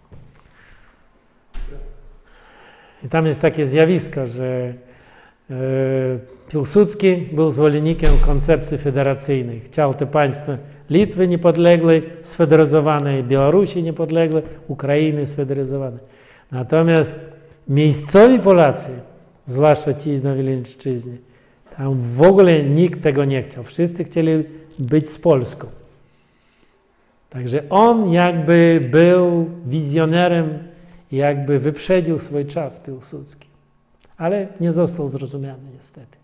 I tam jest takie zjawisko, że e, Piłsudski był zwolennikiem koncepcji federacyjnej. Chciał te państwa Litwy niepodległej, sfederyzowanej, Białorusi niepodległej, Ukrainy sfederyzowanej. Natomiast miejscowi Polacy, zwłaszcza ci na Wileńszczyźnie, tam w ogóle nikt tego nie chciał. Wszyscy chcieli być z Polską. Także on jakby był wizjonerem, jakby wyprzedził swój czas, Piłsudski. Ale nie został zrozumiany niestety.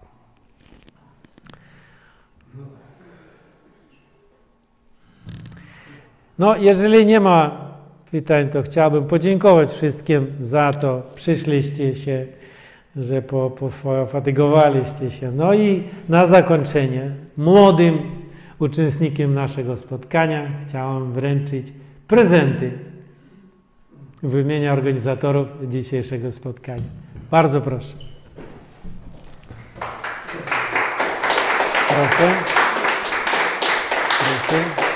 No, jeżeli nie ma pytań, to chciałbym podziękować wszystkim za to, przyszliście się, że po, pofatygowaliście się. No i na zakończenie młodym uczestnikom naszego spotkania chciałem wręczyć prezenty w imieniu organizatorów dzisiejszego spotkania. Bardzo proszę. Proszę. Proszę.